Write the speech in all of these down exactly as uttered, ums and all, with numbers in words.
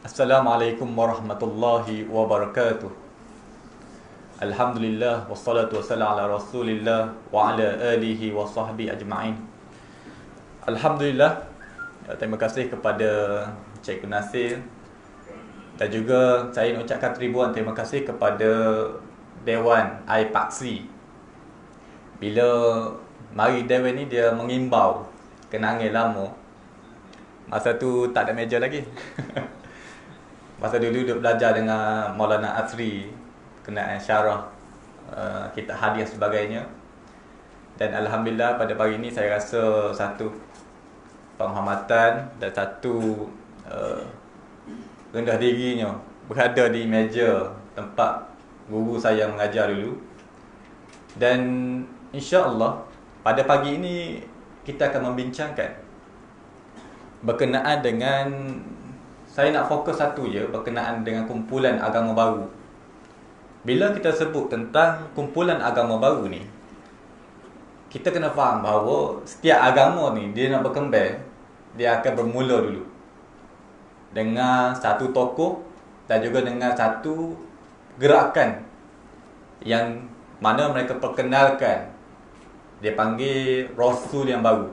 Assalamualaikum warahmatullahi wabarakatuh. Alhamdulillah wassalatu wassalamu ala Rasulillah wa ala alihi wa sahbihi ajma'in. Alhamdulillah, terima kasih kepada Cikgu Nasir dan juga saya nak ucapkan ribuan terima kasih kepada Dewan Air Paksi. Bila mari Dewan ni dia mengimbau kenangan lama. Masa tu tak ada meja lagi. Masa dulu duduk belajar dengan Maulana Asri kenaan syarah, uh, kitab hadiah sebagainya. Dan Alhamdulillah pada pagi ini saya rasa satu penghormatan dan satu uh, rendah dirinya berada di meja tempat guru saya mengajar dulu. Dan insya-Allah pada pagi ini kita akan membincangkan berkenaan dengan, saya nak fokus satu je, berkenaan dengan kumpulan agama baru. Bila kita sebut tentang kumpulan agama baru ni, kita kena faham bahawa setiap agama ni dia nak berkembang, dia akan bermula dulu dengan satu tokoh dan juga dengan satu gerakan yang mana mereka perkenalkan. Dia panggil Rasul yang baru.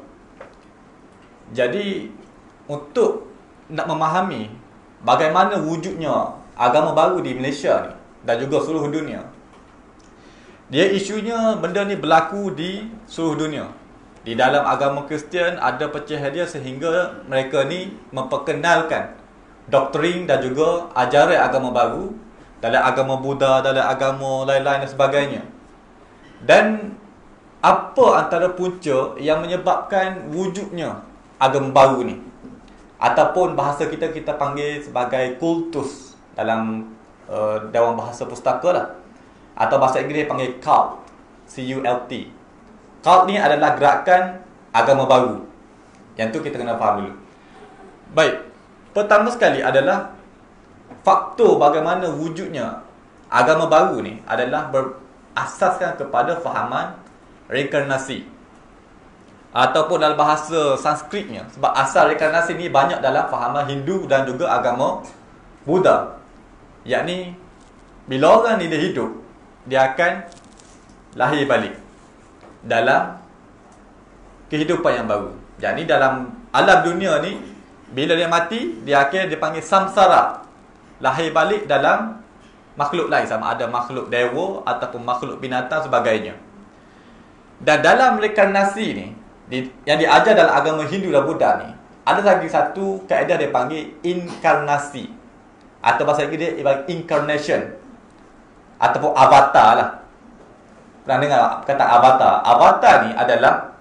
Jadi untuk nak memahami bagaimana wujudnya agama baru di Malaysia ni dan juga seluruh dunia, dia isunya benda ni berlaku di seluruh dunia. Di dalam agama Kristian ada pecahan dia sehingga mereka ni memperkenalkan doktrin dan juga ajaran agama baru dalam agama Buddha, dalam agama lain-lain dan sebagainya. Dan apa antara punca yang menyebabkan wujudnya agama baru ni, ataupun bahasa kita kita panggil sebagai kultus dalam uh, Dewan Bahasa Pustaka lah, atau bahasa Inggeris panggil cult, C U L T. Cult ni adalah gerakan agama baru. Yang tu kita kena faham dulu. Baik, pertama sekali adalah faktor bagaimana wujudnya agama baru ni adalah berasaskan kepada fahaman reinkarnasi, ataupun dalam bahasa Sanskritnya, sebab asal reinkarnasi ni banyak dalam fahaman Hindu dan juga agama Buddha. Yakni bila orang ni dia hidup, dia akan lahir balik dalam kehidupan yang baru. Yakni dalam alam dunia ni, bila dia mati, dia akan dipanggil samsara, lahir balik dalam makhluk lain, sama ada makhluk dewa ataupun makhluk binatang sebagainya. Dan dalam reinkarnasi ni Di, yang diajar dalam agama Hindu dan Buddha ni, ada lagi satu kaedah dia panggil inkarnasi, atau bahasa Inggeris dia panggil incarnation, ataupun avatar lah. Pernah dengar kata avatar? Avatar ni adalah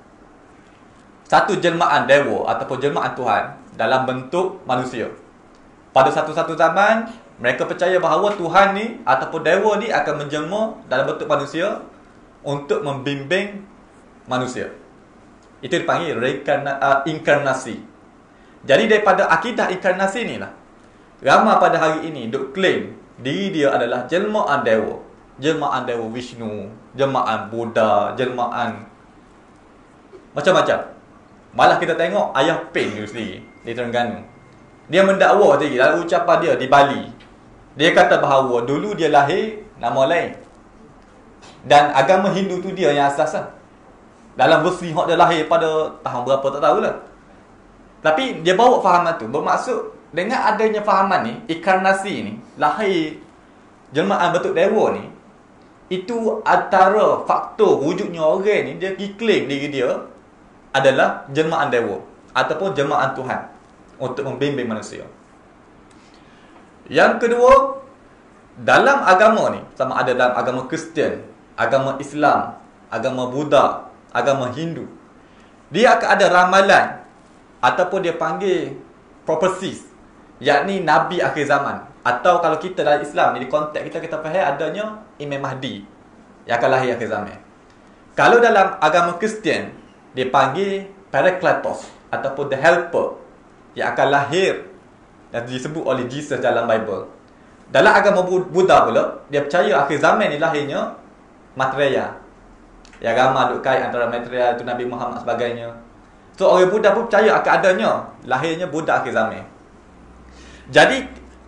satu jelmaan dewa ataupun jelmaan Tuhan dalam bentuk manusia. Pada satu-satu zaman, mereka percaya bahawa Tuhan ni ataupun dewa ni akan menjelma dalam bentuk manusia untuk membimbing manusia. Itu dipanggil reinkarna, uh, inkarnasi. Jadi daripada akidah inkarnasi ni lah, ramai pada hari ini duk claim diri dia adalah jelmaan dewa, jelmaan dewa Vishnu, jelmaan Buddha, jelmaan macam-macam. Malah kita tengok Ayah Pen tu sendiri di Terengganu, dia mendakwa sendiri dalam ucapan dia di Bali. Dia kata bahawa dulu dia lahir nama lain, dan agama Hindu tu dia yang asas lah. Dalam versi hak dia lahir pada tahun berapa tak tahulah. Tapi dia bawa fahaman tu, bermaksud dengan adanya fahaman ni, inkarnasi ni, lahir jelmaan bentuk dewa ni, itu antara faktor wujudnya orang ni, dia claim diri dia adalah jelmaan dewa ataupun jelmaan Tuhan untuk membimbing manusia. Yang kedua, dalam agama ni, sama ada dalam agama Kristian, agama Islam, agama Buddha, agama Hindu, dia akan ada ramalan ataupun dia panggil prophecies, yakni Nabi akhir zaman. Atau kalau kita dalam Islam ni, di konteks kita, kita faham adanya Imam Mahdi yang akan lahir akhir zaman. Kalau dalam agama Kristian, dia panggil Parakletos ataupun the helper yang akan lahir dan disebut oleh Jesus dalam Bible. Dalam agama Buddha pula, dia percaya akhir zaman ni lahirnya Maitreya, yang ramai duk kait antara Maitreya itu Nabi Muhammad sebagainya. So orang Buddha pun percaya akan adanya lahirnya Buddha akhir zaman. Jadi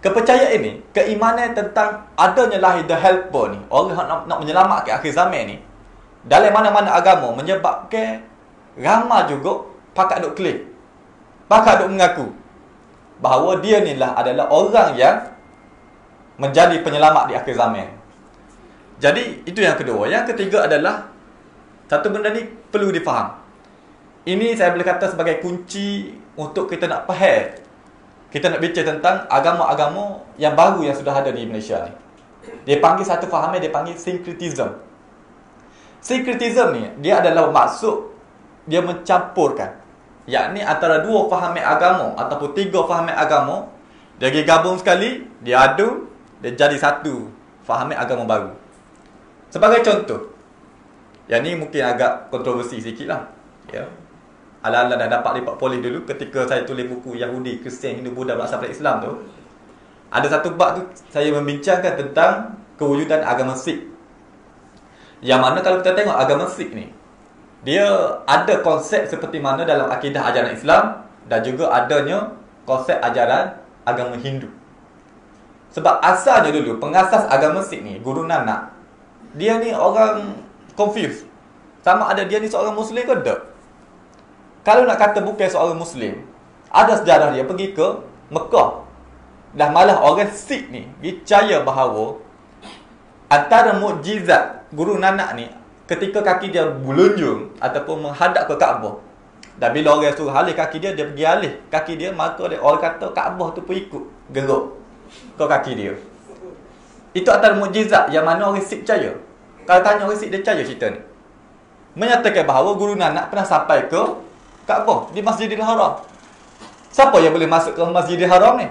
kepercayaan ini, keimanan tentang adanya lahir the helper ni, orang nak, nak menyelamatkan akhir zaman ni, dalam mana-mana agama menyebabkan ramai juga pakat duk klaim, pakat duk mengaku bahawa dia ni lah adalah orang yang menjadi penyelamat di akhir zaman. Jadi itu yang kedua. Yang ketiga adalah satu benda ni perlu difaham. Ini saya boleh kata sebagai kunci untuk kita nak faham, kita nak bincang tentang agama-agama yang baru yang sudah ada di Malaysia ni. Dia panggil satu fahaman, dia panggil syncretism. Syncretism ni dia adalah maksud dia mencampurkan, yakni antara dua fahaman agama ataupun tiga fahaman agama, dia gabung sekali, dia adu, dia jadi satu fahaman agama baru. Sebagai contoh, yang ni mungkin agak kontroversi sikit lah, ya. Ala-ala dah dapat lipat polis dulu ketika saya tulis buku Yahudi, Kristian, Hindu, Buddha berasal dari Islam tu. Ada satu bab tu saya membincangkan tentang kewujudan agama Sikh. Yang mana kalau kita tengok agama Sikh ni, dia ada konsep seperti mana dalam akidah ajaran Islam dan juga adanya konsep ajaran agama Hindu. Sebab asalnya dulu pengasas agama Sikh ni, Guru Nanak, dia ni orang confused sama ada dia ni seorang Muslim ke tak. Kalau nak kata bukan seorang Muslim, ada sejarah dia pergi ke Mekah. Dah malah orang Sikh ni percaya bahawa antara mukjizat Guru Nanak ni ketika kaki dia melunjung ataupun menghadap ke Kaabah. Dan bila orang suruh alih kaki dia, dia pergi alih kaki dia, maka dia, orang kata Kaabah tu pun ikut geruk ke kaki dia. Itu antara mukjizat yang mana orang Sikh percaya. Kalau tanya orang Sikh, dia percaya cerita ni. Menyatakan bahawa Guru Nanak pernah sampai ke Kaabah di Masjidil Haram. Siapa yang boleh masuk ke Masjidil Haram ni?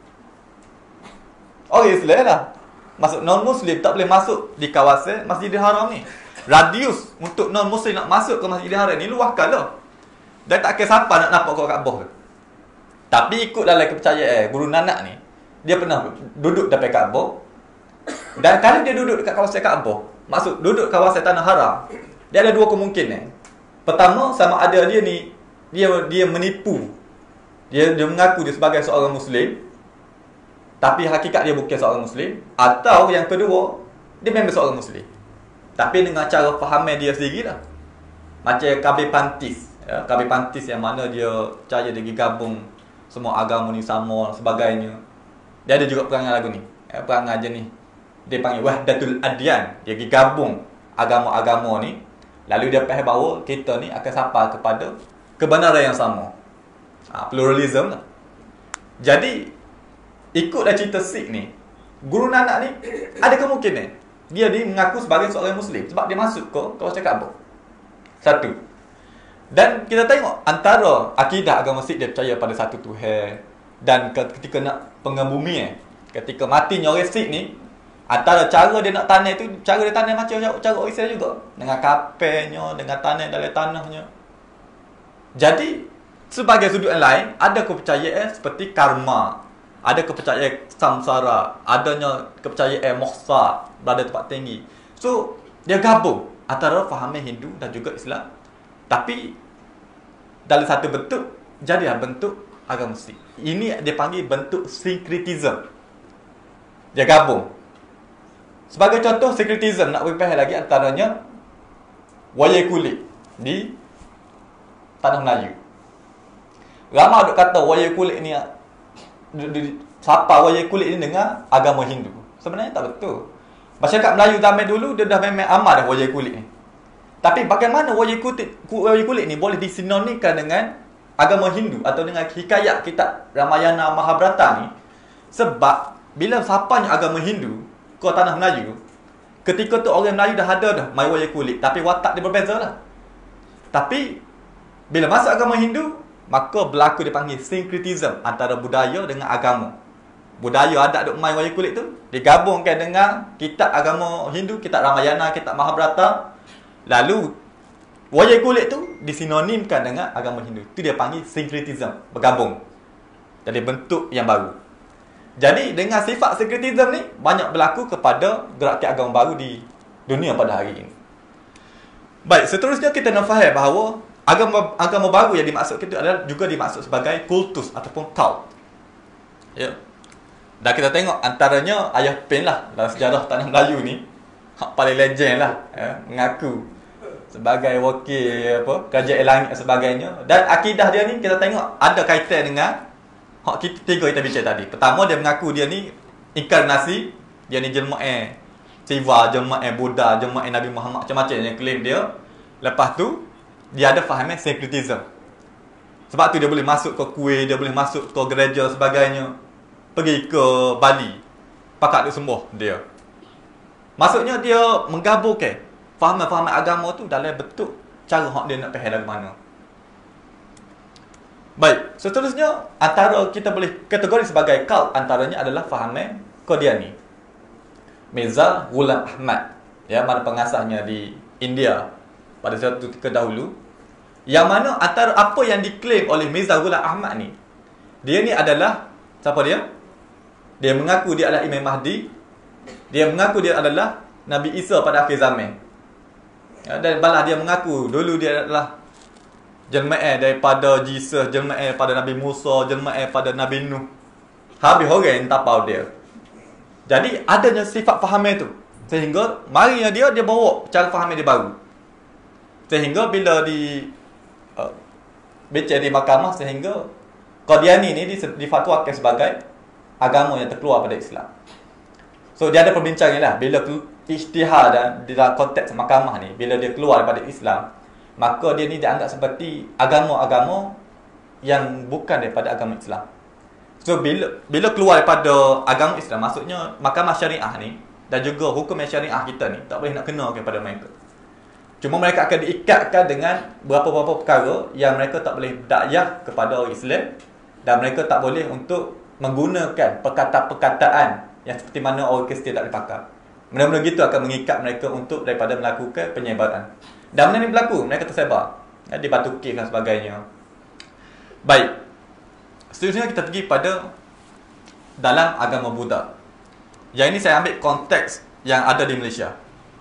Orang Islam lah. Masuk non-Muslim tak boleh masuk di kawasan Masjidil Haram ni. Radius untuk non-Muslim nak masuk ke Masjidil Haram ni luahkan lah. Dan tak kira siapa nak nampak ke Kaabah tu. Tapi ikut dalam kepercayaan Guru Nanak ni, dia pernah duduk dekat Kaabah. Dan kalau dia duduk dekat kawasan Kaabah, maksud duduk kawasan Tanah Haram, dia ada dua kemungkinan. Pertama, sama ada dia ni dia dia menipu. Dia dia mengaku dia sebagai seorang Muslim, tapi hakikat dia bukan seorang Muslim. Atau yang kedua, dia memang seorang Muslim, tapi dengan cara fahaman dia sendirilah. Macam Kabir Pantis, ya, Kabir Pantis yang mana dia percaya dia gabung semua agama ni sama sebagainya. Dia ada juga perangai lagu ni, ya, perangai jenis dia panggil Wahdatul Adyan. Dia gabung agama-agama ni, lalu dia faham bahawa kita ni akan sampai kepada kebenaran yang sama. Ha, pluralism lah. Jadi ikutlah cerita Sikh ni, Guru Nanak ni ada kemungkinan dia ni mengaku sebagai seorang Muslim sebab dia masuk ke kawasan Kaabah. Satu. Dan kita tengok antara akidah agama Sikh, dia percaya pada satu Tuhan. Dan ketika nak pengembumian, ketika matinya orang Sikh ni, antara cara dia nak tanam tu, cara dia tanam macam cara orang Islam juga, dengan kapelnya, dengan tanam dalam tanahnya. Jadi sebagai sudut yang lain, ada kepercayaan seperti karma, ada kepercayaan samsara, adanya kepercayaan moksha, berada tempat tinggi. So dia gabung antara fahaman Hindu dan juga Islam, tapi dalam satu bentuk, jadilah bentuk agama Sikh. Ini dia panggil bentuk syncretism. Dia gabung. Sebagai contoh syncretism, nak berpahal lagi antaranya wayang kulit di tanah Melayu. Ramai duk kata wayang kulit ni, siapa wayang kulit ni dengan agama Hindu. Sebenarnya tak betul. Masyarakat Melayu zaman dulu dia dah memang amal dah wayang kulit ni. Tapi bagaimana wayang kulit, wayang kulit ni boleh disinonimkan dengan agama Hindu atau dengan hikayat kitab Ramayana Mahabharata ni? Sebab bila siapanya agama Hindu ke tanah Melayu, ketika tu orang Melayu dah ada dah main wayang kulit, tapi watak dia berbeza lah. Tapi bila masuk agama Hindu, maka berlaku dipanggil syncretism antara budaya dengan agama. Budaya adat duk main wayang kulit tu digabungkan dengan kitab agama Hindu, kitab Ramayana, kitab Mahabharata. Lalu wayang kulit tu disinonimkan dengan agama Hindu. Itu dia panggil syncretism, bergabung. Jadi bentuk yang baru. Jadi dengan sifat syncretism ni banyak berlaku kepada gerakan agama baru di dunia pada hari ini. Baik, seterusnya kita nak faham bahawa agama agama baru yang dimaksud kita adalah juga dimaksud sebagai kultus ataupun cult. Ya. Dan kita tengok antaranya Ayah Pen lah dalam sejarah tanah Melayu ni, hak paling legend lah, ya, mengaku sebagai wakil apa kerajaan langit dan sebagainya. Dan akidah dia ni kita tengok ada kaitan dengan hak kita tiga kita bincang tadi. Pertama, dia mengaku dia ni inkarnasi, dia ni jemaah Siva, jemaah Buddha, jemaah Nabi Muhammad, macam-macam yang claim dia. Lepas tu dia ada fahaman syncretism. Sebab tu dia boleh masuk ke kuil, dia boleh masuk ke gereja sebagainya, pergi ke Bali, pakat duk sembuh dia. Maksudnya dia menggabungkan fahaman-fahaman agama tu dalam bentuk cara hak dia nak faham lagu mana. Baik, seterusnya antara kita boleh kategori sebagai cult antaranya adalah fahaman Qadiani. Mirza Ghulam Ahmad, ya, mana pengasasnya di India pada satu ketika dahulu, yang mana antara apa yang diklaim oleh Mirza Ghulam Ahmad ni, dia ni adalah siapa dia? Dia mengaku dia adalah Imam Mahdi. Dia mengaku dia adalah Nabi Isa pada akhir zaman. Ya, dan balah dia mengaku dulu dia adalah jelmaan daripada Jesus, jelmaan daripada Nabi Musa, jelmaan daripada Nabi Nuh. Habis orang tapau dia. Jadi adanya sifat fahaman tu, sehingga marinya dia dia bawa cara fahaman dia baru. Sehingga bila di uh, bincang di mahkamah, sehingga Qadiani ni difatwakan sebagai agama yang terkeluar pada Islam. So dia ada perbincangan lah, bila ijtihad dan dalam konteks mahkamah ni, bila dia keluar daripada Islam, maka dia ni dianggap seperti agama-agama yang bukan daripada agama Islam. So bila bila keluar daripada agama Islam, maksudnya mahkamah syariah ni dan juga hukum syariah kita ni tak boleh nak kena kepada mereka. Cuma mereka akan diikatkan dengan beberapa-beberapa perkara yang mereka tak boleh dakwah kepada orang Islam, dan mereka tak boleh untuk menggunakan perkataan-perkataan yang seperti mana orang Kristian tak boleh pakai. Benda-benda gitu akan mengikat mereka untuk daripada melakukan penyebaran. Dan benda ni berlaku, mereka tersebar, ya, di Batu Kif dan sebagainya. Baik, seterusnya kita pergi pada dalam agama Buddha. Yang ini saya ambil konteks yang ada di Malaysia.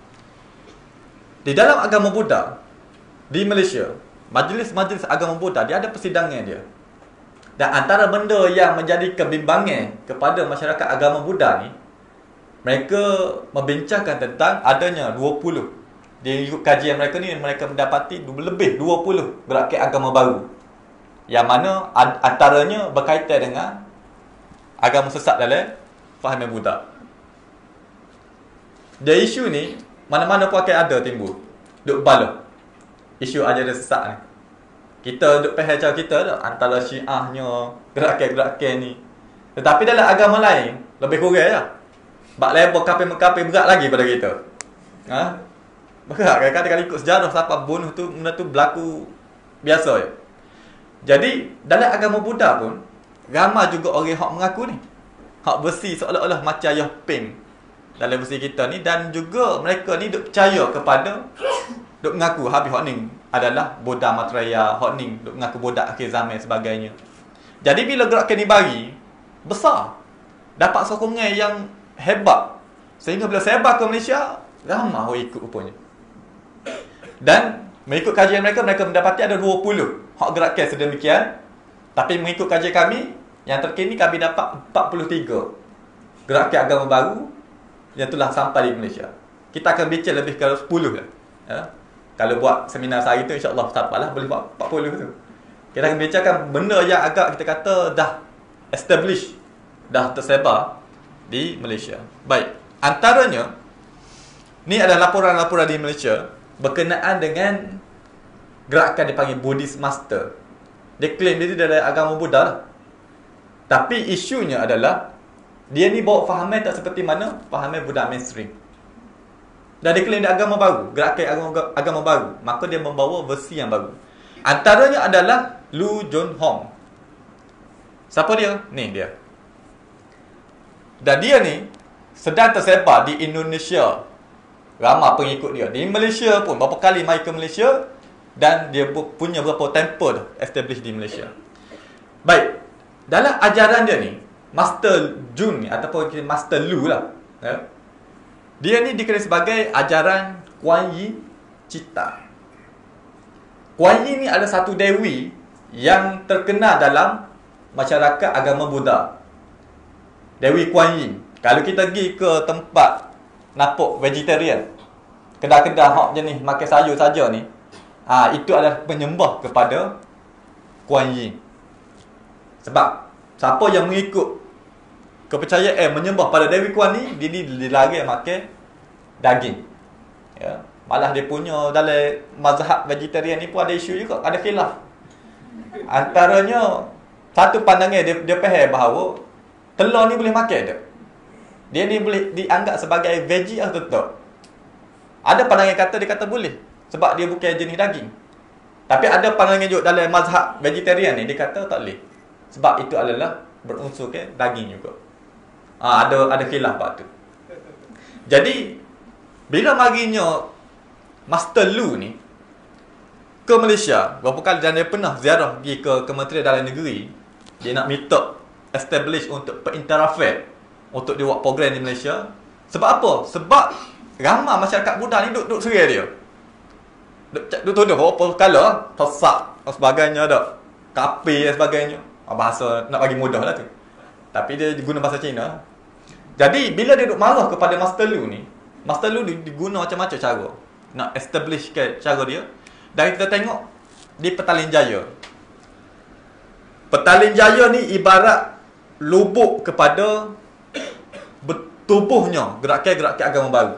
Di dalam agama Buddha di Malaysia, majlis-majlis agama Buddha dia ada persidangan dia. Dan antara benda yang menjadi kebimbangan kepada masyarakat agama Buddha ni, mereka membincangkan tentang adanya dua puluh, di kajian mereka ni, mereka mendapati lebih dua puluh gerakan agama baru, yang mana antaranya berkaitan dengan agama sesat dalam fahaman Buddha. Dia isu ni mana-mana pun akan ada timbul, duk bala isu ajaran sesat ni. Kita duk faham cara kita dah, antara Syiahnya, gerakan-gerakan ni. Tetapi dalam agama lain lebih kurang lah. Bak lebar kafir-kafir berat lagi pada kita. Ha? Berat, kadang-kadang kalau ikut sejarah siapa bunuh tu, benda tu berlaku biasa je. Jadi dalam agama Buddha pun ramai juga orang hak mengaku ni, hak versi seolah-olah macam Ayah Peng dalam versi kita ni. Dan juga mereka ni duk percaya kepada, duk mengaku habis hak ni adalah Buddha Maitreya, hak ni duk mengaku Buddha akhir zaman sebagainya. Jadi bila gerakan ni bagi besar, dapat sokongan yang hebat, sehingga bila sebar ke Malaysia, ramai orang ikut rupanya. Dan mengikut kajian mereka, mereka mendapati ada dua puluh hak gerakan sedemikian. Tapi mengikut kajian kami yang terkini, kami dapat empat puluh tiga gerakan agama baru yang telah sampai di Malaysia. Kita akan bincang lebih ke sepuluh lah, ya. Kalau buat seminar sehari tu, insyaAllah tak apalah, boleh buat empat puluh tu. Kita akan bincangkan benda yang agak kita kata dah establish, dah tersebar di Malaysia. Baik, antaranya ni adalah laporan-laporan di Malaysia berkenaan dengan gerakan dipanggil Buddhist Master. Dia claim dia dari agama Buddha lah. Tapi isunya adalah dia ni bawa fahaman tak seperti mana fahaman Buddha mainstream. Dan dia claim dia agama baru, gerakan agama, agama baru. Maka dia membawa versi yang baru. Antaranya adalah Lu Jun Hong. Siapa dia? Ni dia. Dan dia ni sedang tersebar di Indonesia. Ramai pengikut dia. Di Malaysia pun berapa kali mai ke Malaysia, dan dia punya berapa temple establish di Malaysia. Baik, dalam ajaran dia ni, Master Jun ni ataupun Master Lu lah, ya, dia ni dikenal sebagai ajaran Kuan Yin Cita. Kuan Yin ni adalah satu dewi yang terkenal dalam masyarakat agama Buddha. Dewi Kuan Yin. Kalau kita pergi ke tempat napuk vegetarian, kedai-kedai hak jenis makan sayur saja ni, ha, itu adalah penyembah kepada Kuan Yin. Sebab siapa yang mengikut kepercayaan menyembah pada Dewi Kuan ni, dia ni dilarang makan daging. Ya. Malah dia punya dalam mazhab vegetarian ni pun ada isu juga, ada khilaf. Antaranya satu pandangan dia dia faham bahawa telur ni boleh makan tak? Dia ni boleh dianggap sebagai veggie atau tak? Ada pandangan kata dia kata boleh sebab dia bukan jenis daging. Tapi ada pandangan juga dalam mazhab vegetarian ni dia kata tak boleh. Sebab itu adalah berunsur ke daging juga. Ha, ada ada khilaf bab tu. Jadi bila marinya Master Lu ni ke Malaysia, berapa kali dan dia pernah ziarah pergi ke Kementerian Dalam Negeri, dia nak minta establish untuk perintarafan untuk dia buat program di Malaysia. Sebab apa? Sebab ramai masyarakat Buddha ni duk duk serai dia. Duk duk tuduh apa kala tosak dan sebagainya dak. Kafir dan sebagainya. Bahasa nak bagi mudah lah tu. Tapi dia guna bahasa Cina. Jadi bila dia duk marah kepada Master Lu ni, Master Lu diguna macam-macam cara nak establish ke cara dia. Dan kita tengok di Petaling Jaya. Petaling Jaya ni ibarat lubuk kepada bertubuhnya gerakan-gerakan agama baru.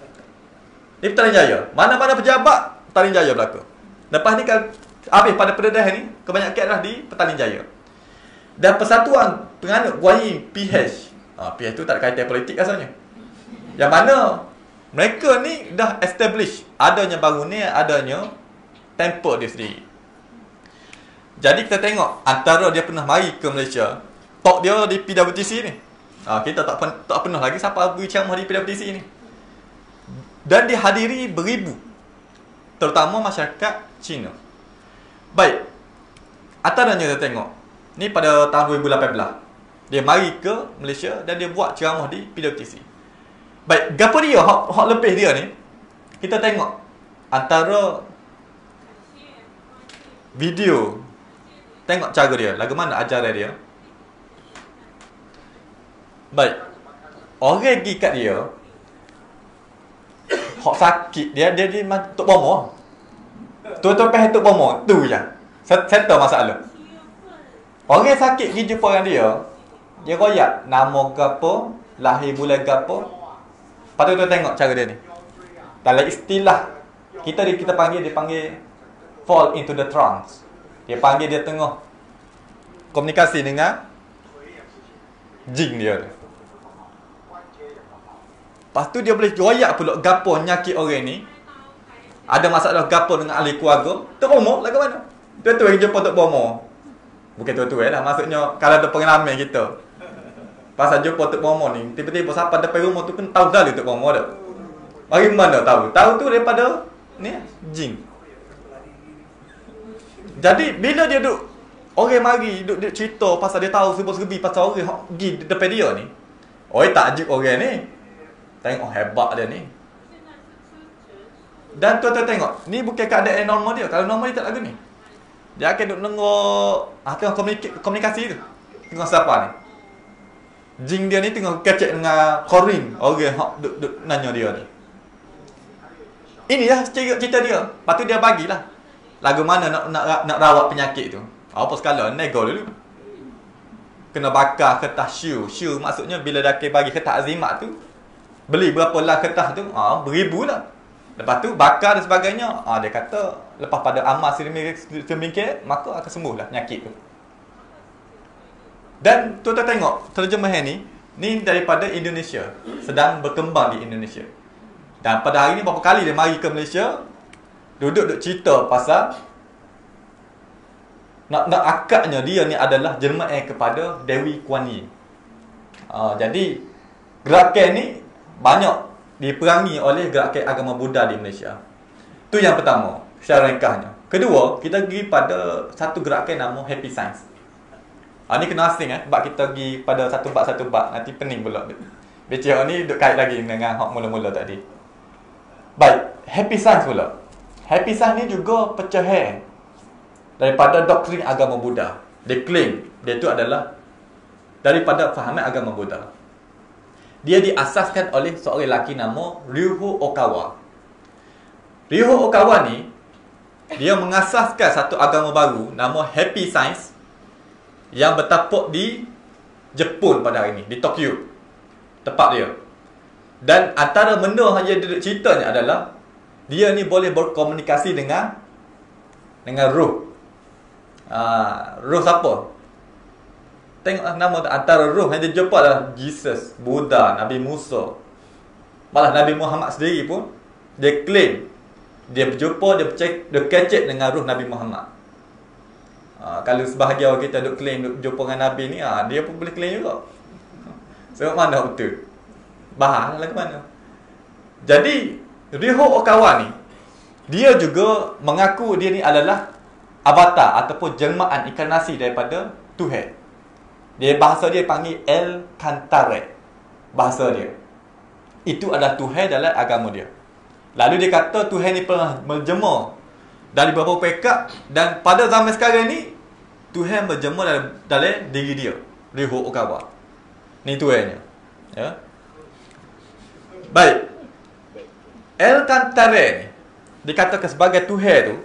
Di Petaling Jaya, mana-mana pejabat Petaling Jaya berlaku. Lepas ni kan habis pada perdedahan ni kebanyakan adalah di Petaling Jaya. Dan Persatuan Penganut Kuan Yin P H. Ha, P H tu tak ada kaitan politik asalnya. Yang mana mereka ni dah establish adanya bangunan, adanya temple dia sendiri. Jadi kita tengok antara dia pernah mari ke Malaysia, talk dia di P W T C ni. Ha, kita tak tak pernah lagi siapa beri ceramah di P W T C ni. Dan dihadiri beribu, terutama masyarakat Cina. Baik. Antaranya kita tengok ni pada tahun dua ribu lapan belas. Dia mari ke Malaysia dan dia buat ceramah di P W T C. Baik, gapo dia hak, hak lebih dia ni? Kita tengok antara video, tengok cara dia, lagu mana ajaran dia. Baik, orang pergi kat dia hak sakit, dia dia dia tok bomo. Tu-tu peh tok bomo, tu je. Settle masalah. Orang sakit pergi jumpa dengan dia, dia royak nama gapo, lahir bulan gapo. Lepas tu tu tengok cara dia ni. Dalam istilah kita kita panggil dia panggil fall into the trance. Dia panggil dia tengah komunikasi dengan jin dia. Lepas tu dia boleh royak pula gapo nyakit orang ni. Ada masalah gapo dengan ahli keluarga. Tok Bomo lah ke mana? Tu-tu yang jumpa Tok Bomo. Bukan tu-tu lah. Maksudnya kalau ada pengalaman kita. Pasal jumpa Tok Bomo ni, tiba-tiba siapa depan rumah tu kan tahu dah Tok Bomo dah. Bagi mana tahu? Tahu tu daripada ni jin. Jadi bila dia duk orang mari duk, duk cerita pasal dia tahu serba-serbi pasal orang hak pergi depan dia ni. Oi takjub orang ni. Tengok hebat dia ni. Dan tuan-tuan tengok, ni bukan keadaan normal dia. Kalau normal dia tak lagu ni. Dia akan duk nengok ah tengok komunikasi, komunikasi tu. Tengok siapa ni. Jin dia ni tengok kecek dengan Korin. Orang hak duk duk nanya dia ni. Inilah cerita dia. Lepas tu dia bagilah lagu mana nak nak nak rawat penyakit tu. Apa skala nego dulu. Kena bakar kertas syu. Syu maksudnya bila dah bagi kertas azimat tu, beli berapa lah kertas tu, ah beribu lah. Lepas tu bakar dan sebagainya. Ah dia kata lepas pada amal sedemikian maka akan sembuhlah penyakit tu. Dan tuan-tuan tengok terjemahan ni, ni daripada Indonesia, sedang berkembang di Indonesia. Dan pada hari ni berapa kali dia mari ke Malaysia, duduk-duduk cerita pasal nak nak akadnya dia ni adalah jelmaan kepada Dewi Kuan Yin. Uh, jadi gerakan ni banyak diperangi oleh gerakan agama Buddha di Malaysia. Tu yang pertama, secara ringkasnya. Kedua, kita pergi pada satu gerakan nama Happy Science. Ah ni kena asing eh sebab kita pergi pada satu bab satu bab nanti pening pula. Bicara ni duk kait lagi dengan hak mula-mula tadi. Baik, Happy Science pula. Happy Science ni juga pecahan daripada doktrin agama Buddha. Dia claim dia tu adalah daripada fahaman agama Buddha. Dia diasaskan oleh seorang lelaki nama Ryuho Okawa. Ryuho Okawa ni, dia mengasaskan satu agama baru nama Happy Science yang bertapak di Jepun pada hari ini, di Tokyo, tempat dia. Dan antara benda yang dia ceritanya adalah dia ni boleh berkomunikasi dengan dengan roh. Uh, roh siapa? Tengok nama antara roh yang dia jumpa adalah Jesus, Buddha, Nabi Musa. Malah Nabi Muhammad sendiri pun dia claim dia berjumpa, dia bercek, dia kecek dengan roh Nabi Muhammad. Uh, kalau sebahagian orang kita duk claim duk jumpa dengan Nabi ni, uh, dia pun boleh claim juga. So mana betul? Bahas lah ke mana? Jadi Ryuho Okawa ni, dia juga mengaku dia ni adalah avatar ataupun jelmaan inkarnasi daripada Tuhan. Dia bahasa dia panggil El Cantare. Bahasa dia. Itu adalah Tuhan dalam agama dia. Lalu dia kata Tuhan ni pernah menjema dari beberapa pekat, dan pada zaman sekarang ni Tuhan berjema dalam, dalam diri dia, Ryuho Okawa. Ni Tuhannya. Ya. Baik. El Cantare ni dikatakan sebagai Tuhan tu,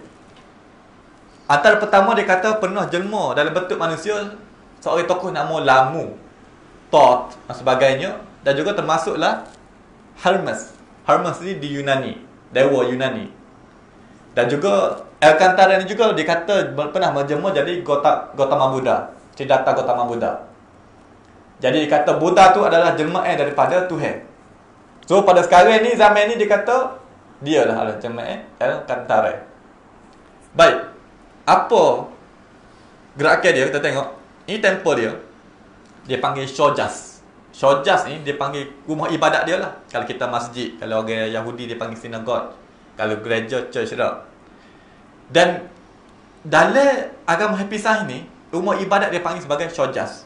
antara pertama dia kata pernah jelma dalam bentuk manusia seorang tokoh nama Lamu, Thoth dan sebagainya, dan juga termasuklah Hermes. Hermes ni di Yunani, dewa Yunani. Dan juga El Cantare ni juga dikata pernah menjema jadi Gautama Buddha, Siddhartha Gautama Buddha. Jadi dikata Buddha tu adalah jelmaan daripada Tuhan. So pada sekarang ni, zaman ni dikata dia lah adalah jelmaan El Cantare. Baik. Apa gerakan dia? Kita tengok. Ini temple dia. Dia panggil Shojas. Shojas ni dia panggil rumah ibadat dia lah. Kalau kita masjid, kalau orang Yahudi dia panggil synagogue, kalau gereja church dah. Dan dalam agama Happy Science ni, rumah ibadat dia panggil sebagai Shojas.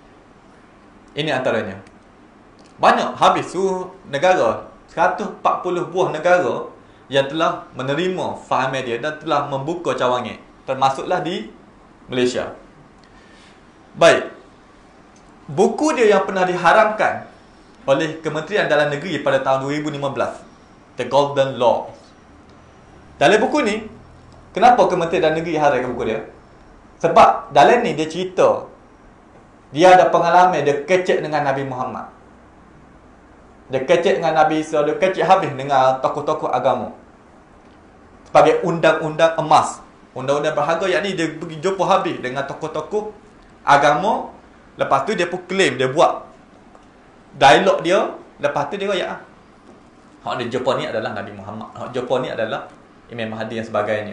Ini antaranya. Banyak habis seluruh negara, seratus empat puluh buah negara yang telah menerima fahaman dia dan telah membuka cawangan, termasuklah di Malaysia. Baik. Buku dia yang pernah diharamkan oleh Kementerian Dalam Negeri pada tahun dua ribu lima belas, The Golden Law. Dalam buku ni, kenapa Kementerian Dalam Negeri haramkan buku dia? Sebab dalam ni dia cerita dia ada pengalaman dia kecek dengan Nabi Muhammad. Dia kecek dengan Nabi Isa, dia kecek habis dengan tokoh-tokoh agama. Sebagai undang-undang emas, undang-undang berharga, yakni dia pergi jumpa habis dengan tokoh-tokoh agama. Lepas tu dia pun claim, dia buat dialog dia. Lepas tu dia kata, hak dia jumpa ni adalah Nabi Muhammad, hak jumpa ni adalah Imam Mahdi dan sebagainya.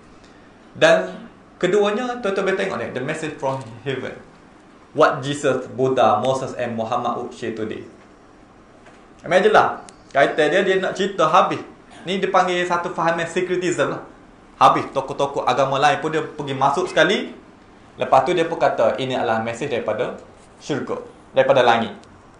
Dan keduanya, tuan-tuan boleh tengok ni, The Message from Heaven, What Jesus, Buddha, Moses and Muhammad would share today. Imagine lah, kaitan dia, dia nak cerita habis. Ni dia panggil satu fahaman secretism lah. Habis tokoh-tokoh agama lain pun dia pergi masuk sekali. Lepas tu dia pun kata ini adalah mesej daripada syurga, daripada langit.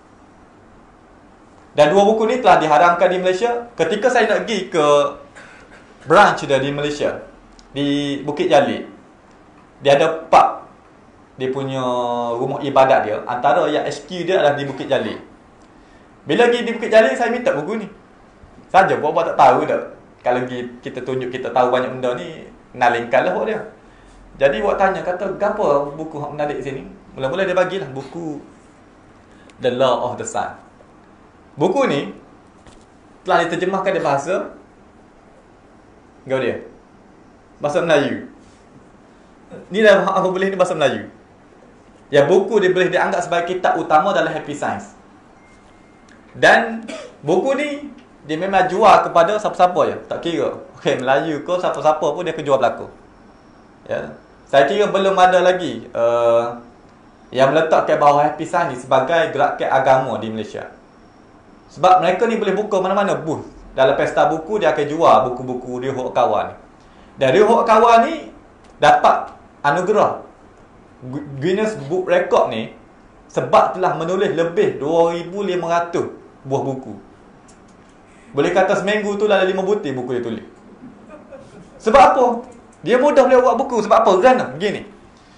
Dan dua buku ni telah diharamkan di Malaysia. Ketika saya nak pergi ke branch dia di Malaysia, di Bukit Jalil, dia ada pub, dia punya rumah ibadat dia. Antara yang H Q dia adalah di Bukit Jalil. Bila pergi di Bukit Jalil, saya minta buku ni. Saja buat-buat tak tahu dah. Kalau kita tunjuk kita tahu banyak benda ni, nalingkan lah buat dia. Jadi buat tanya, kata, apa buku yang menarik sini? Mula-mula dia bagilah buku The Law of the Sun. Buku ni telah diterjemahkan di bahasa Gau dia bahasa Melayu. Ni dah apa boleh ni bahasa Melayu. Ya, buku dia boleh dianggap sebagai kitab utama dalam Happy Science. Dan buku ni dia memang jual kepada siapa-siapa je, tak kira okey Melayu ke siapa-siapa pun dia akan jual berlaku. Ya. Saya kira belum ada lagi uh, yang meletakkan bahawa Happy Science ni sebagai gerakan agama di Malaysia. Sebab mereka ni boleh buka mana-mana booth. Dalam pesta buku dia akan jual buku-buku Ryuho Okawa ni. Dan Ryuho Okawa ni dapat anugerah Guinness Book Record ni sebab telah menulis lebih dua ribu lima ratus buah buku. Boleh kata seminggu tu dalam lima butir buku dia tulis. Sebab apa? Dia mudah boleh buat buku. Sebab apa? Kerana begini,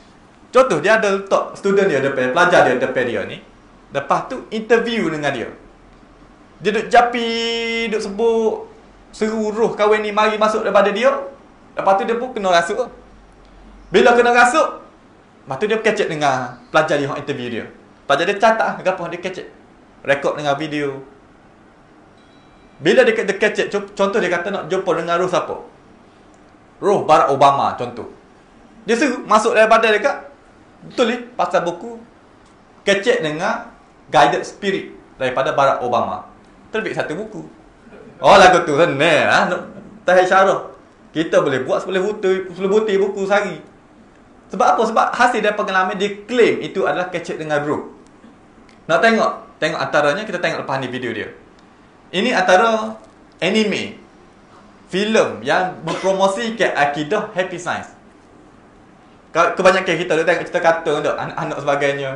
Contoh, dia ada letak student dia depan, pelajar dia depan dia ni. Lepas tu interview dengan dia. Dia duduk japi, duduk sebut, seru roh kawan ni mari masuk daripada dia. Lepas tu dia pun kena rasuk. Bila kena rasuk, lepas tu dia kecek dengan pelajar dia yang interview dia. Pelajar dia catat apa dia kecek. Rekod dengan video. Bila dia, dia kecek, contoh dia kata nak jumpa dengan roh siapa? Roh Barack Obama contoh. Dia seru masuk daripada dekat betul ni pasal buku kecek dengan Guided Spirit daripada Barack Obama. Terbit satu buku. Oh lagu tu senang ah ha? Tahir syarah. Kita boleh buat sepuluh butir, sepuluh butir buku sehari. Sebab apa? Sebab hasil dari pengalaman dia claim itu adalah kecek dengan roh. Nak tengok? Tengok antaranya, kita tengok lepas ni video dia. Ini antara anime filem yang mempromosikan akidah happy science. Kebanyakan kita dia tengok cerita kartun tu, anak-anak sebagainya.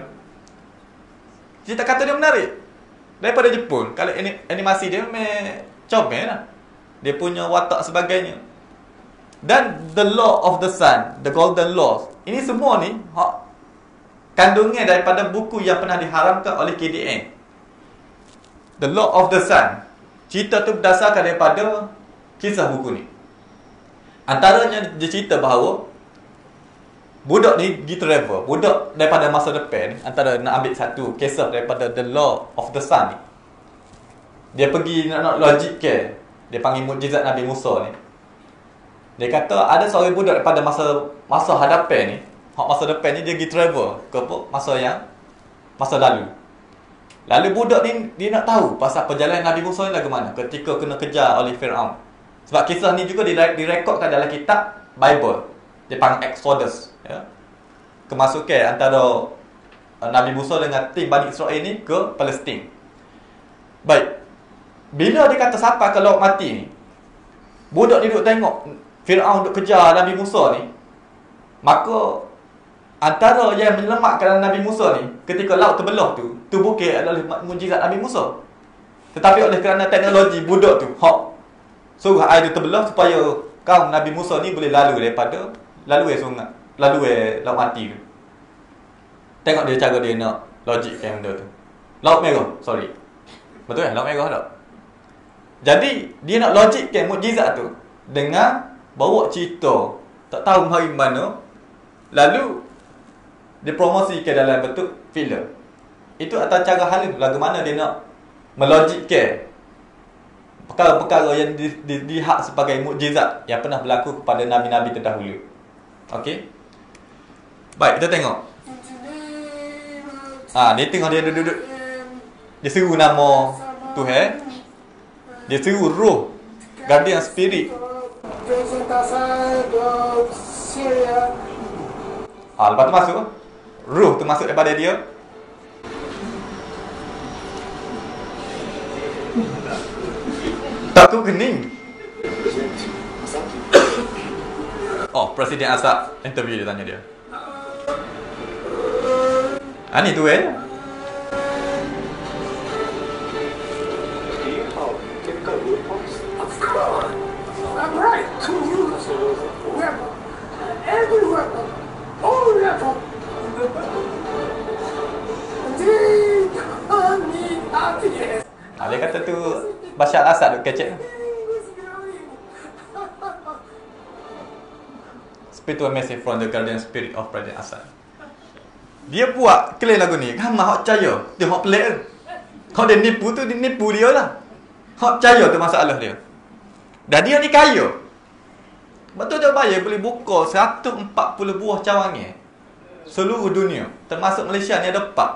Cerita kartun dia menarik. Daripada Jepun. Kalau animasi dia memang comel lah. Dia punya watak sebagainya. Dan The Law of the Sun, The Golden Laws. Ini semua ni kandungan daripada buku yang pernah diharamkan oleh K D N. The Law of the Sun. Cerita tu berdasarkan daripada kisah buku ni. Antaranya dia cerita bahawa budak ni pergi travel. Budak daripada masa depan ni, antara nak ambil satu kisah daripada The Law of the Sun ni. Dia pergi nak, nak logik ke. Dia panggil mukjizat Nabi Musa ni. Dia kata ada seorang budak daripada masa masa hadapan ni, hak masa depan ni dia pergi travel ke apa? Masa yang masa lalu. Lalu budak ni dia nak tahu pasal perjalanan Nabi Musa ni lagu mana ketika kena kejar oleh Firaun. Sebab kisah ni juga direkodkan dalam kitab Bible. Dia panggil Exodus, ya. Kemasukan antara Nabi Musa dengan tim Bani Israel ni ke Palestin. Baik. Bila dia kata sampai ke laut mati ni, budak ni duduk tengok Firaun duk kejar Nabi Musa ni. Maka antara yang menyelamatkan Nabi Musa ni ketika laut terbelah tu, tu bukan adalah mukjizat Nabi Musa. Tetapi oleh kerana teknologi budak tu, hak suruh air tu terbelah supaya kaum Nabi Musa ni boleh lalu daripada lalu sungai, lalu laut mati tu. Tengok dia cara dia nak logikkan benda tu. Laut merah, sorry. Betul kan? Laut merah tak? Jadi dia nak logikkan mukjizat tu dengan bawa cerita tak tahu hari mana, lalu dipromosikan dalam bentuk filem. Itu atas cara halus bagaimana dia nak melogikkan perkara-perkara yang di, di, dilihat sebagai mukjizat yang pernah berlaku kepada nabi-nabi terdahulu. Okey. Baik, kita tengok. Ah, dia tengok dia duduk. Dia seru nama Tuhan. Dia seru roh, guardian spirit. Ah, lepas tu masuk. Roh tu masuk daripada dia. Tak tu kening. Oh, Presiden Assad interview dia, tanya dia. Ah, ni tu eh. I'm right to use weapon. Every weapon. All weapon. Indeed, I need happiness. Ah, dia kata tu Bashar al-Assad duk kecek. Spiritual message from the guardian spirit of President Assad. Dia buat claim lagu ni, ramai hak percaya. Dia hak pelik tu. Hak dia nipu tu, dia nipu dia lah. Hak percaya tu masalah dia. Dan dia ni kaya. Betul dia bayar boleh buka seratus empat puluh buah cawangan seluruh dunia, termasuk Malaysia ni ada empat.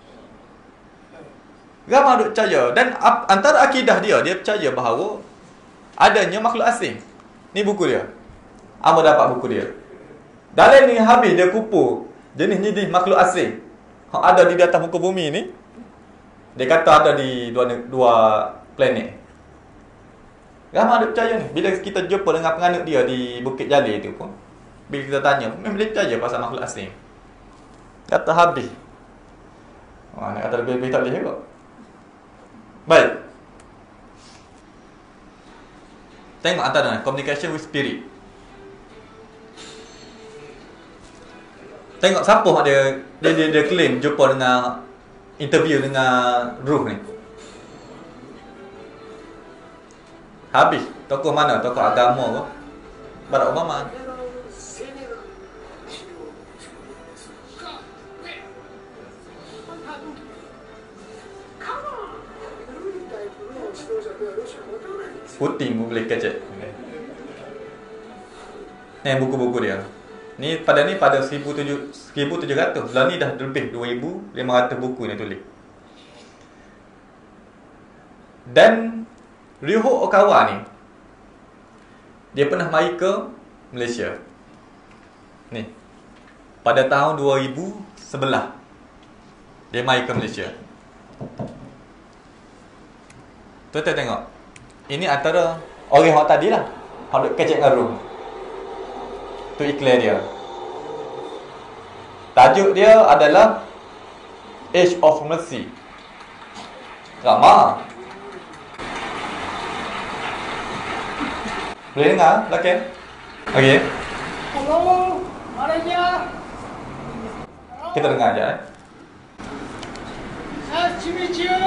Ramai duk percaya. Dan antara akidah dia, dia percaya bahawa adanya makhluk asing. Ni buku dia. Amba dapat buku dia. Dalam ni habis dia kupu jenis-jenis makhluk asing yang ada di atas muka bumi ni. Dia kata ada di dua, dua planet. Ramai ada percaya ni. Bila kita jumpa dengan penganut dia di Bukit Jalil tu pun, bila kita tanya, memang dia percaya pasal makhluk asing. Kata habis. Wah, nak kata lebih-lebih tak boleh kot. Baik. Tengok antara communication with spirit. Tengok siapa mak dia dia dia, dia claim jumpa dengan interview dengan Ruh ni. Habis tokoh mana? Tokoh agama ke? Barack Obama. Putin pun boleh kecek. Ni buku-buku dia. Ni pada ni pada seribu tujuh ratus. Sebelah ni dah lebih dua ribu lima ratus buku ni tulis. Dan Ryoho Okawa ni dia pernah mai ke Malaysia. Ni. Pada tahun dua ribu sebelas dia mai ke Malaysia. Tuan-tuan tengok. Ini antara orang yang tadi lah. Hak duk kecek dengan Ruh. Tu iklan dia. Tajuk dia adalah Age of Mercy. Drama. Boleh dengar? Okey. Okey. Hello, Malaysia. Kita dengar aja eh. Nice to meet you.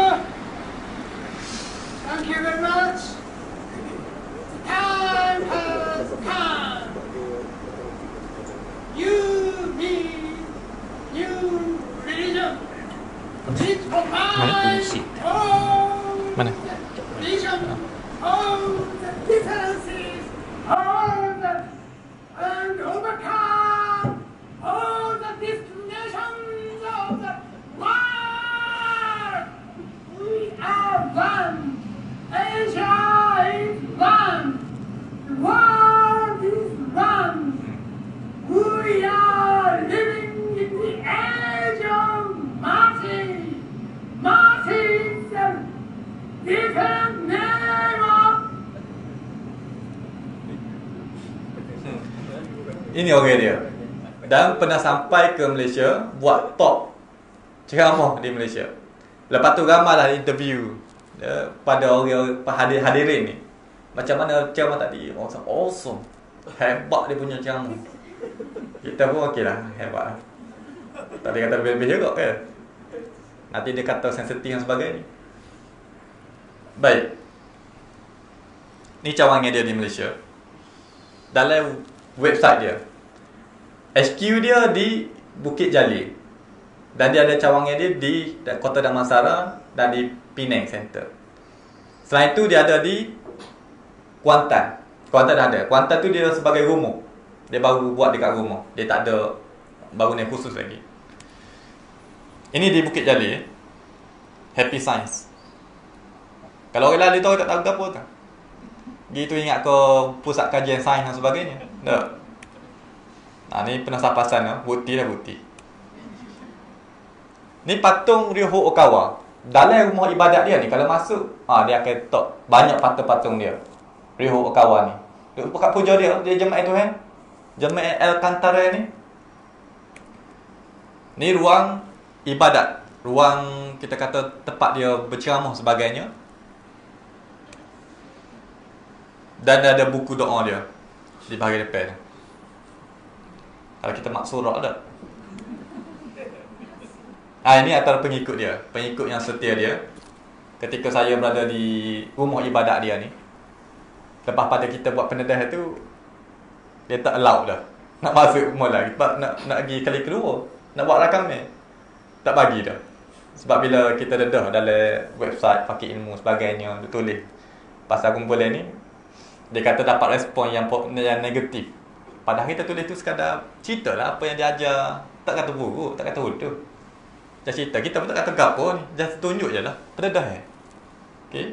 Thank you very much. Time has come. You need new religion. It provides all Mana? the religion, all the differences, all the and overcome all the discriminations of the world. We are one. Asia is one. The world is one. We are living in the age of mercy. Mercy is a different name of. Ini orang dia. Dan pernah sampai ke Malaysia buat talk ceramah di Malaysia. Lepas tu ramailah interview uh, pada orang hadir hadirin ni. Macam mana ceramah tadi? Orang kata awesome. Hebat dia punya ceramah. Kita pun okeylah, hebat. Tak ada kata lebih-lebih juga ke? Nanti dia kata sensitif dan sebagainya. Baik. Ni cawangan dia di Malaysia. Dalam website dia, H Q dia di Bukit Jalil. Dan dia ada cawangan dia di Kota Damansara dan di Penang Center. Selain itu dia ada di Kuantan. Kuantan dah ada. Kuantan tu dia sebagai rumah. Dia baru buat dekat rumah. Dia tak ada bangunan khusus lagi. Ini di Bukit Jalil. Happy Science. Kalau orang lain tahu tak tahu apa tak. Gitu ingat ke pusat kajian sains dan sebagainya. Tak. Nah, ni penasapasan lah. Bukti dah bukti. Ni patung Ryoho Okawa. Dalam rumah ibadat dia ni, kalau masuk, ha, dia akan letak banyak patung-patung dia. Ryoho Okawa ni. Duk buka puja dia, dia jemaah Tuhan. Jemaah Alcantara ni. Ni ruang ibadat. Ruang, kita kata, tempat dia berceramah sebagainya. Dan ada buku doa dia di bahagian depan. Kalau kita mak surah ada. Ah, ini antara pengikut dia, pengikut yang setia dia. Ketika saya berada di rumah ibadat dia ni, lepas pada kita buat pendedah tu, dia tak allow dah nak masuk rumah lagi. Sebab nak nak pergi kali kedua, nak buat rakam ni, tak bagi dah. Sebab bila kita dedah dalam website Fakir Ilmu sebagainya, dia tulis pasal kumpulan ni, dia kata dapat respon yang yang negatif. Padahal kita tulis tu sekadar cerita lah apa yang dia ajar. Tak kata buruk, tak kata betul. Dia cerita, kita pun tak kata gap pun. Just tunjuk je lah. Pendedah eh. Okay.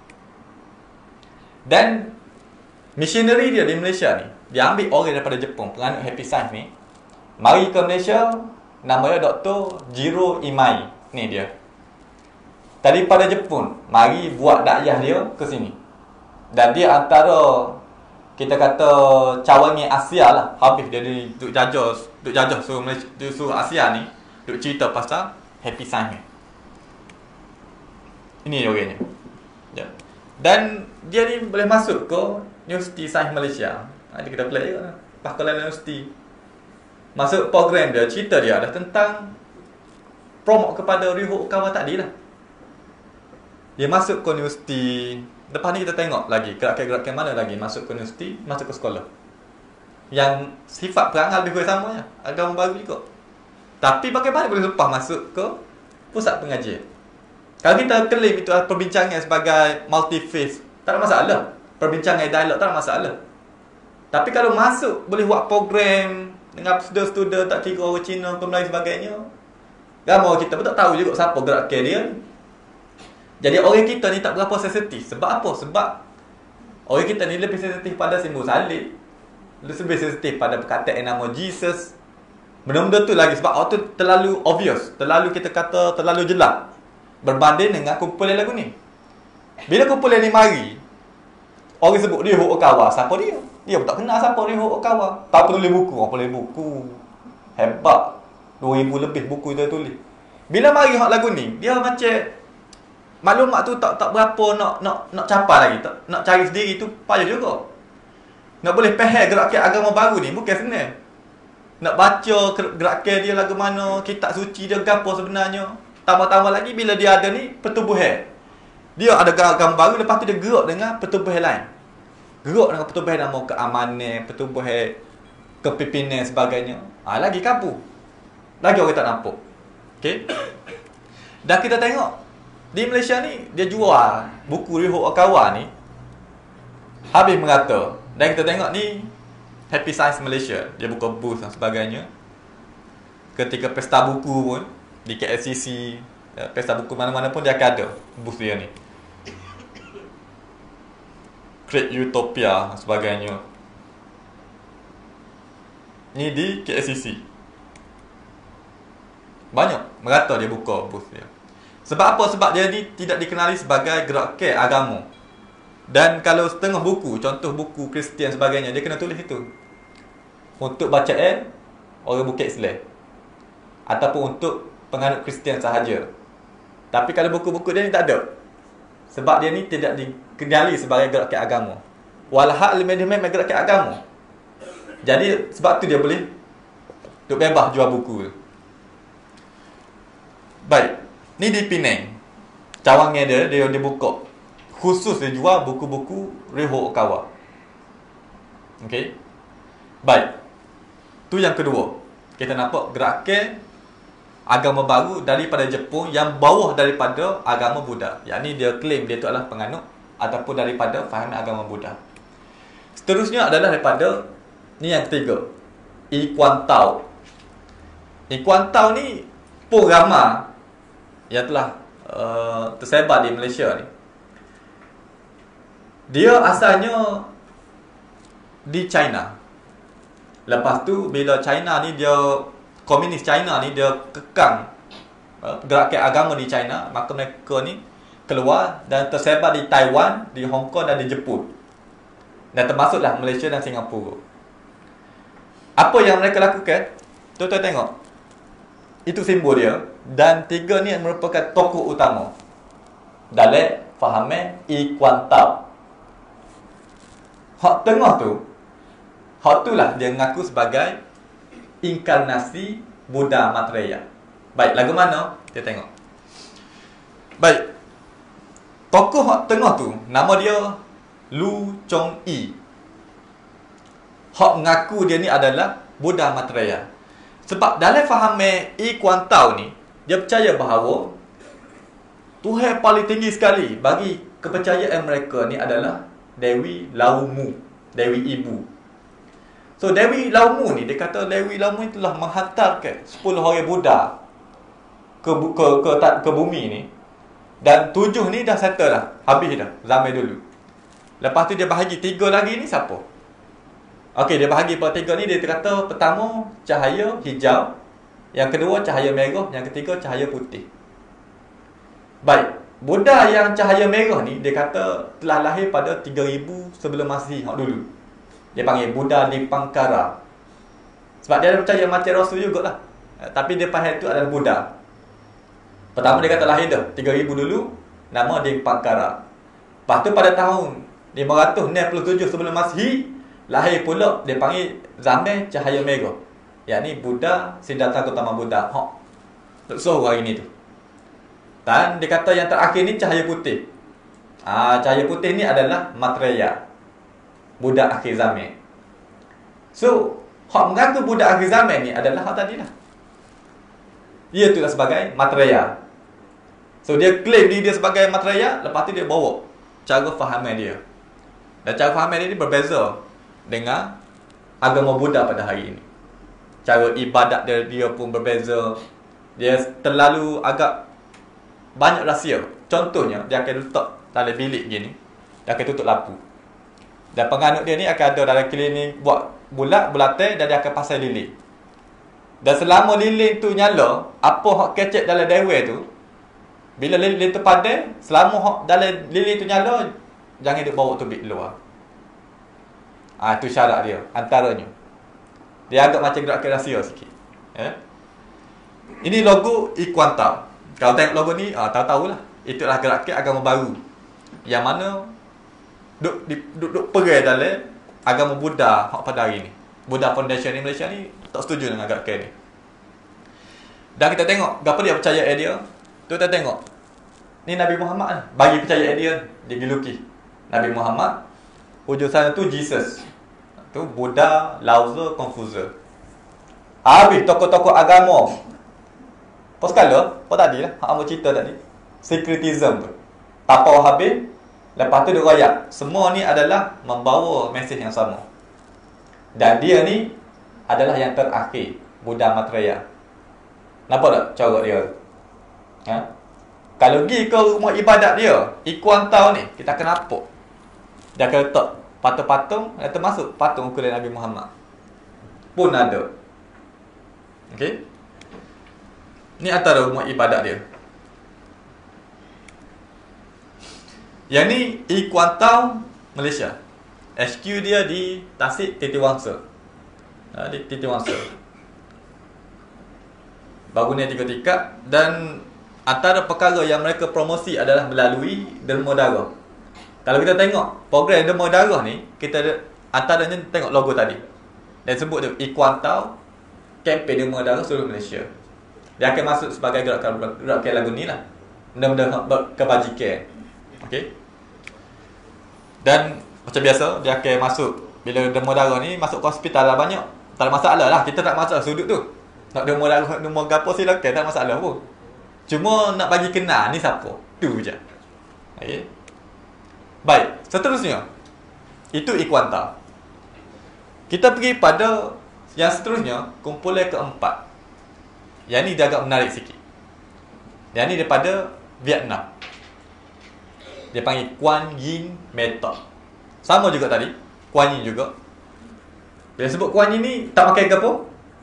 Dan missionary dia di Malaysia ni, dia ambil orang daripada Jepun, penganut Happy Science ni, mari ke Malaysia. Nama dia Doktor Jiro Imai. Ni dia. Daripada Jepun, mari buat dakwah dia ke sini. Dan dia antara, kita kata, cawangan Asia lah. Habis dia duduk jajah, duduk jajah suruh, Malaysia, suruh Asia ni, duduk cerita pasal Happy Science ni. Ini orangnya. Ya. Dan dia ni boleh masuk ke Universiti Sains Malaysia. Ha, dia kita play je lah. Bakalan Universiti. Masuk program dia, cerita dia adalah tentang promote kepada Ryo Okawa tadi lah. Dia masuk ke universiti. Lepas ni kita tengok lagi gerakan-gerakan mana lagi masuk ke universiti, masuk ke sekolah, yang sifat perangai lebih kurang sama je, agama baru juga. Tapi bagaimana boleh lepas masuk ke pusat pengajian? Kalau kita klaim itu adalah perbincangan sebagai multi-faith, tak ada masalah. Perbincangan dialog tak ada masalah. Tapi kalau masuk boleh buat program dengan student-student, tak kira orang Cina ke Melayu sebagainya, agama kita pun tak tahu juga siapa gerakan dia. Jadi orang kita ni tak berapa sensitif. Sebab apa? Sebab orang kita ni lebih sensitif pada simbol salib, lebih sensitif pada perkataan nama Jesus. Benda-benda tu lagi sebab tu terlalu obvious, terlalu kita kata terlalu jelas berbanding dengan kumpulan lagu ni. Bila kumpulan ni mari, orang sebut Ryo Okawa, siapa dia? Dia pun tak kenal siapa Ryo Okawa. Tak penulis buku, orang penulis buku hebat, dua ribu lebih buku dia tulis. Bila mari hak lagu ni, dia macam maklumat tu tak tak berapa nak nak nak capai lagi, tak nak cari sendiri tu payah juga. Nak boleh faham gerakan agama baru ni bukan senang. Nak baca gerakan dia lagu mana, kitab suci dia gapo sebenarnya. Tambah-tambah lagi bila dia ada ni pertubuhan. Dia ada agama baru, lepas tu dia gerak dengan pertubuhan lain. Gerak dengan pertubuhan nama keamanan, pertubuhan kepimpinan sebagainya. Ah ha, lagi kapu. Lagi orang tak nampak. Okey. Dan kita tengok di Malaysia ni dia jual buku Ryo Okawa ni habis merata. Dan kita tengok ni Happy Science Malaysia, dia buka booth dan sebagainya. Ketika pesta buku pun di K L C C, pesta buku mana-mana pun dia akan ada booth dia ni. Create Utopia dan sebagainya. Ni di K L C C. Banyak merata dia buka booth dia. Sebab apa? Sebab dia ni tidak dikenali sebagai gerakan agama. Dan kalau setengah buku, contoh buku Kristian sebagainya, dia kena tulis itu untuk bacaan orang Bukit Islam ataupun untuk penganut Kristian sahaja. Tapi kalau buku-buku dia ni tak ada, sebab dia ni tidak dikenali sebagai gerakan agama. Walhal memang gerakan agama. Jadi sebab tu dia boleh duk bebas jual buku. Baik, ni di Penang. Cawangan dia dia dia buka khusus dia jual buku-buku Ryo Okawa. Okey. Baik. Tu yang kedua. Kita nampak gerakan agama baru daripada Jepun yang bawah daripada agama Buddha. Yang ni dia claim dia tu adalah penganut ataupun daripada faham agama Buddha. Seterusnya adalah daripada ni yang ketiga, I Kuan Tao. I Kuan Tao ni pun ramai yang telah uh, tersebar di Malaysia ni. Dia asalnya di China. Lepas tu bila China ni dia komunis China ni dia kekang uh, gerakan agama di China, maka mereka ni keluar dan tersebar di Taiwan, di Hong Kong dan di Jepun. Dan termasuklah Malaysia dan Singapura. Apa yang mereka lakukan? Tuan-tuan tengok. Itu simbol dia. Dan tiga ni merupakan tokoh utama dalam fahaman I Kuan Tao. Hak tengah tu, hak tu lah dia mengaku sebagai inkarnasi Buddha Maitreya. Baik, lagu mana? Kita tengok. Baik. Tokoh hak tengah tu, nama dia Lu Chong Yi. Hak mengaku dia ni adalah Buddha Maitreya. Sebab dalam fahaman I Kuan Tao ni, dia percaya bahawa Tuhan paling tinggi sekali bagi kepercayaan mereka ni adalah Dewi Laumu, Dewi Ibu. So Dewi Laumu ni, dia kata Dewi Laumu ni telah menghantarkan sepuluh orang Buddha ke ke ke, ke, ke bumi ni. Dan tujuh ni dah settle dah, habis dah zaman dulu. Lepas tu dia bahagi tiga lagi ni siapa? Okey, dia bahagi pada tiga ni, dia kata pertama cahaya hijau, yang kedua cahaya merah, yang ketiga cahaya putih. Baik, Buddha yang cahaya merah ni dia kata telah lahir pada tiga ribu sebelum Masihi hak dulu. Dia panggil Buddha Dipankara. Sebab dia ada percaya macam Rasul jugalah. Tapi dia faham itu adalah Buddha. Pertama dia kata lahir dah tiga ribu dulu, nama Dipankara. Lepas tu pada tahun lima ratus enam puluh tujuh sebelum Masihi lahir pula dia panggil zaman cahaya merah, yakni Buddha Siddhartha Gautama Buddha. Hok. So hari ni tu. Dan dia kata yang terakhir ni cahaya putih. Ah, cahaya putih ni adalah Maitreya, Buddha akhir zaman. So, hak mengaku Buddha akhir zaman ni adalah hak tadi lah. Dia tu lah sebagai Maitreya. So, dia claim diri dia sebagai Maitreya, lepas tu dia bawa cara fahaman dia. Dan cara fahaman dia ni berbeza dengan agama Buddha pada hari ini. Cara ibadat dia, dia pun berbeza. Dia terlalu agak banyak rahsia. Contohnya, dia akan letak dalam bilik gini, dia akan tutup lampu. Dan penganut dia ni akan ada dalam klinik buat bulat, bulatai, dan dia akan pasang lilin. Dan selama lilin tu nyala, apa hak kecek dalam dewan tu, bila lilin tu padai, selama hak dalam lilin tu nyala, jangan dia bawa tubik luar. Ah, tu syarat dia, antaranya. Dia agak macam gerakan rahsia sikit. Eh? Ini logo Ikuantao. Kalau tengok logo ni, ah, tahu-tahulah. Itulah gerakan agama baru. Yang mana duk, duk, duk perai dalam agama Buddha hak pada hari ni. Buddha Foundation ni Malaysia ni tak setuju dengan gerakan ni. Dan kita tengok apa dia percaya dia. Tu kita tengok. Ni Nabi Muhammad ni. Bagi percaya dia, dia dilukis. Nabi Muhammad, hujung sana tu Jesus. Tu Buddha, Lao Tzu, Confucius. Habis tokoh-tokoh agama. Apa sekala? Apa tadi lah? Hak ambil cerita tadi. Secretism tu. Tapau habis. Lepas tu dia royak. Semua ni adalah membawa mesej yang sama. Dan dia ni adalah yang terakhir. Buddha Maitreya. Nampak tak cara dia? Ha? Kalau pergi ke rumah ibadat dia, Ikuantao ni, kita akan nampak. Dia akan letak patung-patung, dan termasuk patung ukuran Nabi Muhammad. Pun ada. Okey? Ni antara rumah ibadat dia. Yang ni Ikuantao, Malaysia. H Q dia di Tasik Titiwangsa. Ha, di Titiwangsa. Bangunan tiga tingkat. Dan antara perkara yang mereka promosi adalah melalui derma darah. Kalau kita tengok program derma darah ni, kita ada, antaranya tengok logo tadi. Dan sebut tu Ikuantao, kempen derma darah seluruh Malaysia. Dia akan masuk sebagai gerakan gerakan lagu ni lah. Benda-benda kebajikan. Okey. Dan macam biasa, dia akan masuk. Bila derma darah ni masuk ke hospital lah banyak. Tak ada masalah lah. Kita tak masalah sudut tu. Nak derma darah, derma gapo silakan, tak masalah pun. Cuma nak bagi kenal ni siapa. Tu je. Okey. Baik, seterusnya. Itu Ikuantao. Kita pergi pada yang seterusnya, kumpulan keempat. Yang ni dia agak menarik sikit. Yang ni daripada Vietnam. Dia panggil Kuan Yin Method. Sama juga tadi, Kuan Yin juga. Bila sebut Kuan Yin ni, tak makan ke apa?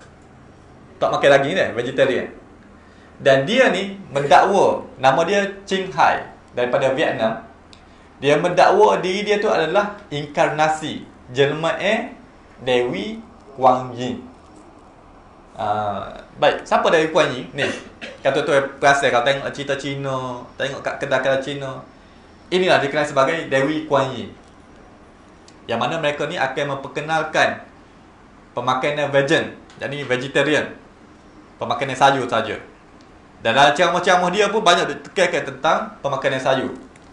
Tak makan daging dia, vegetarian. Dan dia ni mendakwa, nama dia Ching Hai, daripada Vietnam. Dia mendakwa diri dia tu adalah inkarnasi jelmaan Dewi Kuan Yin. Uh, baik, siapa Dewi Kuan Yin? Ni, kata tu perasan kalau tengok cerita Cina, tengok kat kedai-kedai Cina. Inilah dikenal sebagai Dewi Kuan Yin. Yang mana mereka ni akan memperkenalkan pemakanan vegan, jadi vegetarian. Pemakanan sayur saja. Dan dalam ceramah-ceramah dia pun banyak ditekankan tentang pemakanan sayur.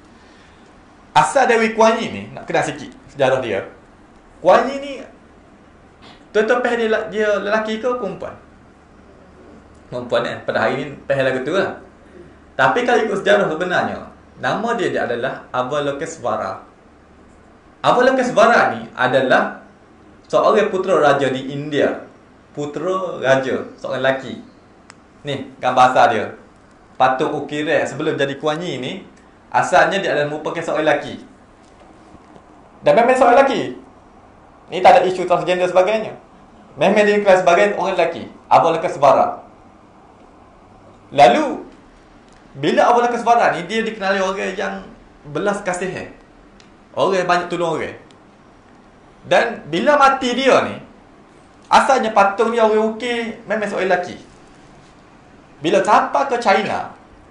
Asal Dewi Kuan Yin ni, nak kenal sikit sejarah dia. Kuan Yin ni, tuan-tuan peh dia, dia lelaki ke perempuan? Perempuan kan? Pada hari ni peh lagu tu lah. Tapi kalau ikut sejarah sebenarnya, nama dia, dia adalah Avalokitesvara. Avalokitesvara ni adalah seorang putera raja di India. Putera raja, seorang lelaki. Ni, gambar asal dia. Patung ukiran sebelum jadi Kuan Yin ni, asalnya dia adalah merupakan seorang lelaki. Dan memang seorang lelaki. Ni tak ada isu transgender sebagainya. Memang dia dikenal sebagai orang lelaki. Avalokitesvara. Lalu, bila Avalokitesvara ni, dia dikenali orang yang belas kasihan. Orang yang banyak tolong orang. Dan bila mati dia ni, asalnya patung dia orang ukir memang seorang lelaki. Bila sampai ke China,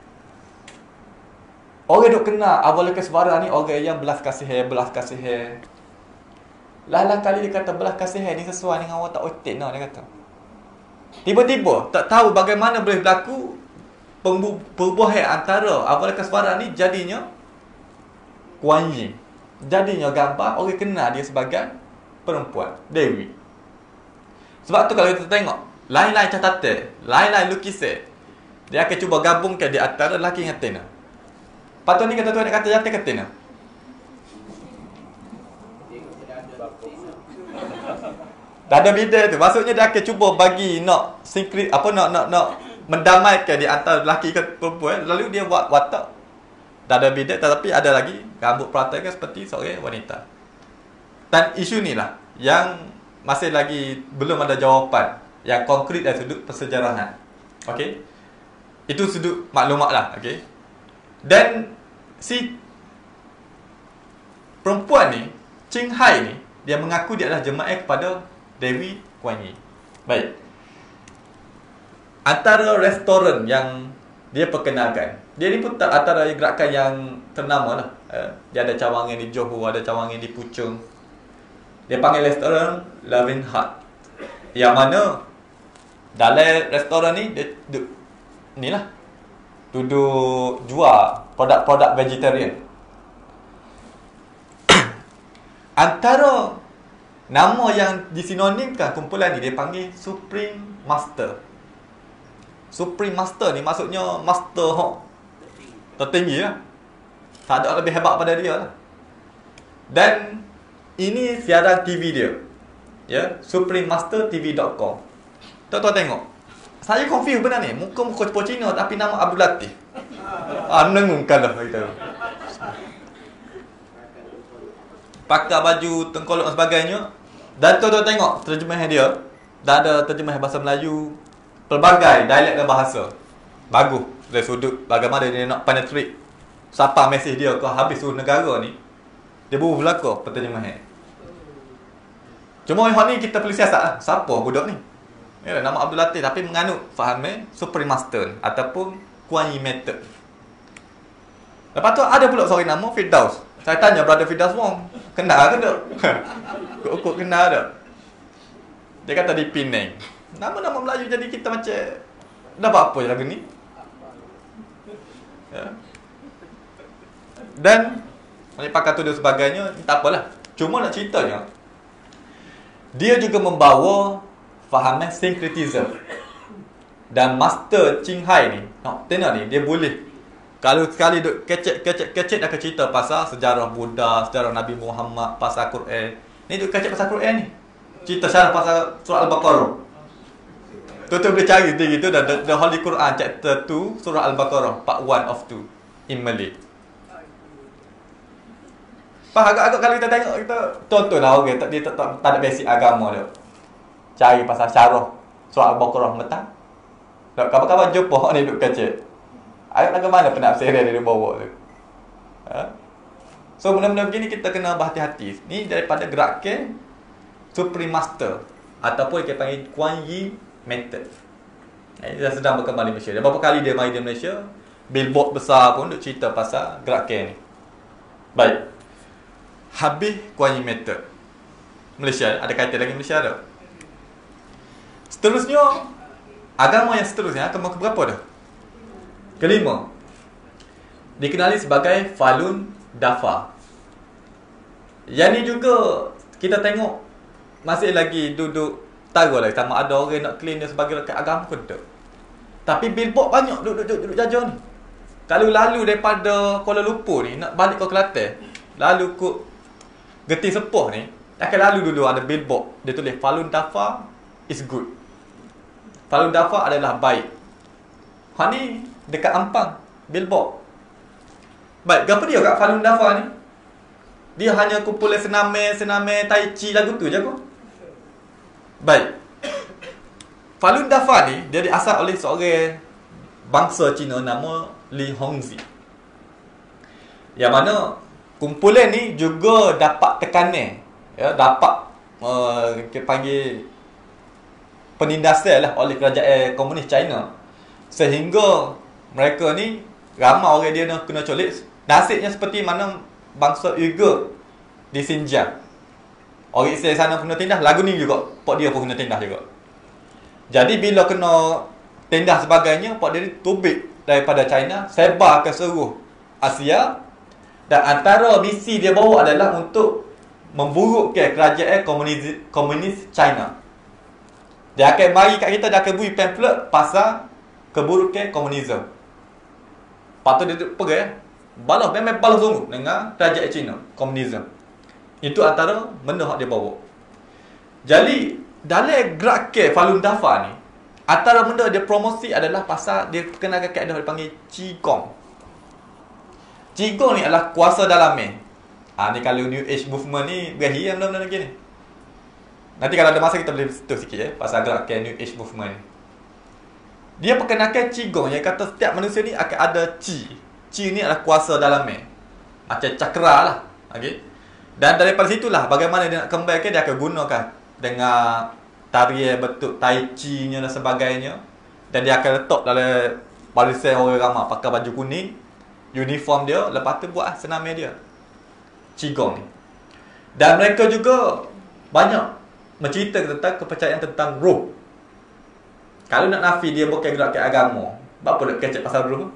orang duk kenal Avalokitesvara ni orang yang belas kasihan, belas kasihan. Lala kali dia kata belas kasihan ni sesuai dengan watak otik nah, dia kata. Tiba-tiba tak tahu bagaimana boleh berlaku perbuahan antara Avalokita Swara ni jadinya Kuan Yin. Jadinya gambar orang kenal dia sebagai perempuan, Dewi. Sebab tu kalau kita tengok lain-lain catatan, lain-lain lukisan, dia akan cuba gabungkan di antara lelaki dengan tina. Patut ni kata tu nak kata jantan ke tina? Tak ada beza tu. Maksudnya dia akan cuba bagi nak sinkrit apa nak nak nak mendamaikan di antara lelaki ke perempuan, lalu dia buat watak. Tak ada beza, tetapi ada lagi rambut perhatikan seperti seorang wanita. Dan isu ni lah yang masih lagi belum ada jawapan yang konkret dari sudut persejarahan. Okey. Itu sudut maklumat lah, okey. Dan si perempuan ni, Ching Hai ni, dia mengaku dia adalah jemaah kepada Dewi Kuan Yin. Baik. Antara restoran yang dia perkenalkan, dia ni pun tak antara gerakan yang ternama lah. Dia ada cawangan di Johor, ada cawangan di Puchong. Dia panggil restoran Loving Heart, yang mana dalam restoran ni dia duduk ni lah, duduk jual produk-produk vegetarian. Antara nama yang disinonimkan kumpulan ni dia panggil Supreme Master. Supreme Master ni maksudnya master hok tertinggi lah. Tak ada lebih hebat pada dia lah. Dan ini siaran T V dia, ya, supreme master t v dot com. Tuan-tuan tengok, saya confuse benar ni. Muka-muka Cina tapi nama Abdul Latif. Ah, menengungkan lah kita. Pakai baju tengkolok dan sebagainya. Dan tuan-tuan tengok terjemahan dia, dah ada terjemahan bahasa Melayu, pelbagai dialek dan bahasa. Bagus dari sudut bagaimana dia nak penetrate siapa mesej dia ke habis seluruh negara ni. Dia baru berlaku penterjemahan. Cuma yang ni kita perlu siasat lah. Siapa budak ni? Ya, nama Abdul Latif tapi menganut faham eh, Supreme Master ataupun Kuan Yin Method. Lepas tu ada pula seorang nama Firdaus. Saya tanya brother Firdaus Wong, kenal ke tak? Kok-kok kenal tak? Dia kata di Penang. Nama-nama Melayu jadi kita macam dah buat apa je lagu ni? Ya. Dan pakai tu dan sebagainya, tak apalah. Cuma nak ceritanya, dia juga membawa fahaman syncretism. Dan Master Ching Hai ni, nak tengok ni, dia boleh kalau sekali duk kecek-kecek-kecek akan cerita pasal sejarah Buddha, sejarah Nabi Muhammad, pasal Quran. Ni duk kecek pasal Quran ni. Cerita syarah pasal surah Al-Baqarah. Tu-tu boleh cari dia gitu, dan the, the Holy Quran chapter two surah Al-Baqarah part one of two in Malay. Faham agak-agak kalau kita tengok, kita contohlah orang okay, dia tak, tak, tak ada basic agama dia. Cari pasal syarah surah Al-Baqarah metang. Tak kawan-kawan jumpa ni duk kecek. Ayat lagu mana penafsiran dia bawa tu. Ha? So benda-benda begini kita kena berhati-hati. Ni daripada gerakan Supreme Master ataupun kita panggil Kuan Yin Method. Eh, dia sedang berkembang di Malaysia. Dan berapa kali dia mari di Malaysia, billboard besar pun duk cerita pasal gerakan ni. Baik. Habis Kuan Yin Method. Malaysia, ada kaitan lagi Malaysia tak? Seterusnya, agama yang seterusnya, agama keberapa dah? Kelima, dikenali sebagai Falun Dafa. Yang ni juga kita tengok masih lagi duduk taruh lah sama ada orang nak claim dia sebagai rakyat agama ke tak. Tapi billboard banyak duduk-duduk jajah ni. Kalau lalu daripada Kuala Lumpur ni nak balik ke Kelantan, lalu ke Getih Sepuh ni, akan lalu dulu ada billboard dia tulis Falun Dafa is good. Falun Dafa adalah baik. Ha ni dekat Ampang billboard. Baik, apa dia kat Falun Dafa ni? Dia hanya kumpulan senamai-senamai tai chi lagu tu je kok. Baik. Falun Dafa ni dia diasas oleh seorang bangsa Cina nama Li Hongzhi. Yang mana kumpulan ni juga dapat tekanan, ya, dapat uh, kita panggil penindasan lah oleh kerajaan komunis China. Sehingga mereka ni ramai orang dia nak kena colik. Nasibnya seperti mana bangsa Uyghur di Xinjiang. Orang Islam sana kena tindas, lagu ni juga pak dia pun kena tindas juga. Jadi bila kena tindah sebagainya, pak dia tubik daripada China, sebar ke seluruh Asia, dan antara misi dia bawa adalah untuk memburukkan kerajaan komunis, komunis China. Dia akan mari kat kita, dia akan beri pamphlet pasal keburukan komunisme. Lepas tu dia pergi, balas, memang balas sungguh dengan kerajaan China, komunisme. Itu antara benda yang dia bawa. Jadi, dalam gerakan Falun Dafa ni, antara benda dia promosi adalah pasal dia perkenalkan kaedah dia panggil Qigong. Qigong ni adalah kuasa dalamin. Ha, ni kalau New Age movement ni berakhir yang benda-benda lagi ni. Nanti kalau ada masa kita boleh sentuh sikit ya, pasal gerakan New Age movement ni. Dia perkenalkan Qigong yang kata setiap manusia ni akan ada Qi. Qi ni adalah kuasa dalamin. Macam cakra lah. Okay? Dan daripada situlah bagaimana dia nak kembangkan, dia akan gunakan dengan tarian bentuk tai chi nya dan sebagainya. Dan dia akan letak dalam barisan orang ramai pakai baju kuning, uniform dia, lepas tu buat senam dia Qigong ni. Dan mereka juga banyak menceritakan tentang kepercayaan tentang roh. Kalau nak nafi dia bukan gerakan agama, apa nak kecek pasal roh?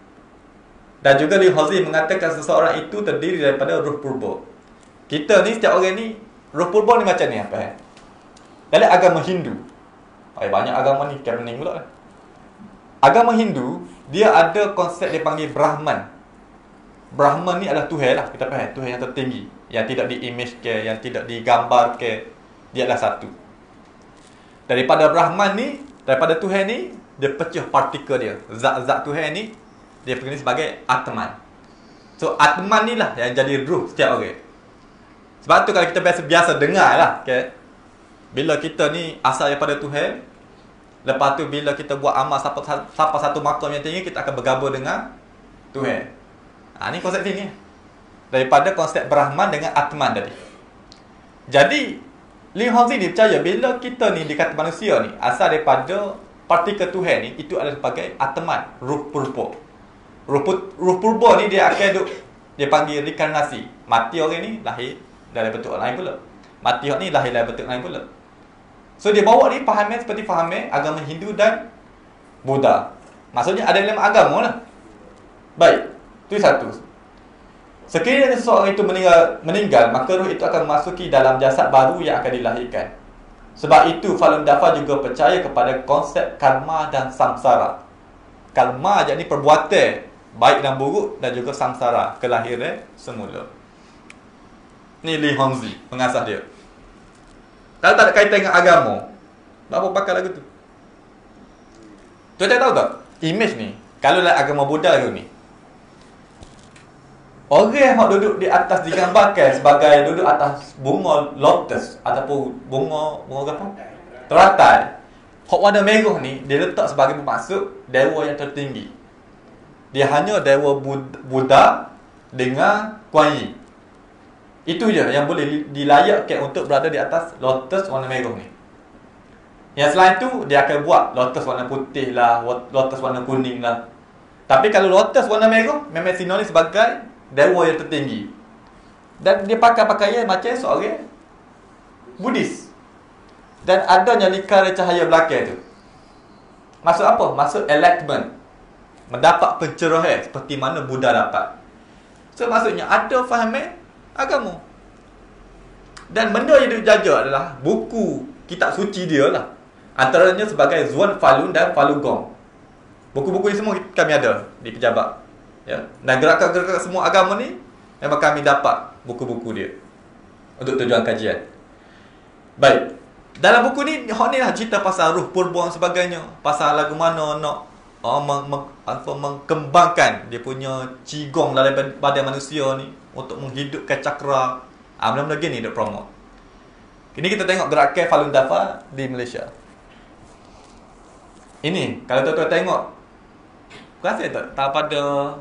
Dan juga Li Hongzhi mengatakan seseorang itu terdiri daripada roh purba. Kita ni, setiap orang ni, roh purba ni macam ni apa eh? Dalam agama Hindu, ay, banyak agama ni kan pening pula. Agama Hindu, dia ada konsep dia panggil Brahman. Brahman ni adalah Tuhan lah, kita faham, Tuhan yang tertinggi, yang tidak di-image ke, yang tidak digambar ke, dia adalah satu. Daripada Brahman ni, daripada Tuhan ni, dia pecah partikel dia. Zat-zat Tuhan ni, dia panggil sebagai Atman. So, Atman ni lah yang jadi ruh setiap orang. Sebab tu kalau kita biasa, biasa dengar lah, okay? Bila kita ni asal daripada Tuhan, lepas tu bila kita buat amal sampai, sampai satu makam yang tinggi, kita akan bergabung dengan Tuhan. Ha, ni konsep sini. Daripada konsep Brahman dengan Atman tadi. Jadi, Li Hongzhi ni percaya bila kita ni dikata manusia ni asal daripada partikel Tuhan ni, itu adalah sebagai Atman, ruh purba. Ruh, ruh purba ni dia akan duk, dia panggil reinkarnasi. Mati orang ni lahir dalam bentuk lain pula. Mati orang ni lahir dalam bentuk lain pula. So dia bawa ni fahaman seperti fahaman agama Hindu dan Buddha. Maksudnya ada dalam agama lah. Baik, itu satu. Sekiranya seseorang itu meninggal, meninggal, maka roh itu akan memasuki dalam jasad baru yang akan dilahirkan. Sebab itu Falun Dafa juga percaya kepada konsep karma dan samsara. Karma jadi perbuatan baik dan buruk, dan juga samsara, kelahiran semula. Ni Li Hongzhi, pengasas dia. Kalau tak ada kaitan dengan agama, apa pakai lagu tu? Tuan-tuan tahu tak? Image ni, kalau lah agama Buddha lagu ni, orang yang duduk di atas digambarkan sebagai duduk atas bunga lotus ataupun bunga bunga apa? Teratai. Hak warna merah ni dia letak sebagai bermaksud dewa yang tertinggi. Dia hanya dewa Buddha dengan Kuan Yin. Itu je yang boleh dilayakkan untuk berada di atas lotus warna merah ni. Yang selain tu dia akan buat lotus warna putih lah, lotus warna kuning lah. Tapi kalau lotus warna merah memang sinonim sebagai dewa yang tertinggi. Dan dia pakai pakaian macam seorang Buddhis. Dan adanya lingkaran cahaya belakang tu. Maksud apa? Maksud enlightenment. Mendapat pencerahan seperti mana Buddha dapat. So maksudnya ada fahaman agama. Dan benda yang dia jaga adalah buku kitab suci dia lah. Antaranya sebagai Zhuan Falun dan Falun Gong. Buku-buku ni semua kami ada di pejabat. Ya. Dan gerakan-gerakan semua agama ni memang kami dapat buku-buku dia untuk tujuan kajian. Baik. Dalam buku ni, hak ni lah cerita pasal ruh purba dan sebagainya. Pasal lagu mana nak oh, meng, meng, apa, mengkembangkan dia punya Qigong dalam badan manusia ni untuk menghidupkan cakra. Ah, benda-benda gini dia promote. Kini kita tengok gerakan Falun Dafa di Malaysia. Ini, kalau tuan-tuan tengok, rasa tak? Tak pada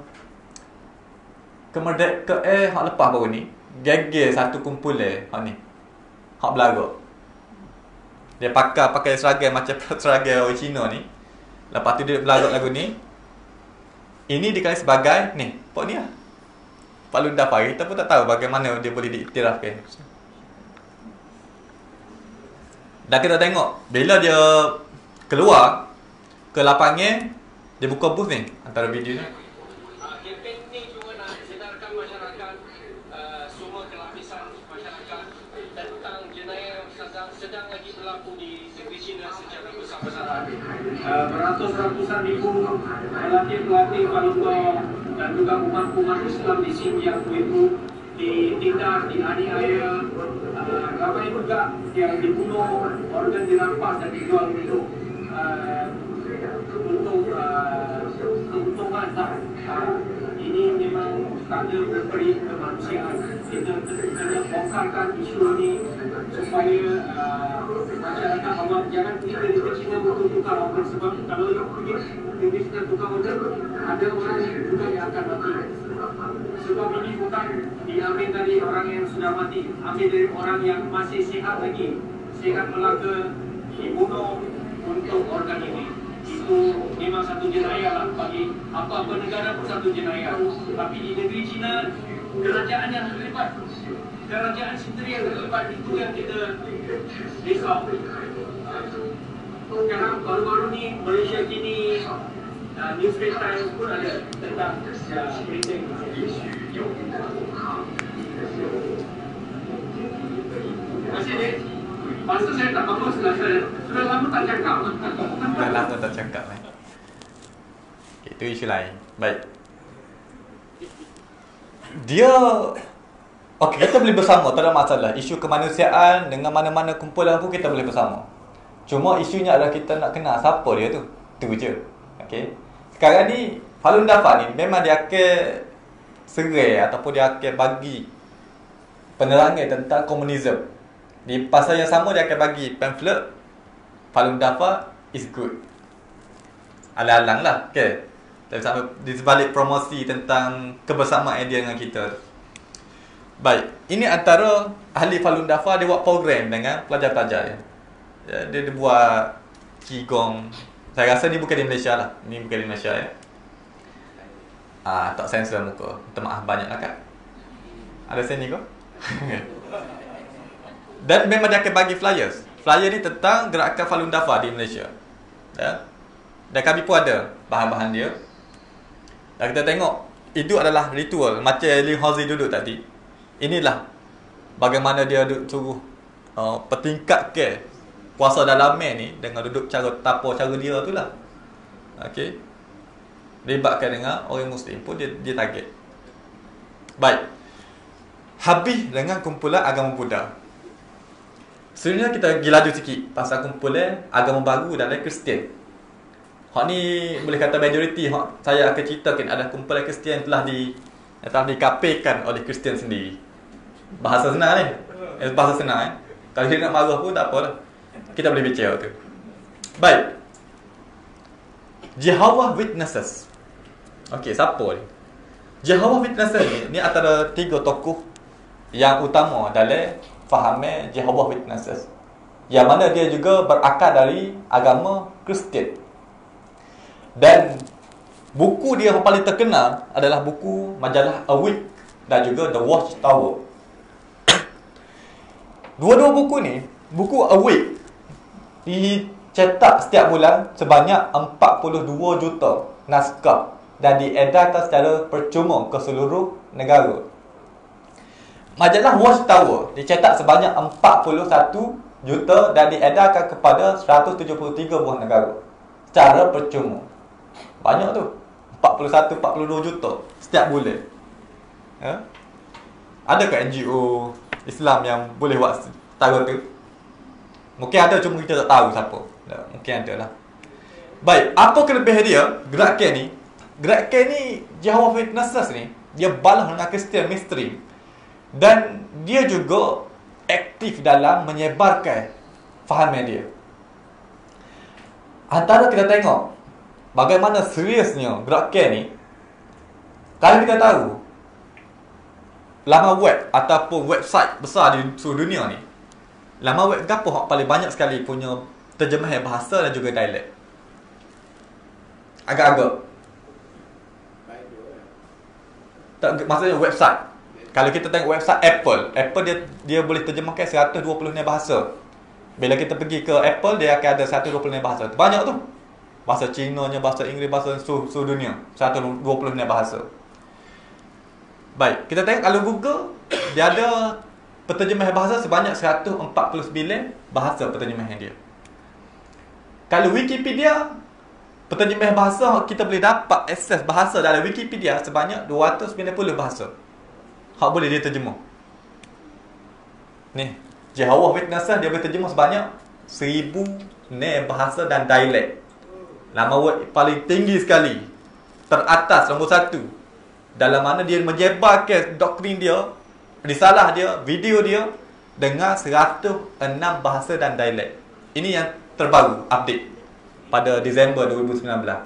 kemerdekaan eh hak lepas baru ni, gegel satu kumpulan hak ni. Hak belagak. Dia pakai pakai seragam macam seragam orang Cina ni. Lepas tu dia belagak lagu ni. Ini dikali sebagai ni, pok ni lah. Falun Dafa, kita pun tak tahu bagaimana dia boleh diiktirafkan. Dan kita tengok bila dia keluar ke lapangan, dia buka booth ni antara video ni. Kempen ni cuma nak sedarkan masyarakat, uh, semua kelapisan masyarakat tentang jenayah yang sedang, sedang lagi berlaku di negeri China secara besar-besaran. Uh, beratus-ratusan ribu pelatih-pelatih Falun Gong dan juga umat-umat Islam di Xinjiang itu ditindas, dianiaya, uh, ramai juga yang dibunuh, organ dirampas dan dijual untuk uh, untuk uh, keuntungan lah. Uh, ini memang tanda berperi kemanusiaan. Kita kena bongkarkan isu ini supaya uh, masyarakat awam jangan kita di China untuk tukar organ, sebab kalau you pergi di China tukar organ, ada orang juga yang akan mati. Sebab ini bukan diambil dari orang yang sudah mati, ambil dari orang yang masih sihat lagi, sihat belaka, dibunuh untuk organ ini. Itu memang satu jenayah lah bagi apa-apa negara pun satu jenayah. Tapi di negeri China, kerajaan yang terlibat, kerajaan sendiri yang terlibat, itu yang kita risau. Sekarang baru-baru ni Malaysia kini uh, New Straits Times pun ada tentang uh, berita ini. Terima kasih, Dek. Pasal saya tak bagus lah, saya sudah lama tak cakap. Dah lama tak cakap eh. Okay, itu isu lain. Baik. Dia okey, kita boleh bersama, tak ada masalah. Isu kemanusiaan dengan mana-mana kumpulan pun kita boleh bersama. Cuma isunya adalah kita nak kenal siapa dia tu. Tu je. Okey. Sekarang ni Falun Dafa ni memang dia akan serai ataupun dia akan bagi penerangan tentang komunisme. Di pasal yang sama dia akan bagi pamphlet Falun Dafa is good. Alang-alang lah, okay. Dan sampai di sebalik promosi tentang kebersamaan dia dengan kita. Baik, ini antara ahli Falun Dafa, dia buat program dengan pelajar-pelajar dia. Ya, dia, dia buat Qigong. Saya rasa ni bukan di Malaysia lah. Ni bukan di Malaysia ya. Ah, tak sensor muka. Minta maaf banyak lah kan. Ada sini kau? Dan memang dia akan bagi flyers. Flyer ni tentang gerakan Falun Dafa di Malaysia. Ya. Dan kami pun ada bahan-bahan dia. Dan kita tengok, itu adalah ritual. Macam Lee Hozi duduk tadi. Inilah bagaimana dia duduk suruh uh, pertingkat ke puasa dalaman ni dengan duduk cara tapo cara dia tu lah. Okey. Libatkan dengan orang Muslim pun dia, dia target. Baik. Habis dengan kumpulan agama Buddha. Sebenarnya kita pergi laju sikit pasal kumpulan agama baru dalam Kristian. Hak ni boleh kata majoriti hak saya akan ceritakan adalah kumpulan Kristian telah di telah dikapirkan oleh Kristian sendiri. Bahasa senang ni. Eh, bahasa senang eh. Kalau dia nak marah pun tak apalah. Kita boleh bicara tu. Baik. Jehovah Witnesses. Okey, siapa ni? Jehovah Witnesses ni, ni antara tiga tokoh yang utama dalam fahaman Jehovah Witnesses, yang mana dia juga berakar dari agama Kristian. Dan buku dia yang paling terkenal adalah buku majalah Awake dan juga The Watchtower. Dua-dua buku ni, buku Awake dicetak setiap bulan sebanyak empat puluh dua juta naskah dan diedarkan secara percuma ke seluruh negara. Majalah Watchtower dicetak sebanyak empat puluh satu juta dan diedarkan kepada seratus tujuh puluh tiga buah negara secara percuma. Banyak tu. empat puluh satu empat puluh dua juta setiap bulan. Ya? Adakah N G O Islam yang boleh buat setara tu? Mungkin ada, cuma kita tak tahu siapa. Ya, mungkin ada lah. Baik, apa kelebihan dia? Gerakan ni, gerakan ni Jehovah Witnesses ni, dia balas dengan Kristian mainstream. Dan dia juga aktif dalam menyebarkan fahaman dia. Antara kita tengok bagaimana seriusnya gerakan ni, kalau kita tahu laman web ataupun website besar di seluruh dunia ni, laman web apa yang paling banyak sekali punya terjemahan bahasa dan juga dialek? Agak-agak tak, maksudnya website. Kalau kita tengok website Apple, Apple dia dia boleh terjemahkan seratus dua puluh bahasa. Bila kita pergi ke Apple, dia akan ada seratus dua puluh enam bahasa. Banyak tu. Bahasa Cina-nya, bahasa Inggeris, bahasa seluruh, seluruh dunia. seratus dua puluh enam bahasa. Baik, kita tengok kalau Google, dia ada penterjemah bahasa sebanyak seratus empat puluh sembilan bahasa penterjemahan dia. Kalau Wikipedia, penterjemah bahasa, kita boleh dapat akses bahasa dalam Wikipedia sebanyak dua ratus sembilan puluh bahasa. Hak boleh dia terjemah. Ni, Jehovah Witnesses dia boleh terjemah sebanyak seribu enam bahasa dan dialek. Nama word paling tinggi sekali, teratas nombor satu, dalam mana dia menyebarkan doktrin dia, risalah dia, video dia dengan seratus enam bahasa dan dialek. Ini yang terbaru, update pada Disember dua ribu sembilan belas.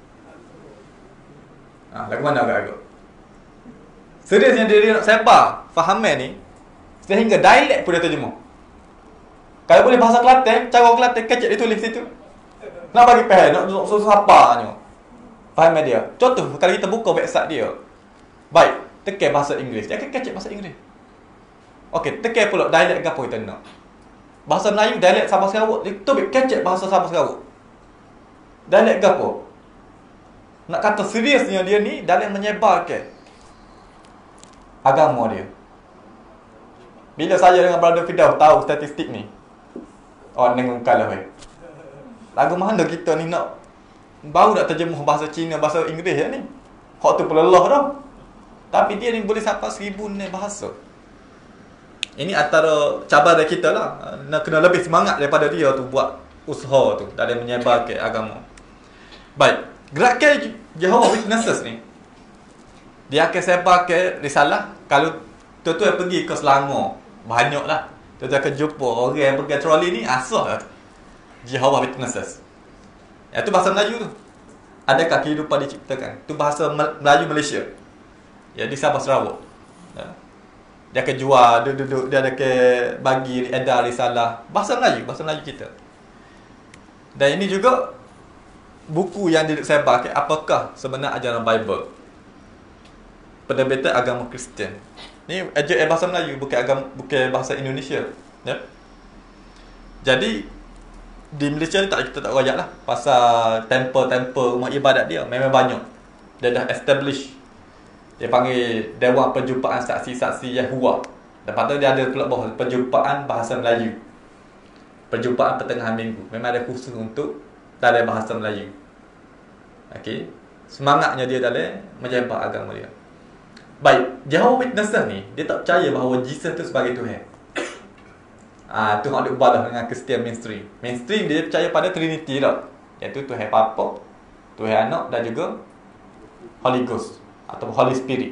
Ha, lagu mana agak-agak? Seriusnya dia nak sebar fahaman ni, sehingga dialek pun dia terjemah. Kalau boleh bahasa Kelantan, cara Kelantan kecek dia tulis situ. Nak bagi faham, nak susah apanya. Faham dia. Contoh, kalau kita buka website dia. Baik, tekan bahasa Inggeris. Dia akan kecek bahasa Inggeris. Okey, tekan pula dialek apa kita nak. Bahasa Melayu, dialek Sabah Sarawak. Dia tubik kecek bahasa Sabah Sarawak. Dialek apa? Nak kata seriusnya dia ni, dialek menyebarkan agama dia. Bila saya dengan Brother Firdaus tahu statistik ni, oh, nengok kalah weh. Lagu mana kita ni nak baru nak terjemah bahasa Cina, bahasa Inggeris ya ni. Hak tu pelelah dah. Tapi dia ni boleh sampai seribu ni bahasa. Ini antara cabaran kita lah. Nak kena lebih semangat daripada dia tu buat usaha tu dalam menyebarkan agama. Baik, gerakan Jehovah Witnesses ni, dia akan sebarkan risalah. Kalau tuan-tuan pergi ke Selangor, banyak lah tuan-tuan akan jumpa orang yang pegang troli ni asal lah Jehovah Witnesses. Itu bahasa Melayu tu. Adakah kehidupan diciptakan? Itu bahasa Melayu Malaysia. Ya, di Sabah Sarawak. Ya. Dia akan jual, dia duduk, dia akan bagi edar risalah bahasa Melayu, bahasa Melayu kita. Dan ini juga buku yang disebarkan, apakah sebenar ajaran Bible? Penerbitan agama Kristian. Ni ajar bahasa Melayu, bukan agama, bukan bahasa Indonesia. Ya. Jadi di Malaysia ni tak, kita tak rayak lah pasal temple-temple rumah ibadat dia memang banyak. Dia dah establish. Dia panggil Dewan Perjumpaan Saksi-Saksi Yahua. Lepas tu dia ada pula bawah Perjumpaan Bahasa Melayu, Perjumpaan Pertengahan Minggu. Memang ada khusus untuk dalam bahasa Melayu. Okey, semangatnya dia dalam menyebar agama dia. Baik, Jehovah Witnesses ni dia tak percaya bahawa Jesus tu sebagai Tuhan. Ah, tu hak dia ubah dengan Kristian mainstream. Mainstream dia percaya pada Trinity dah, iaitu Tuhan Bapa, Tuhan Anak dan juga Holy Ghost atau Holy Spirit.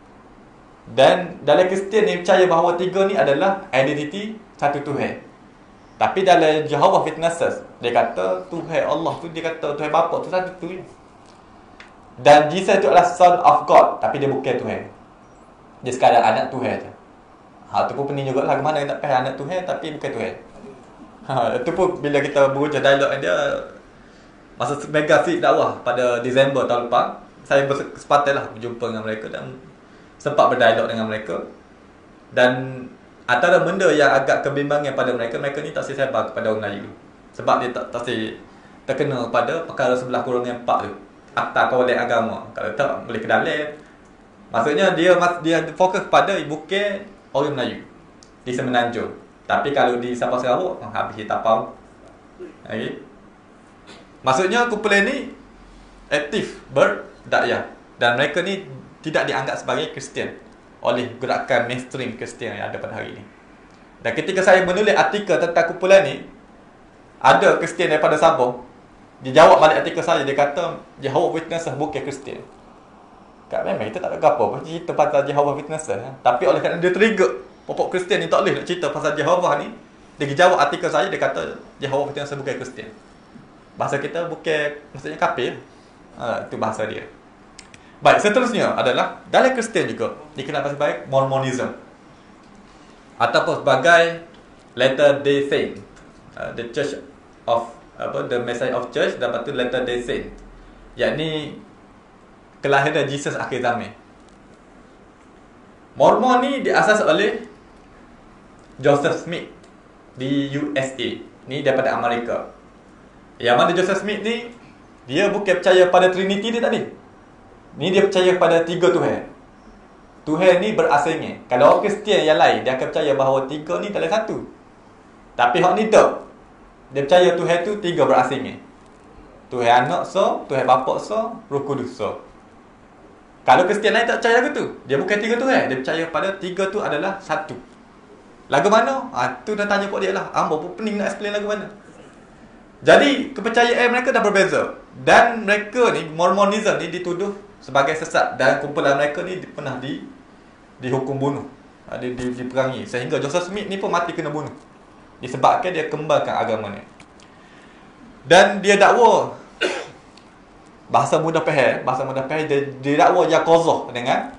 Dan dalam Kristian ni percaya bahawa tiga ni adalah identiti satu Tuhan. Tapi dalam Jehovah Witnesses dia kata Tuhan Allah tu, dia kata Tuhan Bapa tu satu tu. Dan Jesus tu adalah Son of God, tapi dia bukan Tuhan. Dia sekadar anak Tuhan je. Ha, tu pun pening juga lah. Mana nak faham anak Tuhan tapi bukan Tuhan. Ha, itu pun bila kita berujar dialog dia masa mega fit dakwah pada Disember tahun lepas, saya berkesempatan lah berjumpa dengan mereka dan sempat berdialog dengan mereka. Dan antara benda yang agak kebimbangan pada mereka, mereka ni tak sebar kepada orang Melayu. Sebab dia tak, tak terkena pada perkara sebelah kurang yang empat tu, Akta Kawalan Agama. Kalau tak boleh ke dalam. Maksudnya dia dia fokus pada bukan orang Melayu di Semenanjung. Tapi kalau di Sabah Sarawak, habis tapau. Okey. Maksudnya kumpulan ni aktif berdakwah dan mereka ni tidak dianggap sebagai Kristian oleh gerakan mainstream Kristian yang ada pada hari ini. Dan ketika saya menulis artikel tentang kumpulan ni, ada Kristian daripada Sabah, dia jawab balik artikel saya, dia kata Jehovah Witnesses bukan Kristian. Kat memang kita tak ada apa-apa cerita pasal Jehovah Witnesses. Tapi oleh kerana dia trigger popok Kristian ni tak boleh nak cerita pasal Jehovah ni, dia jawab artikel saya, dia kata Jehovah Witnesses bukan Kristian. Bahasa kita bukan, maksudnya kafir. Ha, itu bahasa dia. Baik, seterusnya adalah dalam Kristian juga dikenal sebagai Mormonism ataupun sebagai Latter-day Saint, uh, the Church of apa, the Messiah of Church, dan lepas tu Latter-day Saint, yakni kelahiran Jesus akhir zaman. Mormon ni diasas oleh Joseph Smith. di U S A. Ni daripada Amerika. Yang mana Joseph Smith ni, dia bukan percaya pada Trinity dia tadi. Ni dia percaya pada tiga Tuhan. Tuhan ni berasingnya. Kalau orang Kristian yang lain, dia akan percaya bahawa tiga ni dalam satu. Tapi hak ni tak. Dia percaya Tuhan tu tiga berasingnya. Tuhan Anak so, Tuhan Bapa so, Roh Kudus so. Kalau Kristian lain tak percaya lagu tu, dia bukan tiga Tuhan. Dia percaya pada tiga tu adalah satu. Lagu mana? Ah, tu dah tanya kat dia lah. Ambo pun pening nak explain lagu mana. Jadi, kepercayaan mereka dah berbeza. Dan mereka ni, Mormonism ni dituduh sebagai sesat. Dan kumpulan mereka ni pernah di dihukum bunuh. Di, di, diperangi. Sehingga Joseph Smith ni pun mati kena bunuh. Disebabkan dia kembangkan agama ni. Dan dia dakwa, bahasa mudah faham, bahasa mudah faham, dia, dia dakwa Yakozoh dengan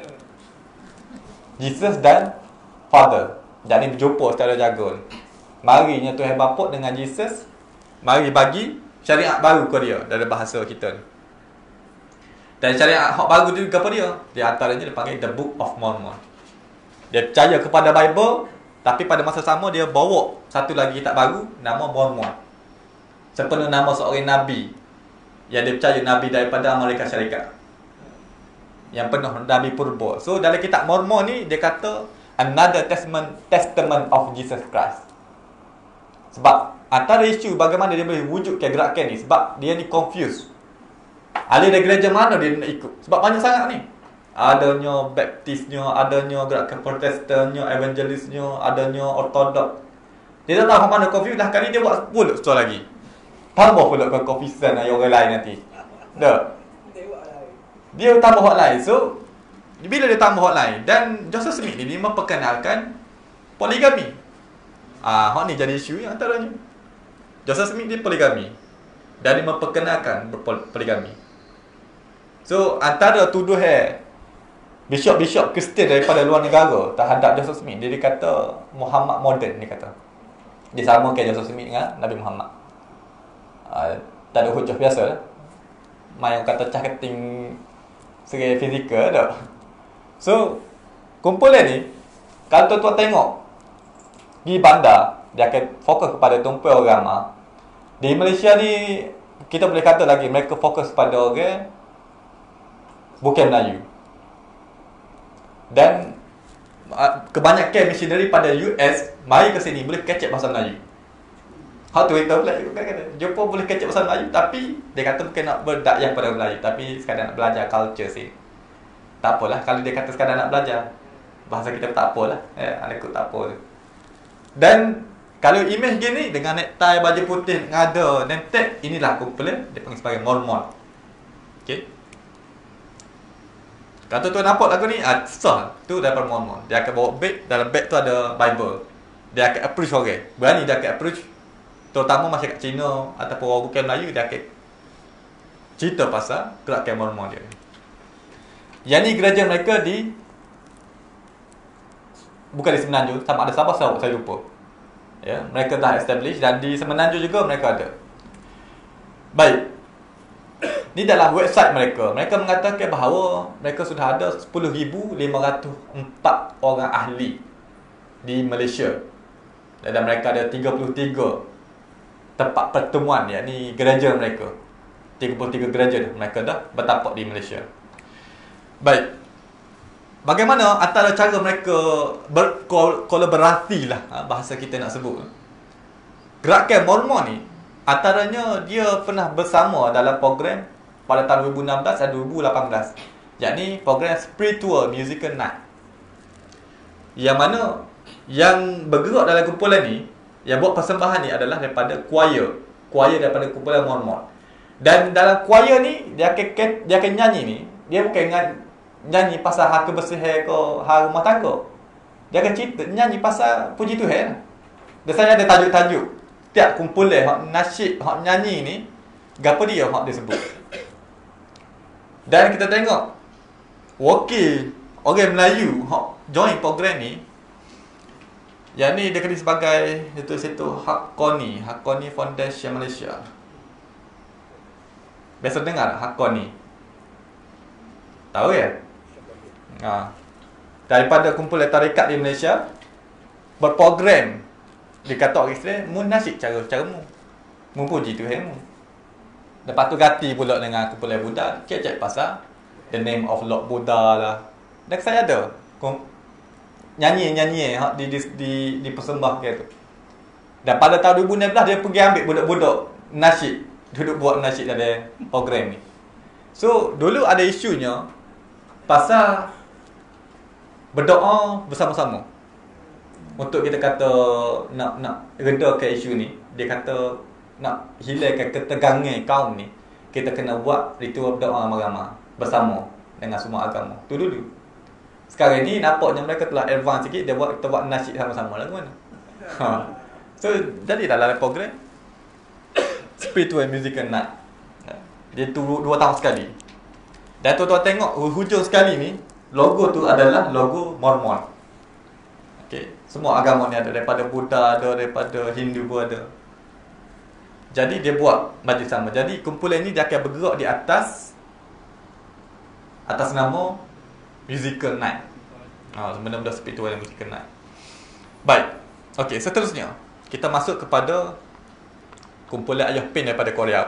Jesus dan Father. Jadi berjumpa secara jaga. Marinya Tuhan Bapa dengan Jesus, mari bagi syariat baru ke dia dari bahasa kita ni. Dan syariat hak baru tu apa dia? Di antaranya dia panggil The Book of Mormon. Dia percaya kepada Bible, tapi pada masa sama dia bawa satu lagi kitab baru nama Mormon. Sepenuh nama seorang nabi yang dia percaya nabi daripada Amerika Syarikat. Yang penuh nabi purba. So dalam kitab Mormon ni dia kata another testament testament of Jesus Christ. Sebab antara isu bagaimana dia boleh wujudkan gerakan ni, sebab dia ni confused. Ahli dari gereja mana dia nak ikut? Sebab banyak sangat ni. Adanya Baptistnya, adanya gerakan Protestannya, Evangelisnya, adanya Orthodox. Dia tak tahu mana confused. Dah kali dia buat sepuluh store lagi. Tambah pula ke confusion yang orang lain nanti. Tak? Dia tambah hot lain. So, bila dia tambah hot lain, dan Joseph Smith ni dia memperkenalkan poligami. Ah, hot ni jadi isu yang antaranya. Joseph Smith dia poligami. Dan dia memperkenalkan poligami. So, antara tuduhan bishop-bishop Kristian daripada luar negara terhadap Joseph Smith, dia dikata Muhammad modern, dia kata. Dia samakan Joseph Smith dengan Nabi Muhammad. Uh, tak ada hujah biasa lah. Main kata cah keting segi fizikal tak. So, kumpulan ni, kalau tuan-tuan tengok di bandar, dia akan fokus kepada tumpuan orang ramah. Di Malaysia ni, kita boleh kata lagi mereka fokus pada orang bukan Melayu. Dan uh, kebanyakan missionary pada U S mari ke sini boleh kecek bahasa Melayu. Hak tu kita pula kata jumpa boleh kecek bahasa Melayu, tapi dia kata bukan nak berdakwah pada Melayu, tapi sekadar nak belajar culture sini. Tak apalah kalau dia kata sekadar nak belajar. Bahasa kita tak apalah. Eh, anak ikut tak apa tu. Dan kalau image gini dengan necktie baju putih ngada name tag, inilah kumpulan dia panggil sebagai Mormon. Okey. Kata tuan nampak lagu ni, ah, sah tu daripada Mormon. Dia akan bawa bag, dalam bag tu ada Bible. Dia akan approach orang. Berani dia akan approach, terutama masyarakat Cina ataupun orang bukan Melayu, dia akan cerita pasal gerakan Mormon dia. Yang ni gereja mereka di bukan di Semenanjung, sama ada Sabah Sarawak, saya lupa. Ya, mereka dah establish, dan di Semenanjung juga mereka ada. Baik. Ni dalam website mereka, mereka mengatakan bahawa mereka sudah ada sepuluh ribu lima ratus empat orang ahli di Malaysia. Dan mereka ada tiga puluh tiga tempat pertemuan, yakni gereja mereka. tiga puluh tiga gereja mereka dah bertapak di Malaysia. Baik. Bagaimana antara cara mereka berkolaborasi lah, bahasa kita nak sebut. Gerakan Mormon ni, antaranya dia pernah bersama dalam program pada tahun dua ribu enam belas dan dua ribu lapan belas, yakni program Spiritual Musical Night. Yang mana yang bergerak dalam kumpulan ni, yang buat persembahan ni adalah daripada choir, choir daripada kumpulan Mormon. Dan dalam choir ni dia akan dia akan nyanyi ni, dia bukan nyanyi pasal hak kebersihan ke hak rumah tangga. Dia akan cerita nyanyi pasal puji Tuhan. Biasanya ada tajuk-tajuk. Tiap kumpulan hak nasyid, hak nyanyi ni, gapo dia hak dia sebut. Dan kita tengok wakil orang Melayu hak join program ni, yang ni dia kena sebagai itu situ Hakoni, Hakoni Foundation Malaysia. Biasa dengar Hakoni? Tahu ya? Ha. Daripada kumpulan tarekat di Malaysia berprogram Dia kata orang Islam, mu nasyid cara cara mu. Mu puji Tuhan mu. Lepas tu ganti pula dengan kumpulan Buddha, kecek pasal the name of Lord Buddha lah. Dan saya ada nyanyi-nyanyi di di di, di persembahkan tu. Dan pada tahun dua ribu enam belas dia pergi ambil budak-budak nasyid, duduk buat nasyid dalam program ni. So, dulu ada isunya pasal berdoa bersama-sama. Untuk kita kata nak nak redakan isu ni, dia kata nak hilangkan ketegangan kaum ni, kita kena buat ritual berdoa ramai-ramai bersama dengan semua agama. Tu dulu. Sekarang ni nampaknya mereka telah advance sikit, dia buat kita buat nasyid sama-sama lah ke mana. Ha. So, jadi dalam program Spiritual Musical Night. Dia tu dua tahun sekali. Dan tuan-tuan tengok hujung sekali ni, logo tu adalah logo Mormon. Okey, semua agama ni ada, daripada Buddha ada, daripada Hindu pun ada. Jadi dia buat majlis sama. Jadi kumpulan ni dia akan bergerak di atas atas nama Musical Night. Ah, ha, benda-benda spiritual dan Musical Night. Baik. Okey, seterusnya kita masuk kepada kumpulan Ayah Pin daripada Korea.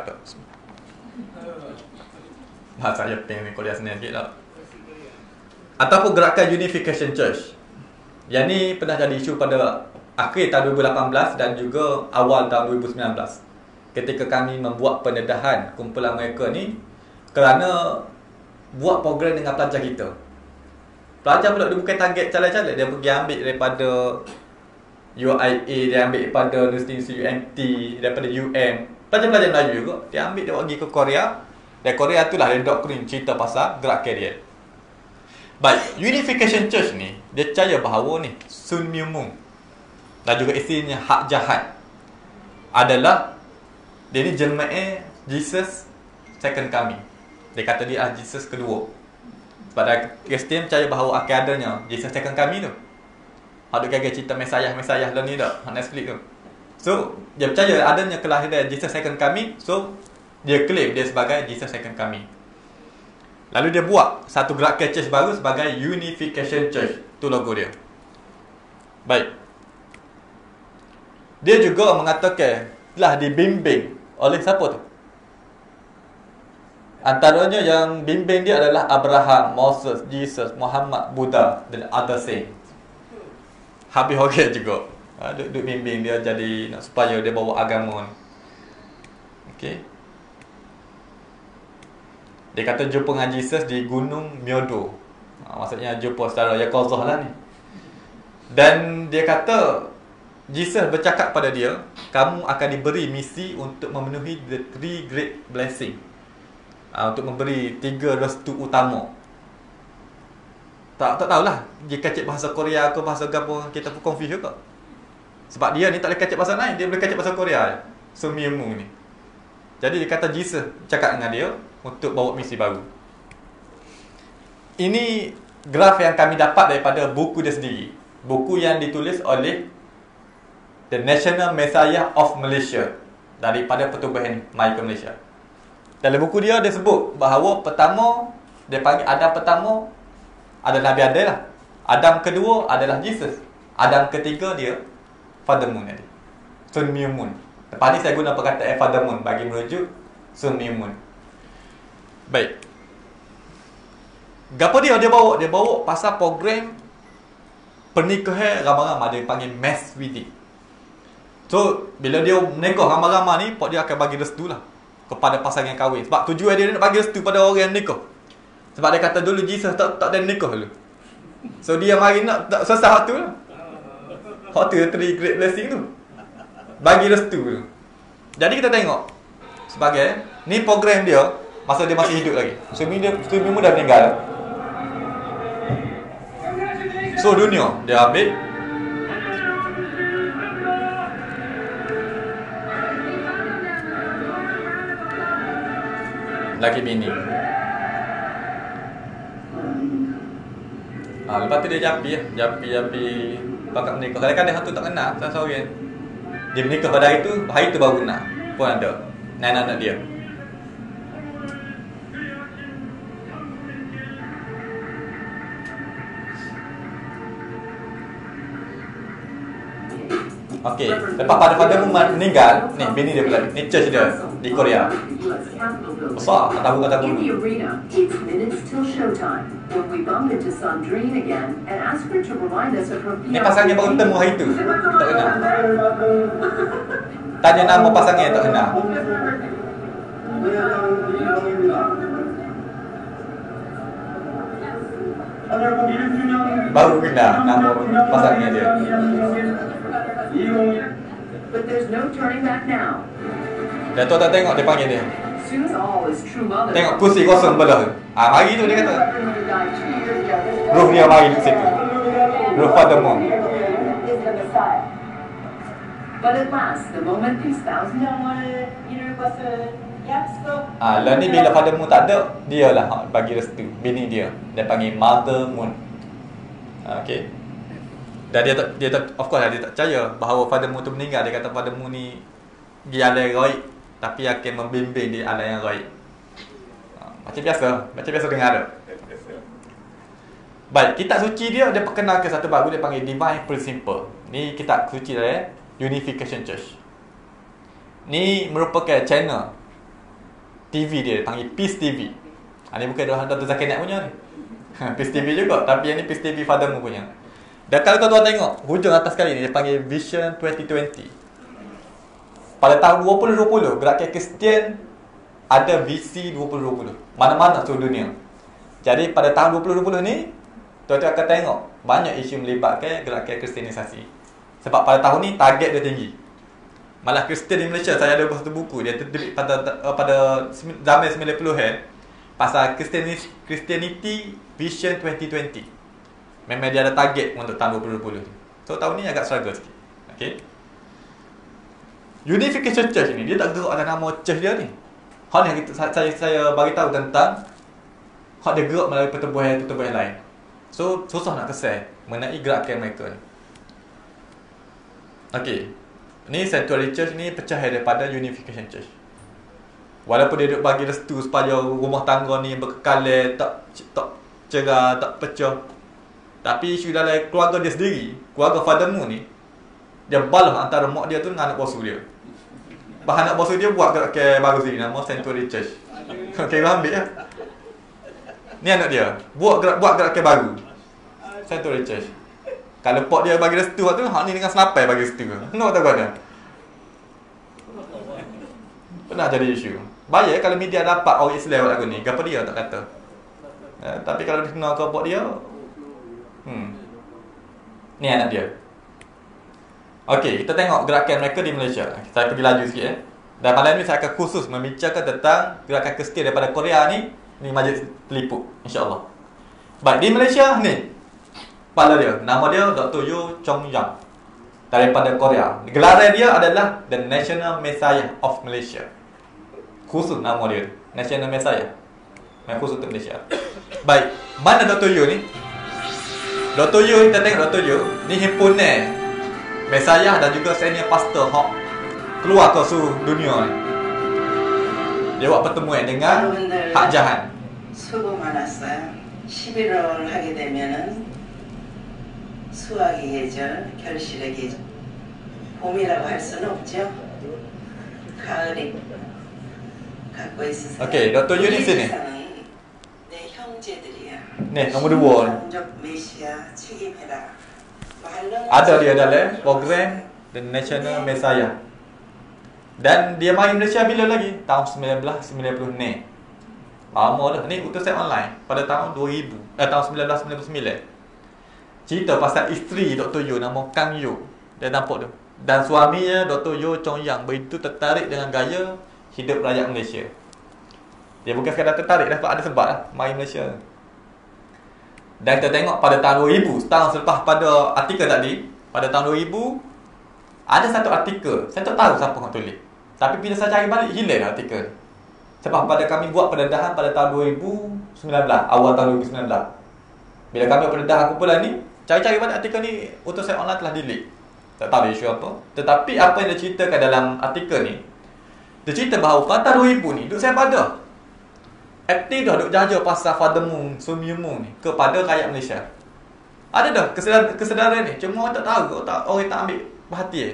Bahasa Ayah Pin ni Korea senang sikit lah. Ataupun gerakan Unification Church. Yang ni pernah jadi isu pada akhir tahun dua ribu lapan belas dan juga awal tahun dua ribu sembilan belas. Ketika kami membuat pendedahan kumpulan mereka ni kerana buat program dengan pelajar kita. Pelajar pula dia bukan target calon-calon, dia pergi ambil daripada U I A, dia ambil daripada Universiti U M T, daripada U M. Pelajar-pelajar Melayu juga, dia ambil dia pergi ke Korea. Dan Korea tu lah dia doktrin cerita pasal gerakan dia. Baik, Unification Church ni dia percaya bahawa ni Sun Myung Moon dan juga isterinya Hak Jahat adalah dia ni jemaah Jesus second coming. Dia kata dia adalah Jesus kedua. Sebab Kristian percaya bahawa akan adanya Jesus second coming tu. Ada gagal cerita Mesiah-Mesiah lah ni dah Netflix tu. So, dia percaya adanya kelahiran Jesus second coming. So, dia claim dia sebagai Jesus second coming. Lalu dia buat satu gerakan church baru sebagai Unification Church. Tu logo dia. Baik. Dia juga mengatakan telah dibimbing oleh siapa tu? Antaranya yang bimbing dia adalah Abraham, Moses, Jesus, Muhammad, Buddha dan other saints. Habis orang juga. Ha, duk, duk bimbing dia jadi nak supaya dia bawa agama ni. Okey. Dia kata jumpa dengan Jesus di Gunung Myodo. Ha, maksudnya jumpa secara yaqazah lah ni. Dan dia kata Jesus bercakap pada dia, kamu akan diberi misi untuk memenuhi the three great blessing. Ha, untuk memberi tiga restu utama. Tak tak tahulah dia kacik bahasa Korea ke bahasa gapo, kita pun confuse juga. Sebab dia ni tak boleh kacik bahasa lain, dia boleh kacik bahasa Korea. Sun Myung Moon ni. Jadi dia kata Jesus cakap dengan dia untuk bawa misi baru. Ini graf yang kami dapat daripada buku dia sendiri. Buku yang ditulis oleh The National Messiah of Malaysia, daripada Pertubuhan Michael Malaysia. Dalam buku dia, dia sebut bahawa pertama, dia panggil Adam pertama adalah Nabi Adam lah. Adam kedua adalah Jesus. Adam ketiga dia Father Moon tadi, Sun Myung Moon. Lepas ni saya guna perkataan Father Moon bagi merujuk Sun Myung Moon. Baik. Gapo dia dia bawa? Dia bawa pasal program pernikahan ramai-ramai, dia panggil mass wedding. So, bila dia menikah ramai-ramai ni, pak dia akan bagi restu lah kepada pasangan kahwin. Sebab tujuan dia nak bagi restu pada orang yang nikah. Sebab dia kata dulu Jesus tak tak ada nikah dulu. So dia mari nak tak selesai waktu lah. Waktu three great blessing tu. Bagi restu tu. Jadi kita tengok sebagai ni program dia masa dia masih hidup lagi. Suami dia, suami dah meninggal. So dunia dia ambil laki bini. Ha, lepas tu dia japi lah. Japi, japi bakal menikah. Kadang-kadang satu tak kenal salah seorang. Dia menikah pada hari tu, hari tu baru kenal. Pun ada anak-anak dia. Okey, lepas pada Father Moon meninggal, ni bini dia pula, ni church dia di Korea. Besar, tak tahu kata In apa. the arena, it's minutes till showtime when we bump into Sandrine again and ask her to remind us of her Ni pasangan baru temu hari tu. Tak kenal. Tanya nama pasangan tak kenal. Baru kenal nama pasangan dia. But there's no turning back now. Dato' tak tengok dia panggil dia. Soon all is true mother. Tengok kursi kosong belah. Ah, mari tu dia kata. Ruh dia mari di situ. Ruh Father Moon. But at last, the moment these thousand dollar 이룰 것을 약속. Ah, lah ni bila Father Moon tak ada, dia lah hak bagi restu. Bini dia. Dia panggil Mother Moon. Ah, okey. Dan dia tak, dia tak, of course lah, dia tak percaya bahawa Father Moon tu meninggal. Dia kata Father Moon ni di alam gaib, tapi akan membimbing di alam yang gaib. Ha, macam biasa, macam biasa dengar ada. Baik, kitab suci dia dia perkenalkan satu baru dia panggil Divine Principle. Ni kitab suci dia, Unification Church. Ni merupakan channel T V dia, dia panggil Peace T V. Ha, ni bukan Dato' Zakir Naik punya ni. Peace T V juga, tapi yang ni Peace T V Father Moon punya. Dan kalau tuan-tuan tengok, hujung atas sekali ni dia panggil Vision twenty twenty. Pada tahun dua ribu dua puluh, gerakan Kristian ada visi dua ribu dua puluh. Mana-mana seluruh dunia. Jadi pada tahun dua ribu dua puluh ni, tuan-tuan akan tengok banyak isu melibatkan gerakan Kristianisasi. Sebab pada tahun ni target dia tinggi. Malah Kristian di Malaysia, saya ada satu buku, dia terbit pada pada zaman sembilan puluhan pasal Christianity Vision twenty twenty. Memang dia ada target untuk tahun dua ribu dua puluh. So tahun ni agak struggle sikit. Okey. Unification Church ni dia tak gerak ada nama church dia ni. Hak ni saya saya bagi tahu tentang hak dia gerak melalui pertubuhan-pertubuhan lain. So susah nak kesal mengenai gerakan mereka ni. Okey. Ni Sanctuary Church ni pecah daripada Unification Church. Walaupun dia duk bagi restu supaya rumah tangga ni berkekalan, tak tak cerah, tak pecah. Tapi isu dalam keluarga dia sendiri, keluarga Father Moon ni, dia balah antara mak dia tu dengan anak bosu dia. Bahan anak bosu dia buat gerakan baru sendiri nama Sanctuary Church. Okey, kau ambil ya. Ni anak dia, buat gerak, buat gerakan baru. Sanctuary Church. Kalau pak dia bagi restu tu, hak ni dengan senapai bagi restu. No tak ada. Pernah jadi isu. Bayar kalau media dapat orang Islam lagu ni, gapo dia tak kata. Eh, tapi kalau dia kenal ke pak dia, Hmm. Ni anak dia. Okey, kita tengok gerakan mereka di Malaysia. Saya pergi laju sikit eh. Dan malam ni saya akan khusus membincangkan tentang gerakan Kristian daripada Korea ni. Ni majlis telipuk, insya-Allah. Baik, di Malaysia ni kepala dia, nama dia Doktor Yo Chong Yang daripada Korea. Gelaran dia adalah The National Messiah of Malaysia. Khusus nama dia, National Messiah. Yang khusus untuk Malaysia. Baik, mana Doktor Yo ni? Doktor Yo, kita tengok Doktor Yo ni himpunan Messiah dan juga senior pastor hak keluar ke seluruh dunia ni. Dia buat pertemuan dengan Hak Jahan. 수고 많았어요. 십일월 하게 되면은 수학의 계절, 결실의 계절. 봄이라고 할 수는 없죠. 가을이 갖고 있으세요. Okey, Doktor Yo di sini. 내 형제들이야. Ni nombor dua. 메시아 책임해라. Ada dia dalam program The National Messiah. Dan dia main Malaysia bila lagi? Tahun sembilan belas sembilan puluh ni. Lama dah. Ni utusan online pada tahun dua ribu. Eh tahun sembilan belas sembilan puluh sembilan. Cerita pasal isteri Doktor Yo nama Kang Yo. Dia nampak tu. Dan suaminya Doktor Yo Chong Yang begitu tertarik dengan gaya hidup rakyat Malaysia. Dia bukan sekadar tertarik dah, ada sebab lah main Malaysia. Dan kita tengok pada tahun dua ribu, setahun selepas pada artikel tadi, pada tahun dua ribu, ada satu artikel, saya tak tahu siapa yang tulis. Tapi bila saya cari balik, hilang artikel. Sebab pada kami buat pendedahan pada tahun dua ribu sembilan belas, awal tahun dua ribu sembilan belas. Bila kami buat pendedahan kumpulan ni, cari-cari balik artikel ni, utusan online telah delete. Tak tahu isu apa. Tetapi apa yang dia ceritakan dalam artikel ni, dia cerita bahawa pada tahun dua ribu ni, duk saya pada aktif dah duk jaja pasal Father Moon, Sumi Moon ni kepada rakyat Malaysia. Ada dah kesedaran, kesedaran ni. Cuma orang tak tahu, orang tak, orang tak ambil perhatian.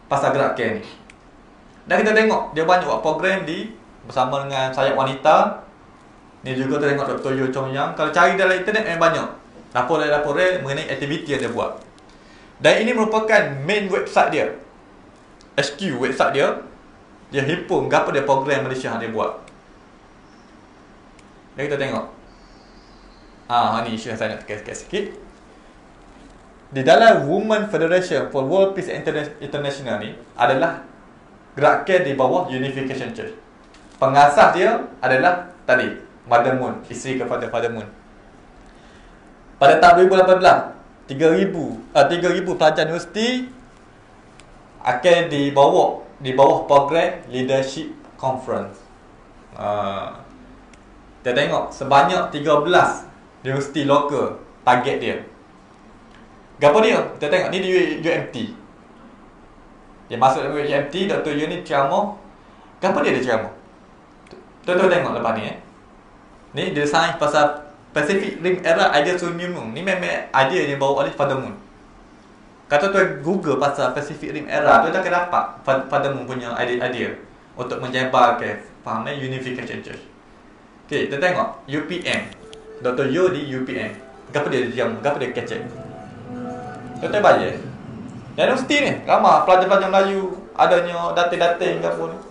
pasal gerak care ni. Dan kita tengok dia banyak buat program di bersama dengan sayap wanita. Ni juga kita tengok Doktor Yeo Chong Yang. Kalau cari dalam internet memang banyak lapor-lapor mengenai aktiviti yang dia buat. Dan ini merupakan main website dia, H Q website dia. Dia himpun apa dia program Malaysia yang dia buat. Dan kita tengok. Ah, ni isu yang saya nak tekan sikit. Di dalam Women Federation for World Peace International ni adalah gerak care di bawah Unification Church. Pengasas dia adalah tadi Mother Moon, isteri kepada Father Moon. Pada tahun dua ribu lapan belas, tiga ribu uh, tiga ribu pelajar universiti akan dibawa di bawah program Leadership Conference. Uh, kita tengok sebanyak tiga belas universiti lokal target dia. Gapo dia? Kita tengok ni di U M T. Dia masuk dalam U M T, Doktor Yeo ni ceramah. Gapo dia dia ceramah? Tuan-tuan tengok lepas ni eh. Ni dia sains pasal Pacific Rim Era Idea Union. Ni memang idea yang bawa oleh Father Moon. Kata tuan Google pasal Pacific Rim Era, tuan akan dapat Father Moon punya idea-idea untuk menjebalkan fahamnya Unification Church. Okey, kita tengok U P M. Doktor Yeo di U P M. Gapo dia jam, gapo dia kecek. Tuan-tuan bayar. Dan universiti ni ramai pelajar-pelajar Melayu, adanya dating-dating gapo ni.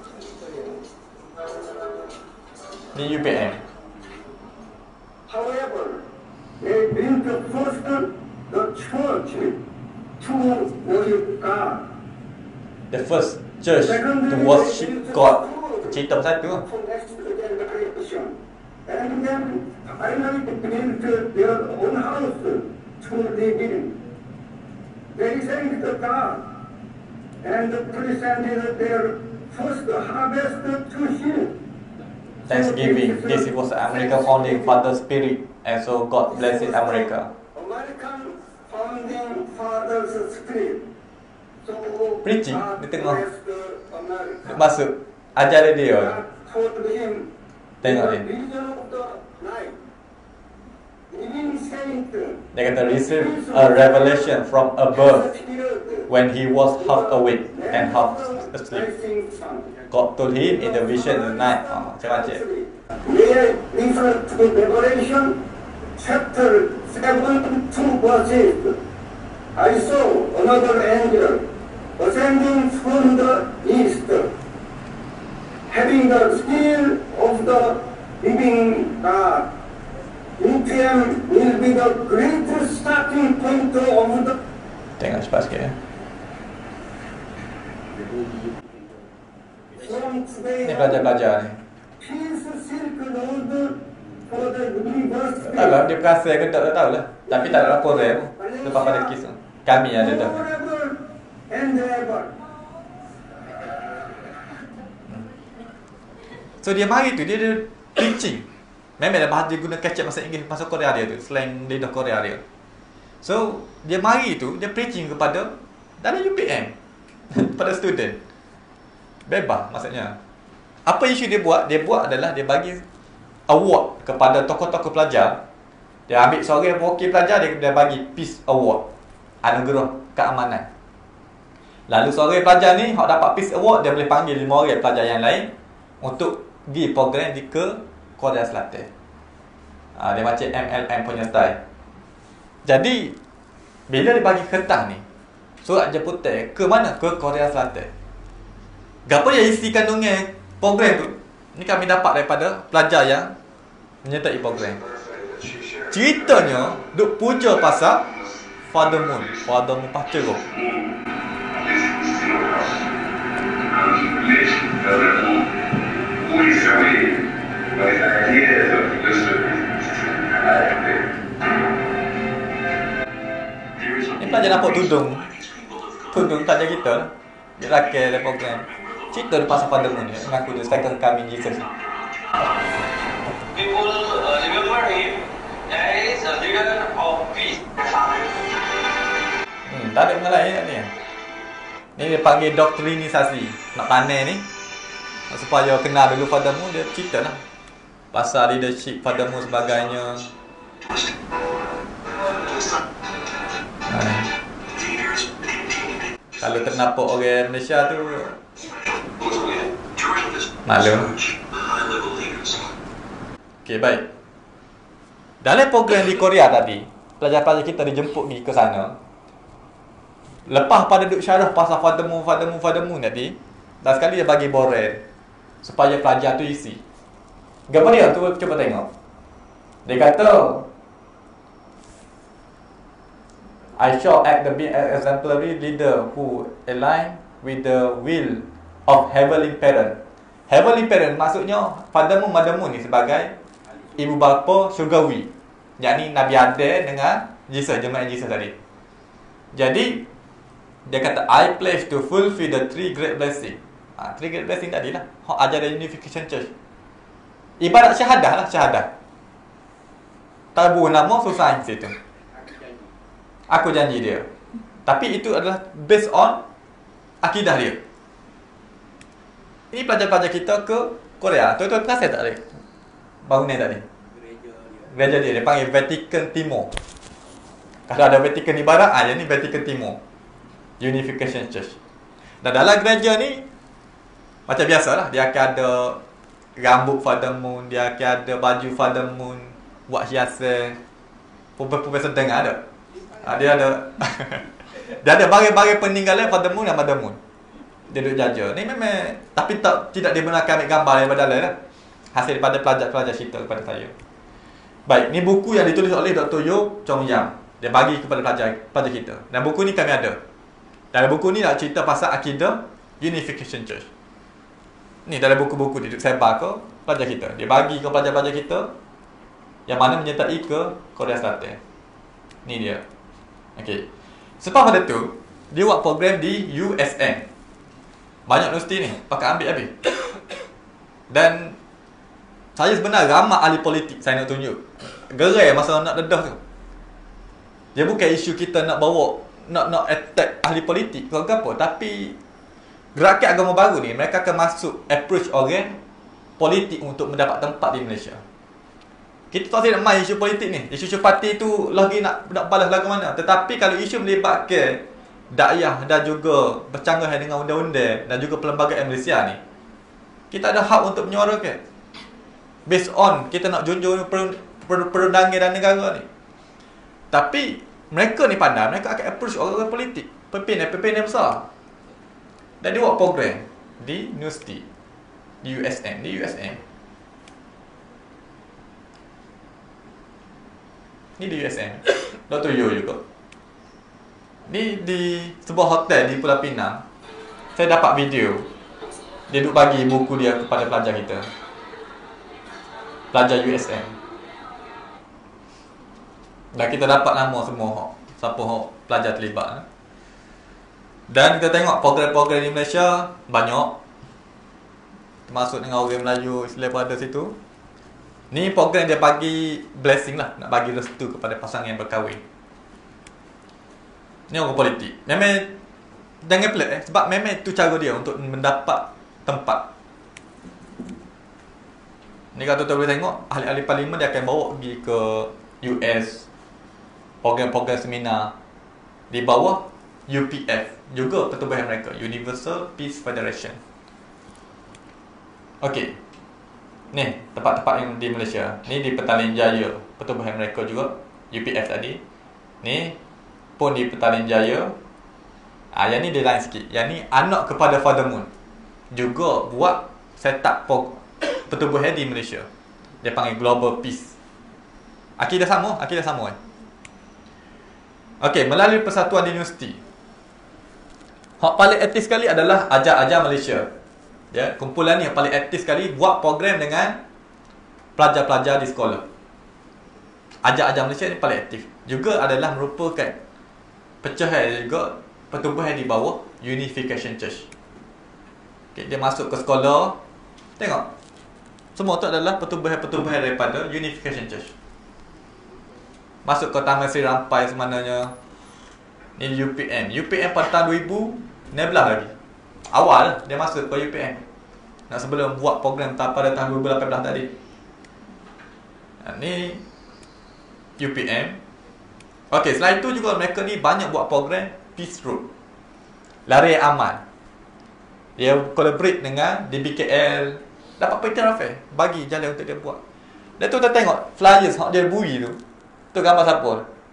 Ni U P M. However, they built first the church to worship God. The first church to worship God. Cerita pasal tu. For next generation. And then finally built their own house to live in. They thanked God and presented their first harvest to Him. Thanksgiving. This was American founding father spirit, and so God blessed America. American founding father's spirit. So Preaching di tengah blessed America. masuk ajaran dia. God told him Tengok the ni. vision of the night. Living saint. Dia kata receive a revelation from above when he was half awake and half asleep. God told him in the vision of the night. Ah, macam-macam. May I refer to Revelation chapter seven, two verses. I saw another angel ascending from the east, having the seal of the living God. U P M will be the greatest starting point of the Tengok cepat sikit ya. from today Ni pelajar-pelajar ni. Peace Silk Road for the university. Tak lah, dia perasa ke tak, tak tahu lah. Tapi tak ada lapor saya pun. Lepas pada kisah. Kami ada dah. Forever and ever. So dia mari tu, dia ada preaching. Memang dah bahasa dia guna kecap bahasa Inggeris, bahasa Korea dia tu. Slang lidah Korea dia. So, dia mari tu, dia preaching kepada dalam U P M. Pada student. Bebas maksudnya. Apa isu dia buat? Dia buat adalah dia bagi award kepada tokoh-tokoh pelajar. Dia ambil seorang wakil pelajar, dia, dia bagi Peace Award. Anugerah keamanan. Lalu seorang pelajar ni, hak dapat Peace Award, dia boleh panggil lima orang pelajar yang lain untuk pergi program di ke Korea Selatan. Ha, dia macam M L M punya style. Jadi, bila dia bagi kertas ni, surat jemputan ke mana? Ke Korea Selatan. Gapo yang isi kandungan program tu? Ni kami dapat daripada pelajar yang menyertai program. Ceritanya, duk puja pasal Father Moon. Father Moon Pacero. Ni pelajar nampak tudung. Tudung pelajar kita lah. Dia rakyat dalam program. Cerita dia pasal Father Moon. Mengaku dia second coming Jesus. People uh, remember him as a leader of peace. Hmm, tak ada benda lain ni. Ni dia panggil doktrinisasi. Nak pandai ni. Supaya kenal dulu Father Moon, dia cerita lah. Pasal leadership Father Moon sebagainya. Ha, ni. Kalau ternampak orang Malaysia tu maklum. Okey, baik. Dalam program di Korea tadi, pelajar-pelajar kita dijemput pergi ke sana. Lepas pada duk syarah pasal Father Moon, Father Moon, Father Moon tadi, dah sekali dia bagi borel supaya pelajar tu isi. Gambar dia tu cuba tengok. Dia kata, I shall act the being an exemplary leader who align with the will of heavenly parent. Heavenly parent maksudnya Father Moon, Mother Moon ni sebagai ibu bapa syurgawi, yakni Nabi Adam dengan Jesus, jemaah Jesus tadi. Jadi dia kata I pledge to fulfill the three great blessing. Ha, three great blessing tadi lah, hak ajaran Unification Church. Ibarat syahadah lah, syahadah. Tabu nama susah situ. Aku janji dia. Tapi itu adalah based on akidah dia. Ini pelajar-pelajar kita ke Korea. Tuan-tuan perasan tak tadi? Bangunan tadi. Gereja dia, dia panggil Vatican Timur. Kalau ada Vatican di barat, ah, yang ni Vatican Timur, Unification Church. Dan dalam gereja ni macam biasalah, dia akan ada rambut Father Moon, dia akan ada baju Father Moon, buat hiasan, pupil-pupil sedang ada. Ah, dia ada dia ada bagai-bagai peninggalan Father Moon dan Mother Moon. Dia duduk jaja. Ni memang, tapi tak tidak dibenarkan ambil gambar daripada dalam lah. Hasil daripada pelajar-pelajar cerita kepada saya. Baik, ni buku yang ditulis oleh Doktor Yo Chong Yang. Dia bagi kepada pelajar pelajar kita. Dan buku ni kami ada. Dalam buku ni nak cerita pasal akidah Unification Church. Ni dalam buku-buku dia sebar ke pelajar kita. Dia bagi ke pelajar-pelajar kita yang mana menyertai ke Korea Selatan. Ni dia. Okey. Selepas pada tu, dia buat program di U S M. Banyak universiti ni pakai ambil habis. Dan saya sebenarnya ramai ahli politik saya nak tunjuk. Gerai masa nak dedah tu. Dia bukan isu kita nak bawa, nak nak attack ahli politik ke apa, tapi gerakan agama baru ni mereka akan masuk approach orang politik untuk mendapat tempat di Malaysia. Kita tak nak main isu politik ni. Isu-isu parti tu lagi nak nak balas lagu mana. Tetapi kalau isu melibatkan dakwah dan juga bercanggah dengan undang-undang dan juga perlembagaan Malaysia ni, kita ada hak untuk menyuarakan. Based on kita nak junjung perundangan dan negara ni. Tapi mereka ni pandai, mereka akan approach orang-orang politik, pimpinan-pimpinan besar. Dan dia buat program di universiti, di U S M, di U S M. Ni di U S M. Doktor Yo juga. Ni di sebuah hotel di Pulau Pinang. Saya dapat video. Dia duk bagi buku dia kepada pelajar kita. Pelajar U S M. Dan kita dapat nama semua hok, siapa hok pelajar terlibat. Dan kita tengok program-program di Malaysia banyak, termasuk dengan orang Melayu Islam pada situ. Ni program dia bagi blessing lah, nak bagi restu kepada pasangan yang berkahwin. Ni orang politik. Memang jangan pelik eh, sebab memang itu cara dia untuk mendapat tempat. Ni kalau tuan boleh tengok, ahli-ahli parlimen dia akan bawa pergi ke U S, program-program seminar di bawah U P F, juga pertubuhan mereka, Universal Peace Federation. Okey. Ni tempat-tempat yang di Malaysia. Ni di Petaling Jaya, pertubuhan mereka juga, U P F tadi. Ni pun di Petaling Jaya. Ah, yang ni dia lain sikit. Yang ni anak kepada Father Moon. Juga buat set up pertubuhan di Malaysia. Dia panggil Global Peace. Akidah sama, akidah sama kan. Okey, melalui persatuan di universiti. Hak paling aktif sekali adalah Ajar-Ajar Malaysia. Ya, kumpulan ni yang paling aktif sekali buat program dengan pelajar-pelajar di sekolah. Ajar-Ajar Malaysia ni paling aktif. Juga adalah merupakan pecahan juga pertubuhan di bawah Unification Church. Okay, dia masuk ke sekolah. Tengok. Semua tu adalah pertubuhan-pertubuhan daripada Unification Church. Masuk ke Taman Seri Rampai sebenarnya. Ni U P M. U P M pada tahun dua ribu enam belas lagi. Awal dia masuk ke U P M. Nak sebelum buat program pada tahun dua ribu lapan belas tadi. Ni U P M. Okey, selain itu juga mereka ni banyak buat program Peace Road. lari aman. Dia collaborate dengan D B K L, dapat Peter Rafael, bagi jalan untuk dia buat. Dan tu kita tengok flyers hak dia bui tu. Tu gambar siapa?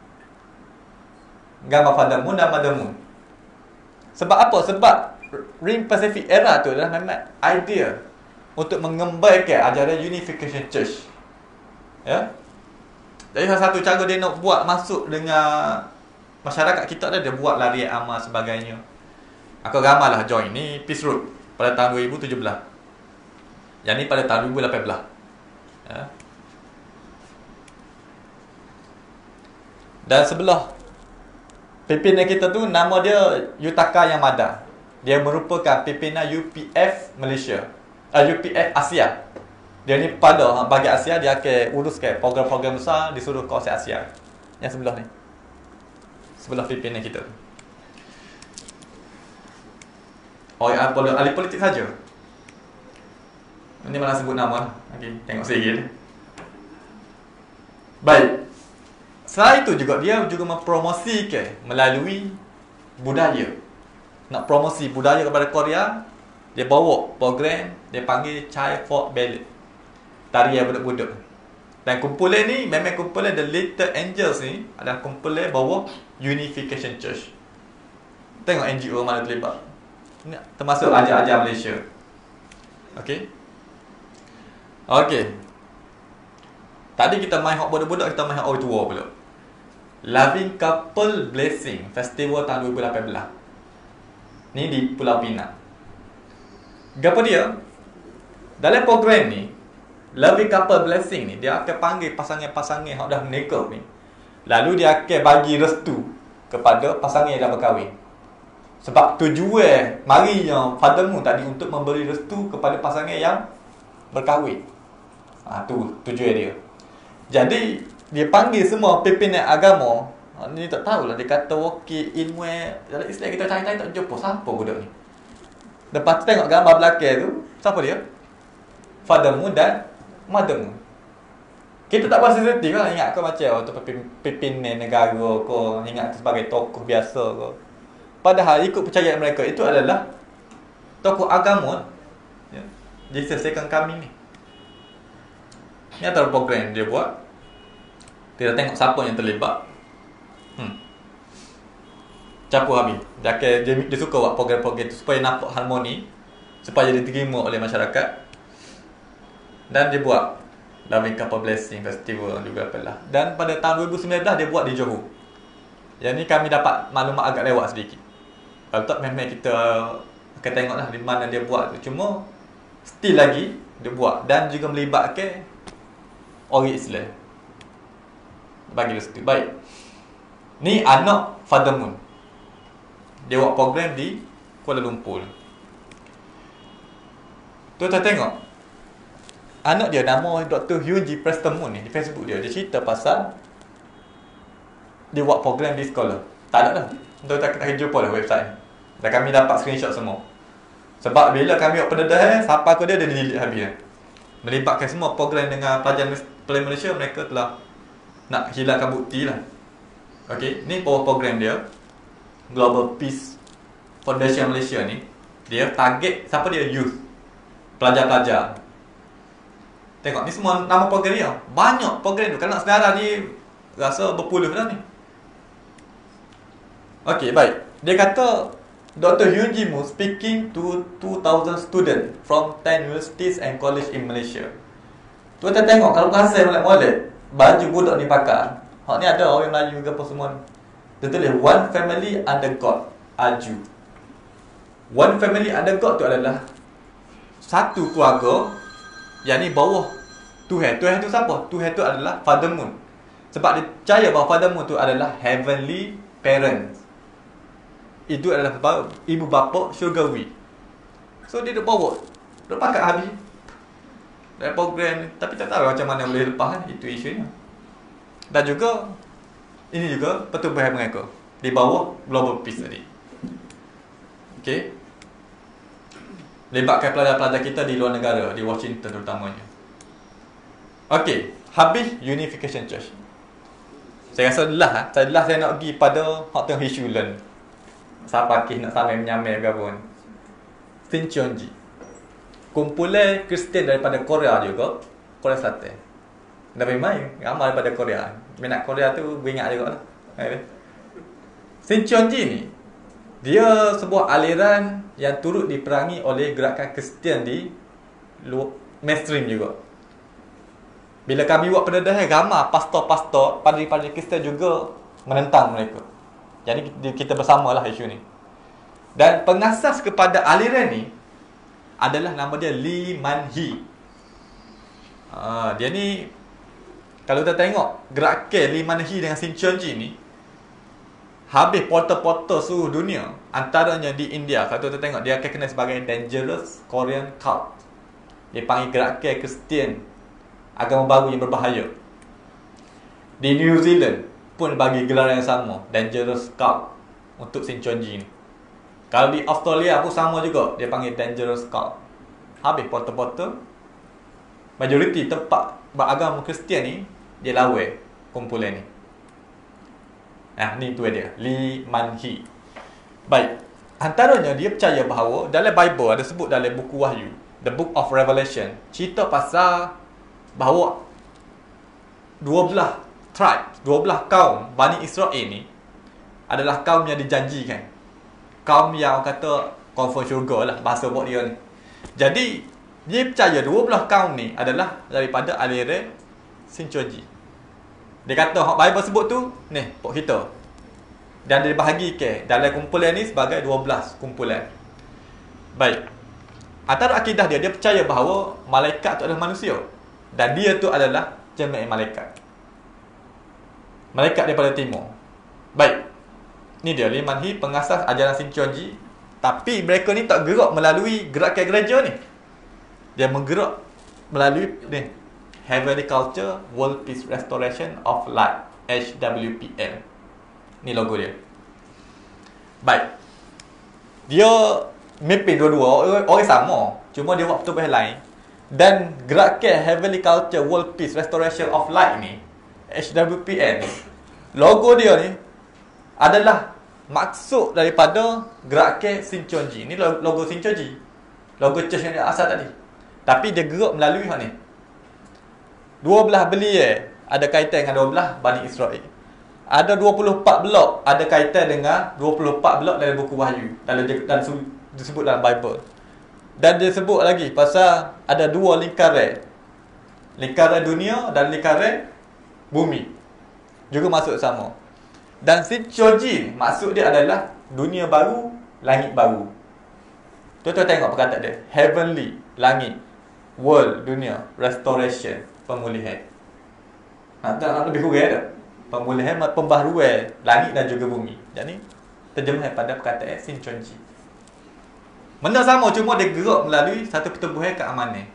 Gambar Father Moon dan Mother Moon. Sebab apa? Sebab Ring Pacific era tu adalah memang idea untuk mengembalikan ajaran Unification Church. Ya. Jadi salah satu cara dia nak buat masuk dengan masyarakat kita dah, dia buat lari amal sebagainya. Aku ramallah join ni Peace Road pada tahun dua ribu tujuh belas. Yang ni pada tahun dua ribu lapan belas. Ya. Dan sebelah pimpinan kita tu nama dia Yutaka Yamada. Dia merupakan pimpinan U P F Malaysia. Uh, U P F Asia. Dia ni pada bagi Asia, dia akan uruskan program-program besar di seluruh kawasan Asia. Yang sebelah ni. Sebelah pimpinan kita. Oh, ya, ahli politik saja. Ini malah sebut nama. Okey, tengok sikit. Baik. Selain itu juga dia juga mempromosikan melalui budaya. Nak promosi budaya kepada Korea, dia bawa program dia panggil Chai Folk Ballet. Tarian budak-budak. Dan kumpulan ni memang kumpulan The Little Angels ni adalah kumpulan bawah Unification Church. Tengok N G O mana terlibat. Ini termasuk ajar-ajar Malaysia. Okey. Okey. Tadi kita main hak budak-budak, kita main hak orang tua pula. Loving Couple Blessing Festival tahun dua ribu lapan belas. Ni di Pulau Pinang. Gapo dia? Dalam program ni, Loving Couple Blessing ni, dia akan panggil pasangan-pasangan yang dah menikah ni. Lalu dia akan bagi restu kepada pasangan yang dah berkahwin. Sebab tujuan marinya Father Moon tadi untuk memberi restu kepada pasangan yang berkahwin. Ah, tu tujuan dia. Jadi dia panggil semua pimpinan agama. Ha, ni tak tahulah, dia kata wakil ilmu dalam Islam kita cari-cari tak jumpa siapa budak ni. Lepas tu tengok gambar belakang tu, siapa dia? Father Moon dan Mother Moon. Kita tak berasa sedih lah, ingat kau macam tu pimpinan negara kau, ingat sebagai tokoh biasa kau. Padahal ikut percayaan mereka itu adalah tokoh agama. Ya. Diselesaikan kami ni. Ni antara program dia buat. Kita tengok siapa yang terlibat. Hmm. Campur habis. Dia, dia, dia suka buat program-program tu supaya nampak harmoni, supaya diterima oleh masyarakat. Dan dia buat Loving Couple Blessing Festival juga apalah. Dan pada tahun dua ribu sembilan belas dia buat di Johor. Yang ni kami dapat maklumat agak lewat sedikit. Kalau tak memang kita akan tengoklah di mana dia buat tu. Cuma still lagi dia buat dan juga melibatkan orang Islam. Bagi restu. Baik. Ni anak Father Moon. Dia buat program di Kuala Lumpur. Tu kita tengok. Anak dia nama Doktor Hyun Ji Preston Moon ni di Facebook dia. Dia cerita pasal dia buat program di sekolah. Tak ada dah. Kita tak kita jumpa lah website. Dan kami dapat screenshot semua. Sebab bila kami buat pendedahan, siapa aku dia dia delete habis. Melibatkan semua program dengan pelajar pelajar Malaysia, mereka telah nak hilangkan bukti lah. Okey, ni program dia Global Peace Foundation Malaysia ni. Dia target siapa dia? Youth, pelajar-pelajar. Tengok ni semua nama program dia. Banyak program tu. Kalau nak sedara ni rasa berpuluh dah ni. Okey, baik. Dia kata Doktor Hyun Ji Moon speaking to two thousand students from ten universities and college in Malaysia. Tu kita tengok kalau kasih molek-molek baju budak ni pakai. Hak ni ada orang Melayu ke apa semua ni. Dia tulis one family under God, Aju. One family under God tu adalah satu keluarga yang ni bawah Tuhan. Tuhan tu siapa? Tuhan tu adalah Father Moon. Sebab dia percaya bahawa Father Moon tu adalah heavenly parents. Itu adalah ibu bapa syurgawi. So dia dah bawa, dah pakai habis dari program ni. Tapi tak tahu macam mana boleh lepas kan? Itu isunya. Dan juga ini juga pertubuhan mereka di bawah Global Peace tadi. Okey. Libatkan pelajar-pelajar kita di luar negara, di Washington terutamanya. Okey, habis Unification Church. Saya rasa lah, saya lah saya nak pergi pada hak tengah isu learn. Siapa kisah nak samai menyamai ke pun. Shincheonji, kumpulan Kristian daripada Korea juga, Korea Selatan. Dah main, ramai daripada Korea. Minat Korea tu beringat juga lah. Shincheonji ni, dia sebuah aliran yang turut diperangi oleh gerakan Kristian di luar mainstream juga. Bila kami buat pendedahan, ramai pastor-pastor, padri-padri Kristian juga menentang mereka. Jadi kita bersamalah isu ni. Dan pengasas kepada aliran ni adalah nama dia Lee Man-hee. Ha, dia ni, kalau kita tengok gerakan Lee Man-hee dengan Shincheonji ni, habis portal-portal seluruh dunia, antaranya di India. Kalau kita tengok, dia akan kenal sebagai Dangerous Korean Cult. Dia panggil gerakan Kristian agama baru yang berbahaya. Di New Zealand pun bagi gelar yang sama, Dangerous Cult, untuk Shincheonji ni. Kalau di Australia pun sama juga, dia panggil Dangerous Cult. Habis portal-portal, majoriti tempat beragama Kristian ni, dia lawan kumpulan ni. Nah, ni tu dia, Lee Man-hee. Baik, antaranya dia percaya bahawa dalam Bible ada sebut dalam buku Wahyu, The Book of Revelation, cerita pasal bahawa dua belas tribe, dua belas kaum Bani Israel ni adalah kaum yang dijanjikan. Kaum yang orang kata confirm syurga lah, bahasa buat dia ni. Jadi dia percaya dua belas kaum ni adalah daripada aliran Shincheonji. Dia kata hak Bible sebut tu, ni pok kita. Dan dia bahagikan dalam kumpulan ni sebagai dua belas kumpulan. Baik, antara akidah dia, dia percaya bahawa malaikat tu adalah manusia. Dan dia tu adalah jemaah malaikat. Malaikat daripada timur. Baik, ni dia Lee Man-hee, pengasas ajaran Shincheonji. Tapi mereka ni tak gerak melalui gerakan gereja ni. Dia menggerak melalui ni, Heavenly Culture World Peace Restoration of Light, H W P L. Ni logo dia. Baik, dia mapping dua-dua, orang sama, cuma dia buat pertubuhan lain. Dan gerakan Heavenly Culture World Peace Restoration of Light ni, H W P L, logo dia ni adalah maksud daripada gerakan Shincheonji. Ni logo Shincheonji, logo church yang dia asal tadi. Tapi dia gerak melalui hal ni. dua belas belia ada kaitan dengan dua belas Bani Israel. Ada dua puluh empat blok ada kaitan dengan dua puluh empat blok dalam buku Wahyu, dalam, dalam disebut dalam Bible. Dan dia sebut lagi pasal ada dua lingkaran, lingkaran dunia dan lingkaran bumi, juga masuk sama. Dan Shincheonji maksud dia adalah dunia baru, langit baru. Tuan-tuan tengok perkataan dia, heavenly, langit, world, dunia, restoration, pemulihan. Ha, tak lebih kurang tak? Pemulihan, pembaharuan langit dan juga bumi. Jadi terjemahan pada perkataan Shincheonji. Benda sama, cuma dia gerak melalui satu pertubuhan keamanan.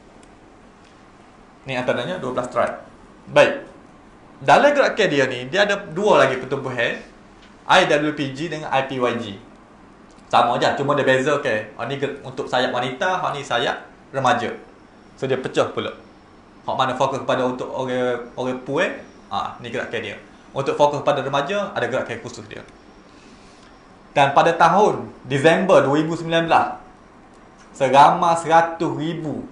Ni antaranya dua belas tribe. Baik, dalam gerakan dia ni, dia ada dua lagi pertubuhan, I W P G dengan I P Y G. Sama je, cuma dia beza ke. Okay? Ni untuk sayap wanita, hak ni sayap remaja. So dia pecah pula. Hak mana fokus kepada untuk orang orang puan, ah ni gerakan dia. Untuk fokus pada remaja, ada gerakan khusus dia. Dan pada tahun Disember dua ribu sembilan belas, seramai seratus ribu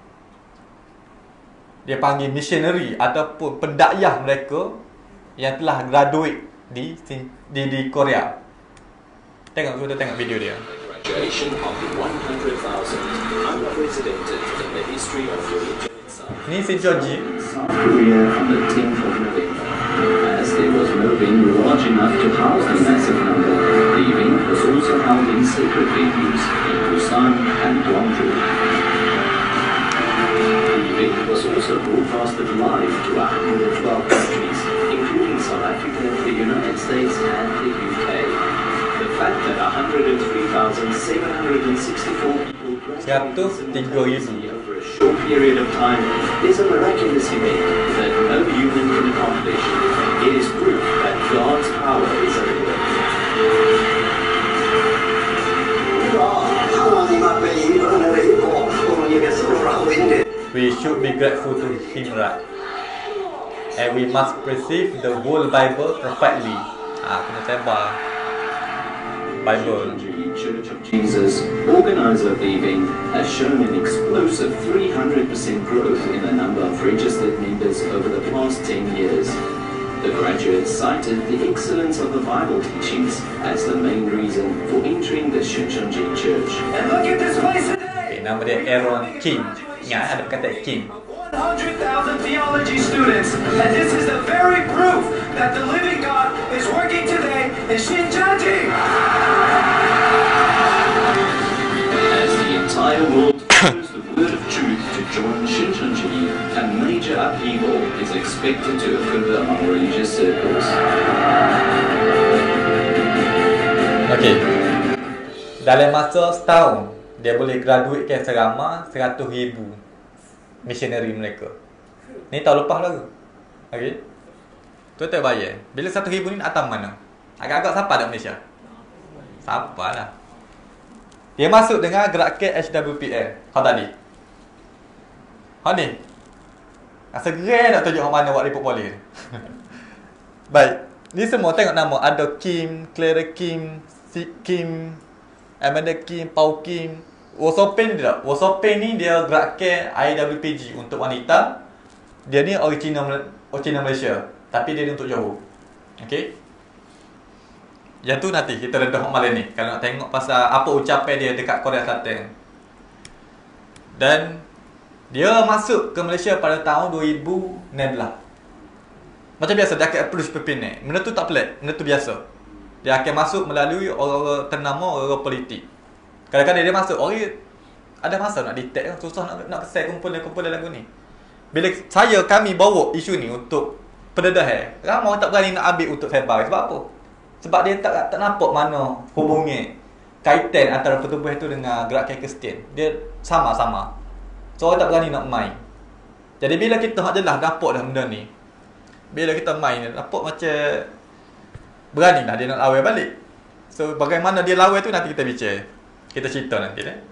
dia panggil missionary ataupun pendakwah mereka yang telah graduate di di, di Korea. Tengok, kita tengok video dia. Graduation of one hundred thousand unprecedented in the history of religion itself. Ni Shincheonji. South Korea on the tenth of November. As there was no venue large enough to house the massive number, the event was also held in sacred venues in Busan and Gwangju. The event was also broadcasted live to one hundred twelve countries, including South Africa, the United States and the U K. The fact that one hundred three thousand seven hundred sixty-four people graduated over a short period of time is a miraculous event that no human can accomplish. It is proof that God's power is at work. We should be grateful to Him, right? And we must perceive the whole Bible perfectly. Ah, kena tembak. Bible. Church of Jesus, organizer Beaving, has shown an explosive three hundred percent growth in the number of registered members over the past ten years. The graduates cited the excellence of the Bible teachings as the main reason for entering the Shuncheonji Church. And look at this place today. Okay, nama dia Aaron Kim. Ingat ada kata Kim. one hundred thousand theology students, and this is the very proof that the living God is working today in Shincheonji. As the entire world follows the word of truth to join Shincheonji, a major upheaval is expected to occur among religious circles. Okey. Dalam masa setahun, dia boleh graduatekan seramai seratus ribu missionary mereka. Ni tahun lepas lah. Okey. Tuan-tuan bayar. Bila seratus ribu ni nak atam mana? Agak-agak siapa ada Malaysia? Siapa lah. Dia masuk dengan gerakan H W P L. Kau tadi. Kau ni. Rasa gerai nak tunjuk mana buat report polis. Baik. Ni semua tengok nama. Ada Kim, Clara Kim, Si Kim, Amanda Kim, Pau Kim. Wosopen dia tak? Wosopen ni dia gerakan I W P G untuk wanita. Dia ni original original Malaysia, tapi dia ni untuk Johor. Okey. Yang tu nanti kita redah malam ni kalau nak tengok pasal apa ucapan dia dekat Korea Selatan. Dan dia masuk ke Malaysia pada tahun dua ribu enam belas. Macam biasa dia akan approach pimpinan. Benda tu tak pelik, benda tu biasa. Dia akan masuk melalui orang-orang ternama, orang-orang politik. Kadang-kadang dia masuk, orang ada masa nak detect, susah nak nak kesal kumpul-kumpul lagu ni. Bila saya kami bawa isu ni untuk pendedahan, ramai orang tak berani nak ambil untuk sebar. Sebab apa? Sebab dia tak tak nampak mana hubungi kaitan antara pertubuhan tu dengan gerakan Kristian. Dia sama-sama. So orang tak berani nak main. Jadi bila kita hak jelas nampak dah benda ni, bila kita main nampak macam berani lah dia nak lawan balik. So bagaimana dia lawan tu nanti kita bincang. Kita cerita nanti eh.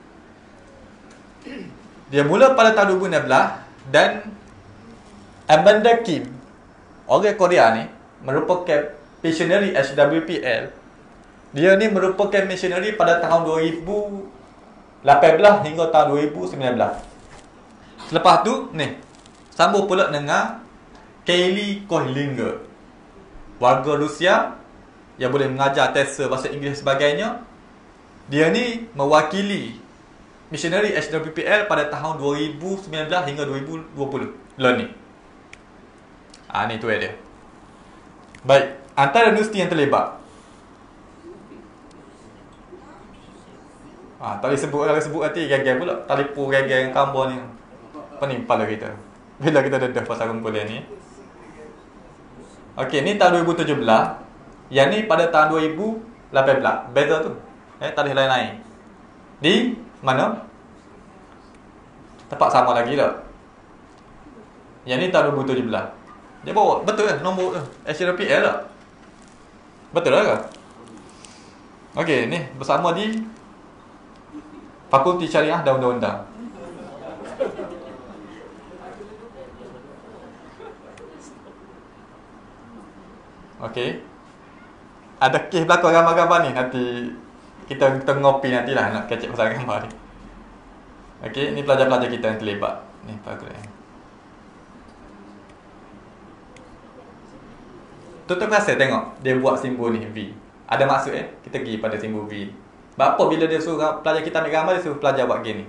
Dia mula pada tahun dua ribu enam belas dan Amanda Kim, orang Korea ni, merupakan missionary H W P L. Dia ni merupakan missionary pada tahun dua ribu lapan belas hingga tahun dua ribu sembilan belas. Selepas tu ni sambung pula dengan Kaylee Kohlinger, warga Rusia yang boleh mengajar tesa bahasa Inggeris sebagainya. Dia ni mewakili missionary H W P L pada tahun dua ribu sembilan belas hingga dua ribu dua puluh. Lah ni. Ah ni tu dia. Baik, antara universiti yang terlibat. Ah, tak boleh sebut, kalau sebut nanti gag-gag pula. Talipu gag-gag yang kambo ni. Pening kepala kita. Bila kita dedah pasal kumpulan ni. Okey, ni tahun dua ribu tujuh belas. Yang ni pada tahun dua ribu lapan belas. Beza tu. Eh, tarikh lain-lain. Di mana? Tempat sama lagi lah. Yang ni tahun dua ribu tujuh belas. Dia bawa, betul lah nombor tu. H W P L lah. Betul lah ke? Okey, ni bersama di Fakulti Syariah dan Undang-Undang. Okey. Ada kes berlaku gambar-gambar ni. Nanti kita, kita ngopi nantilah nak kecek pasal gambar ni. Okey, ni pelajar-pelajar kita yang terlibat. Ni program. Tuan-tuan perasan tengok dia buat simbol ni V. Ada maksud eh kita pergi pada simbol V. Sebab apa bila dia suruh pelajar kita ambil gambar, dia suruh pelajar buat gini.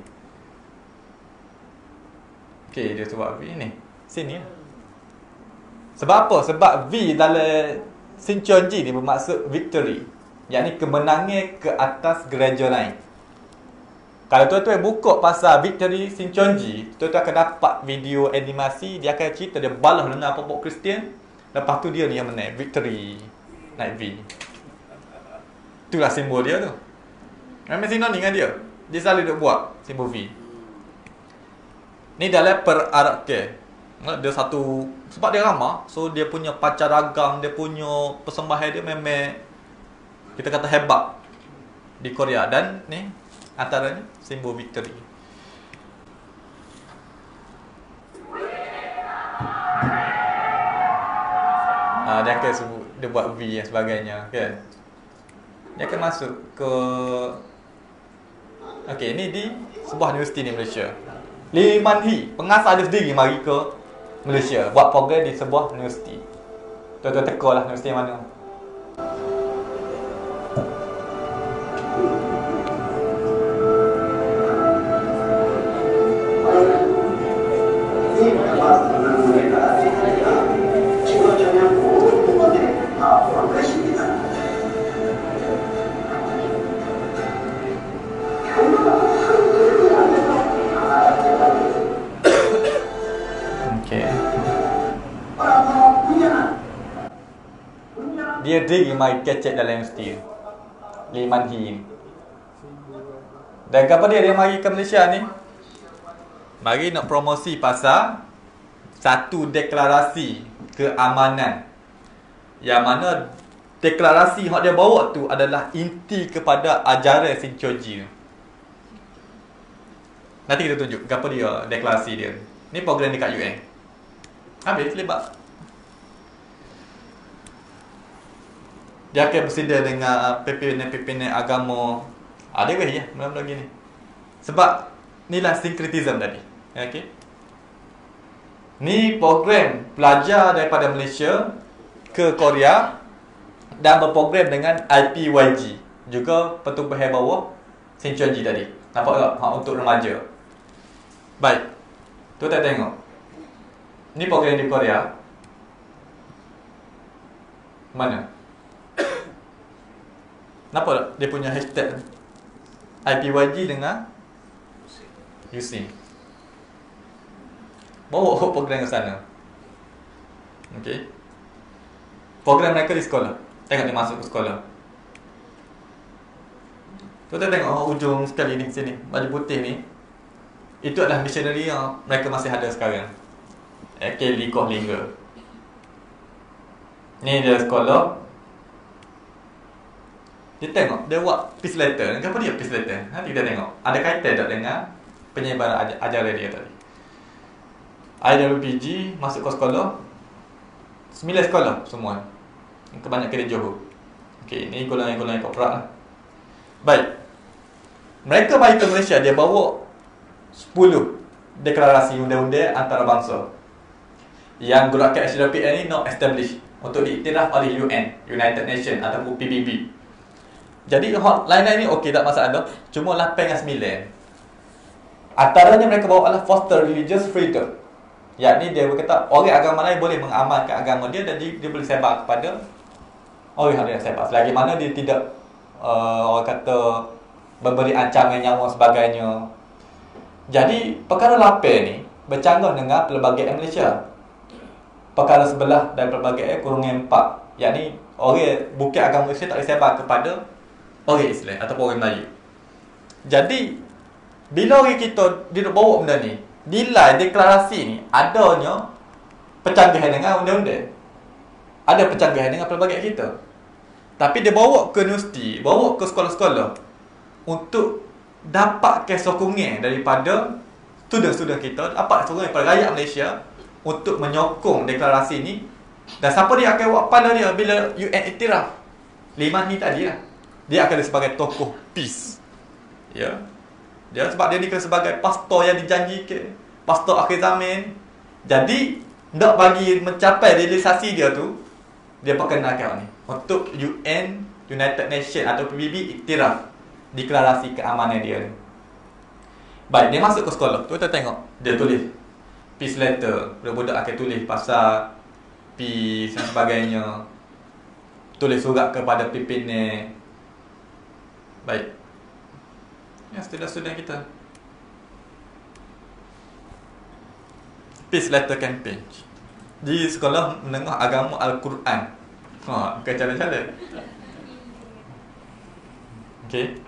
Okey, dia suruh buat V ni. Sini lah. Sebab apa? Sebab V dalam Shincheonji ni bermaksud victory. Yang ni kemenangan ke atas gereja lain. Kalau tuan-tuan buka pasal victory Shincheonji, tuan-tuan akan dapat video animasi. Dia akan cerita dia balas dengan pokok Kristian. Lepas tu dia ni yang menang. Victory. Naik V. Itulah simbol dia tu. Memang sinonim dengan dia. Dia selalu duk buat simbol V. Ni dalam perarakan. Dia satu, sebab dia ramah, so dia punya pancaragam, dia punya persembahan dia memang kita kata hebat di Korea. Dan ni antaranya simbol victory. Ha, dia akan sebut, dia buat V dan sebagainya kan. Dia akan masuk ke okey, ni di sebuah universiti di Malaysia. Lee Man Hee, pengasas dia sendiri mari ke Malaysia buat program di sebuah universiti. Tuan-tuan teka lah universiti mana. Dia diri mai kecek dalam universiti Lee Man Hee ni. Dan kenapa dia dia mari ke Malaysia ni? Mari nak promosi pasal satu deklarasi keamanan, yang mana deklarasi yang dia bawa tu adalah inti kepada ajaran Shinchoji. Nanti kita tunjuk kenapa dia deklarasi dia. Ni program dekat U N. Habis lebat. Dia akan bersedia dengan pimpinan-pimpinan agama. Ada weh ya, mula-mula gini. Sebab inilah syncretism tadi. Okey. Ni program pelajar daripada Malaysia ke Korea dan berprogram dengan I P Y G, juga pertubuhan bawah Shinchoji tadi. Nampak tak? Ha, untuk remaja. Baik. Tu tak tengok. Ni program di Korea. Mana? Nampak tak? Dia punya hashtag I P Y G dengan U S I. Bawa program ke sana. Okey. Program mereka di sekolah. Tengok dia masuk ke sekolah. Kita tengok ujung sekali ni sini, baju putih ni. Itu adalah missionary yang mereka masih ada sekarang. Kelly Kohlinger. Ni dia sekolah. Dia tengok, dia buat peace letter. Kenapa dia peace letter? Nanti kita tengok. Ada kaitan tak dengan penyebaran aj- ajaran dia tadi. I W P G masuk ke sekolah. Sembilan sekolah semua. Kebanyakan di Johor. Okey, ni golongan-golongan korporat lah. Baik. Mereka balik ke Malaysia, dia bawa sepuluh deklarasi undang-undang antarabangsa yang gerakan S D P N ni not established untuk diiktiraf oleh U N, United Nations ataupun P B B. Jadi hotline ni okey, tak masalah. Cuma lapan dengan sembilan. Antaranya mereka bawa adalah foster religious freedom. Yakni dia berkata orang agama lain boleh mengamalkan agama dia dan dia, dia boleh sebar kepada orang yang dia sebar. Selagi mana dia tidak uh, orang kata memberi ancaman nyawa sebagainya. Jadi perkara lapan ni bercanggah dengan Perlembagaan Malaysia. Perkara sebelah dan Perlembagaan kurungan empat. Yakni orang bukan agama Islam tak boleh sebar kepada orang Islam ataupun orang Melayu. Jadi bila orang kita dia nak bawa benda ni, nilai deklarasi ni adanya pencanggahan dengan undang-undang. Ada pencanggahan dengan Perlembagaan kita. Tapi dia bawa ke universiti, bawa ke sekolah-sekolah untuk dapatkan sokongan daripada student-student kita, dapat sokongan daripada rakyat Malaysia untuk menyokong deklarasi ni. Dan siapa dia akan buat pada dia bila U N iktiraf? Lee Man Hee tadi lah. Dia akan sebagai tokoh peace. Ya. Dia sebab dia ni kena sebagai pastor yang dijanjikan, pastor akhir zaman. Jadi nak bagi mencapai realisasi dia tu, dia perkenalkan ni untuk U N, United Nations atau P B B iktiraf deklarasi keamanan dia ni. Baik, dia masuk ke sekolah. Tu kita tengok, dia tulis peace letter. Budak-budak akan tulis pasal peace dan sebagainya. Tulis surat kepada pimpinan. Baik. Ya, student-student kita. Peace letter campaign di sekolah menengah agama Al-Quran. Ha, bukan jalan-jalan. Okey.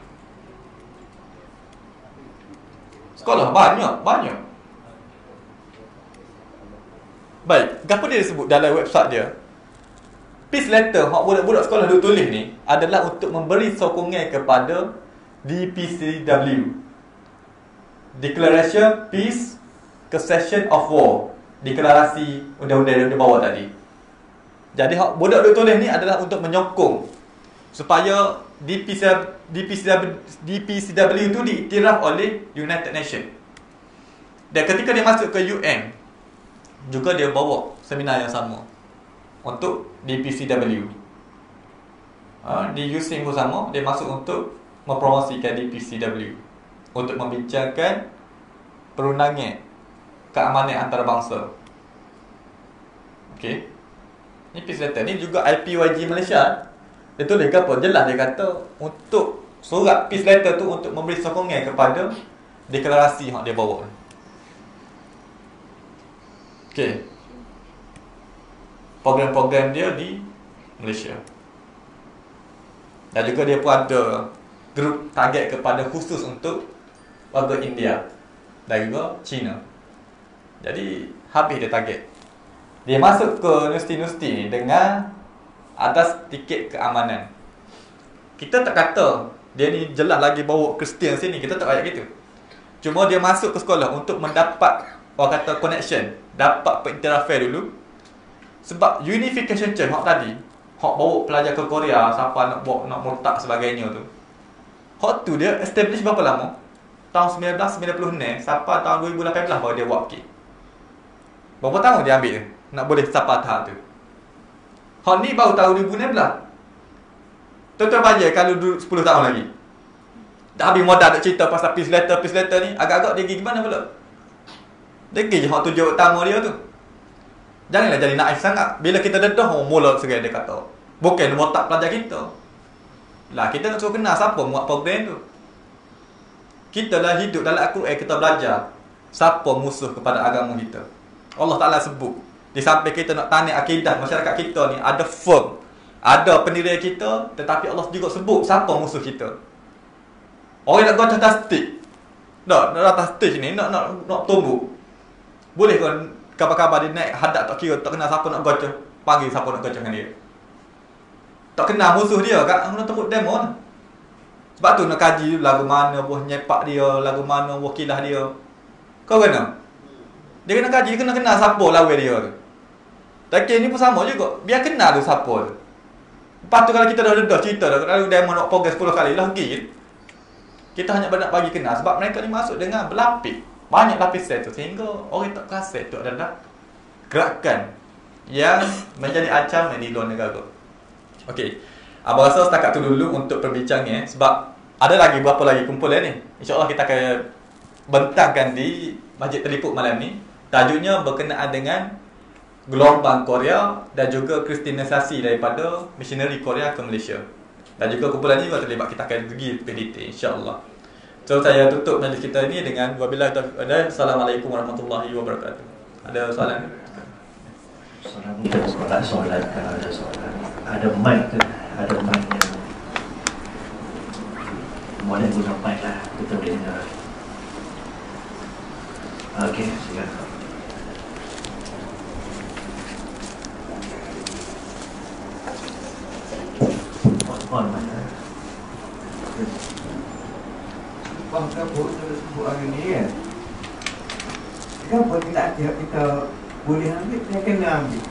Sekolah banyak, banyak. Baik, apa dia sebut dalam website dia? Peace letter hak budak-budak sekolah duk tulis ni adalah untuk memberi sokongan kepada D P C W, Declaration Peace Cessation of War, deklarasi undang-undang yang dia bawa tadi. Jadi hak budak duk tulis ni adalah untuk menyokong supaya D P C W itu diiktiraf oleh United Nations. Dan ketika dia masuk ke U N, juga dia bawa seminar yang sama untuk D P C W. Ha, di U S I N pun sama, dia masuk untuk mempromosikan D P C W untuk membincangkan perundangan keamanan antarabangsa. Okey. Ni peace letter ni juga I P Y G Malaysia. Dia tulis apa? Jelas dia kata untuk surat peace letter tu untuk memberi sokongan kepada deklarasi yang dia bawa. Okey. Program-program dia di Malaysia. Dan juga dia pun ada grup target kepada khusus untuk warga India dan juga China. Jadi habis dia target. Dia masuk ke universiti-universiti ni dengan atas tiket keamanan. Kita tak kata dia ni jelas lagi bawa Kristian sini, kita tak ayat gitu. Cuma dia masuk ke sekolah untuk mendapat, orang kata connection, dapat pengiktirafan dulu. Sebab unification church hak tadi, hak bawa pelajar ke Korea, siapa nak bawa nak murtad sebagainya tu. Hak tu dia establish berapa lama? Tahun sembilan belas sembilan puluh enam sampai tahun dua ribu lapan belas baru dia buat sikit. Berapa tahun dia ambil tu nak boleh sampai tahap tu? Hak ni baru tahun dua ribu enam belas. Tuan-tuan baca kalau duduk sepuluh tahun lagi. Dah habis modal nak cerita pasal peace letter, peace letter ni, agak-agak dia pergi gimana pula? Dia pergi je hak tujuan utama dia tu. Janganlah jadi naif sangat. Bila kita dedah, oh, mula serai dia kata. Bukan watak pelajar kita. Lah, kita nak suruh kenal siapa buat program tu. Kita lah hidup dalam Al-Quran, kita belajar siapa musuh kepada agama kita. Allah Ta'ala sebut. Di samping kita nak tanya akidah masyarakat kita ni, ada firm, ada pendirian kita, tetapi Allah juga sebut siapa musuh kita. Orang nak gocah tasdik. Tak, nak atas stage ni, nak nak nak tumbuk. Boleh kan kabar-kabar dia naik hadap tak kira, tak kenal siapa nak gocah, panggil siapa nak gocah dengan dia. Tak kenal musuh dia kat nak tepuk demo ni. Sebab tu nak kaji lagu mana buah nyepak dia, lagu mana buah kilah dia. Kau kena? Dia kena kaji, dia kena kenal siapa lawan dia tu. Tapi ni pun sama juga. Biar kenal tu siapa tu. Lepas tu kalau kita dah dedah cerita dah, kalau demo nak progress sepuluh kali lah pergi. Kita hanya nak bagi kenal sebab mereka ni masuk dengan berlapis. Banyak lapisan tu sehingga orang tak perasan tu adalah gerakan yang menjadi ancaman di luar negara. Okey. Abang rasa setakat tu dulu untuk perbincangan sebab ada lagi berapa lagi kumpulan ni. InsyaAllah kita akan bentangkan di Masjid Telipuk malam ni. Tajuknya berkenaan dengan gelombang Korea dan juga kristianisasi daripada misioneri Korea ke Malaysia. Dan juga kumpulan ni juga terlibat, kita akan pergi lebih detail insya-Allah. So saya tutup majlis kita ini dengan wabillahi taufiq. Assalamualaikum warahmatullahi wabarakatuh. Ada soalan? Soalan ada soalan, soalan kalau ada soalan. Ada mic tu, ada mic yang boleh guna mic lah, kita boleh dengar. Okey, silakan. On mana? Bang Kapur sebut hari ni kan, kenapa kita tiap kita boleh ambil, kita kena ambil.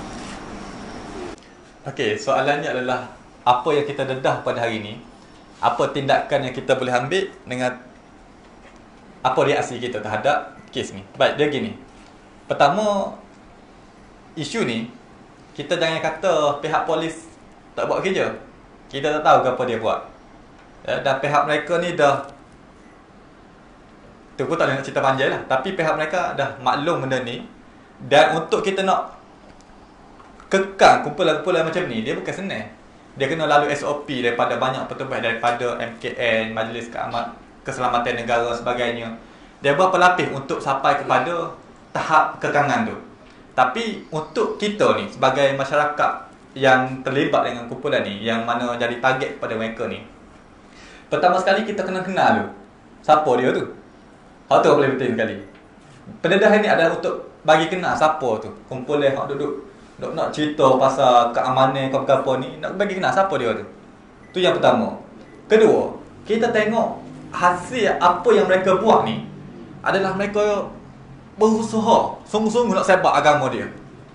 Okey, soalannya adalah apa yang kita dedah pada hari ini, apa tindakan yang kita boleh ambil dengan apa reaksi kita terhadap kes ni. Baik, dia gini. Pertama, isu ni kita jangan kata pihak polis tak buat kerja. Kita tak tahu apa dia buat. Ya, dan pihak mereka ni dah, tu pun tak nak cerita panjang lah, tapi pihak mereka dah maklum benda ni. Dan untuk kita nak kekang kumpulan-kumpulan macam ni, dia bukan senang. Dia kena lalu S O P daripada banyak petugas, daripada M K N, Majlis Keselamatan Negara sebagainya. Dia berapa lapis untuk sampai kepada tahap kekangan tu. Tapi untuk kita ni sebagai masyarakat yang terlibat dengan kumpulan ni, yang mana jadi target kepada mereka ni, pertama sekali kita kena kenal tu siapa dia tu. Hal tu boleh penting sekali. Pendedahan ni adalah untuk bagi kenal siapa tu kumpulan hak duduk nak nak cerita pasal keamanan ke apa ni, nak bagi kenal siapa dia tu. Tu yang pertama. Kedua, kita tengok hasil apa yang mereka buat ni adalah mereka berusaha sungguh-sungguh nak sebar agama dia.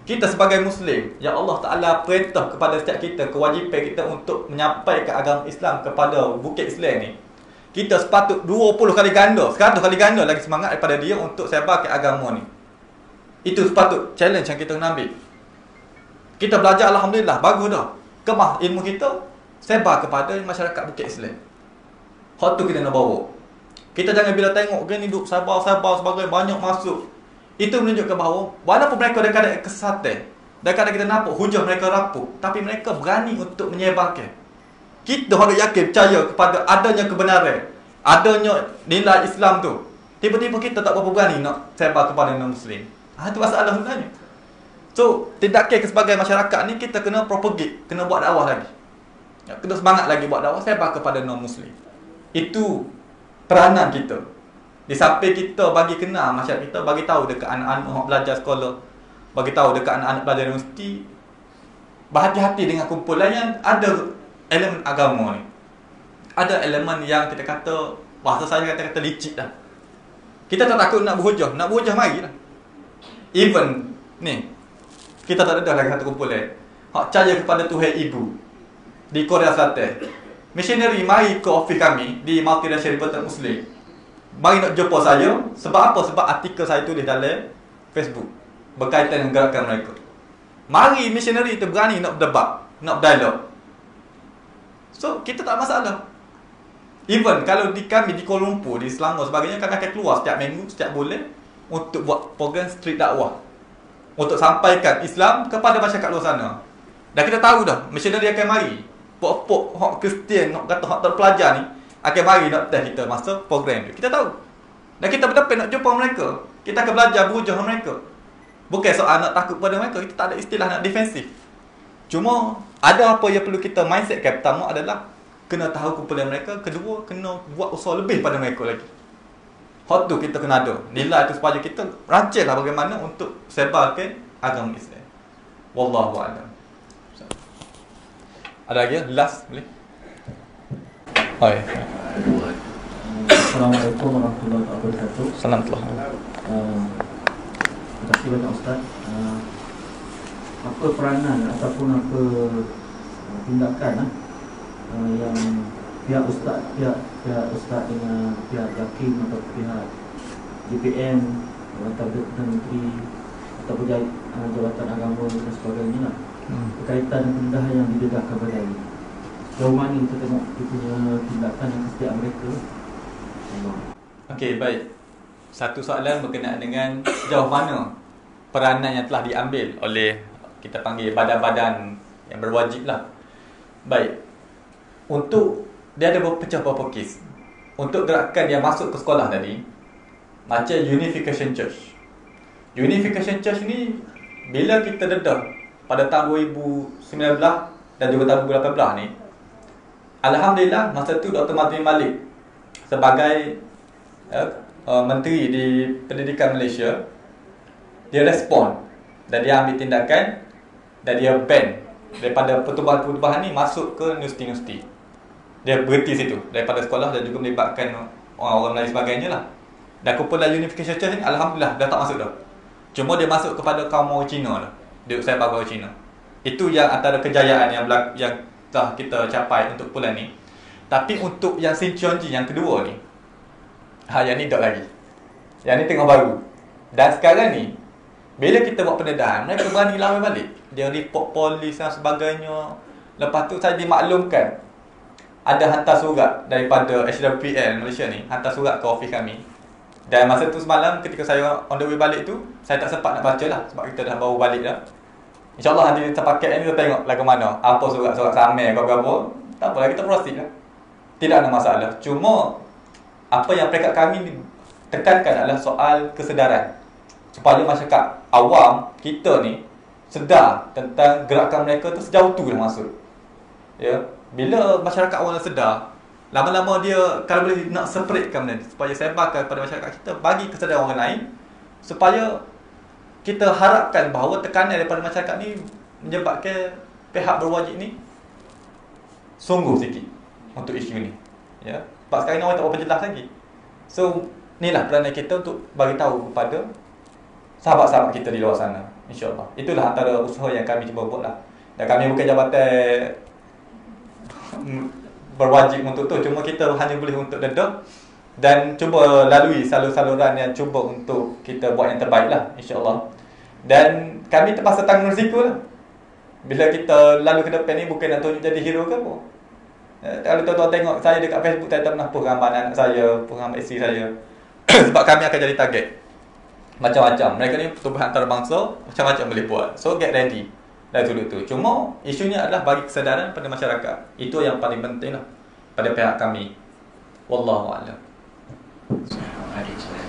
Kita sebagai Muslim, yang Allah Ta'ala perintah kepada setiap kita, kewajipan kita untuk menyampaikan agama Islam kepada bukit Islam ni, kita sepatut dua puluh kali ganda, seratus kali ganda lagi semangat daripada dia untuk sebarkan agama ni. Itu sepatut challenge yang kita kena ambil. Kita belajar Alhamdulillah, bagus dah. Kemah ilmu kita sebar kepada masyarakat bukit Islam. Hak tu kita nak bawa. Kita jangan bila tengok gini duduk sabar-sabar sebagai banyak masuk. Itu menunjukkan bahawa walaupun mereka ada kadang kesesatan, dan kadang kita nampak hujah mereka rapuh, tapi mereka berani untuk menyebarkan. Kita harus yakin, percaya kepada adanya kebenaran, adanya nilai Islam tu. Tiba-tiba kita tak berapa berani nak sebar kepada non-Muslim. Ha, itu masalah sebenarnya. So, tindakan sebagai masyarakat ni kita kena propagate, kena buat dakwah lagi. Kena semangat lagi buat dakwah, sebar kepada non-Muslim. Itu peranan kita. Di samping kita bagi kenal masyarakat kita, bagi tahu dekat anak-anak yang belajar sekolah, bagi tahu dekat anak-anak belajar universiti, berhati-hati dengan kumpulan yang ada elemen agama ni. Ada elemen yang kita kata, bahasa saya kata-kata licik dah. Kita tak takut nak berhujah, nak berhujah mari lah. Even ni, kita tak ada lagi satu kumpulan hak percaya kepada Tuhan Ibu di Korea Selatan. Missionary mari ke office kami di Multiracial Liberty Muslim. Mari nak jumpa saya. Sebab apa? Sebab artikel saya tulis dalam Facebook berkaitan dengan gerakan mereka. Mari missionary itu berani nak berdebat, nak berdialog. So, kita tak masalah. Even kalau di kami di Kuala Lumpur, di Selangor sebagainya, kami akan keluar setiap minggu, setiap bulan untuk buat program street dakwah, untuk sampaikan Islam kepada masyarakat luar sana. Dan kita tahu dah, missionary akan mari. Pok-pok hak Kristian, nak kata hak terpelajar ni akan mari nak test kita masa program tu. Kita tahu. Dan kita berdepan nak jumpa mereka. Kita akan belajar berhujah dengan mereka. Bukan soal nak takut pada mereka. Kita tak ada istilah nak defensif. Cuma ada apa yang perlu kita mindsetkan. Pertama adalah kena tahu kumpulan mereka. Kedua, kena buat usaha lebih pada mereka lagi. Hak tu kita kena ada. Nilai tu supaya kita rancanglah bagaimana untuk sebarkan agama Islam. Wallahu a'lam. Ada lagi? Last boleh? Hai. Assalamualaikum warahmatullahi wabarakatuh. Assalamualaikum. Uh, terima kasih banyak Ustaz. Uh, apa peranan ataupun apa uh, tindakan uh, yang pihak Ustaz, pihak pihak Ustaz dengan pihak Jakim atau pihak J P M, Jabatan Perdana Menteri ataupun uh, Jabatan Agama dan sebagainya lah, hmm. berkaitan dengan pendedahan yang didedahkan pada ini. Sejauh mana kita tengok kita punya tindakan dan kesetiaan mereka? Okey, baik. Satu soalan berkenaan dengan sejauh mana peranan yang telah diambil oleh kita panggil badan-badan yang berwajib lah. Baik. Untuk dia ada berpecah beberapa kes. Untuk gerakan dia masuk ke sekolah tadi, macam Unification Church. Unification Church ni bila kita dedah pada tahun dua ribu sembilan belas dan juga tahun dua ribu lapan belas ni, alhamdulillah masa tu Doktor Madrin Malik sebagai uh, uh, menteri di pendidikan Malaysia, dia respon dan dia ambil tindakan dan dia ban daripada pertubuhan-pertubuhan ni masuk ke universiti-universiti. Dia berhenti situ daripada sekolah dan juga melibatkan orang-orang Melayu sebagainya lah. Dan kumpulan Unification Church ni alhamdulillah dah tak masuk dah. Cuma dia masuk kepada kaum orang Cina lah. Dia saya bawa Cina. Itu yang antara kejayaan yang berlaku, yang telah kita capai untuk kumpulan ni. Tapi untuk yang Sinchonji yang kedua ni, ha, yang ni tak lagi. Yang ni tengah baru. Dan sekarang ni, bila kita buat pendedahan, mereka berani lawan balik. Dia report polis dan sebagainya. Lepas tu saya dimaklumkan ada hantar surat daripada H W P L Malaysia ni, hantar surat ke ofis kami. Dan masa tu semalam ketika saya on the way balik tu, saya tak sempat nak baca lah sebab kita dah baru balik dah. InsyaAllah nanti kita pakai ni, kita tengok lah ke mana. Apa surat-surat samai ke apa-apa. Tak apalah, kita proceed lah. Tidak ada masalah. Cuma apa yang peringkat kami tekankan adalah soal kesedaran. Supaya masyarakat awam kita ni sedar tentang gerakan mereka tu sejauh tu dah masuk. Ya, bila masyarakat awam sedar, lama-lama dia kalau boleh nak spreadkan benda ni supaya sebarkan kepada masyarakat kita, bagi kesedaran orang lain, supaya kita harapkan bahawa tekanan daripada masyarakat ni menyebabkan pihak berwajib ni sungguh sikit untuk isu ni. Ya, sebab sekarang ni orang tak berapa jelas lagi. So, inilah peranan kita untuk bagi tahu kepada sahabat-sahabat kita di luar sana, insya-Allah. Itulah antara usaha yang kami cuba buat lah. Dan kami bukan jabatan berwajib untuk tu, cuma kita hanya boleh untuk dedah dan cuba lalui salur-saluran yang cuba untuk kita buat yang terbaik lah, insya-Allah. Dan kami terpaksa tanggung risiko lah. Bila kita lalu ke depan ni bukan nak tunjuk jadi hero ke apa. Ya, kalau tuan-tuan tengok saya dekat Facebook, saya tak pernah post gambar anak saya, post gambar isteri saya. Sebab kami akan jadi target macam-macam. Mereka ni pertubuhan antarabangsa, macam-macam boleh buat. So get ready dari sudut tu. Cuma isunya adalah bagi kesedaran pada masyarakat. Itu yang paling penting lah pada pihak kami. Wallahu a'lam. Adik saya.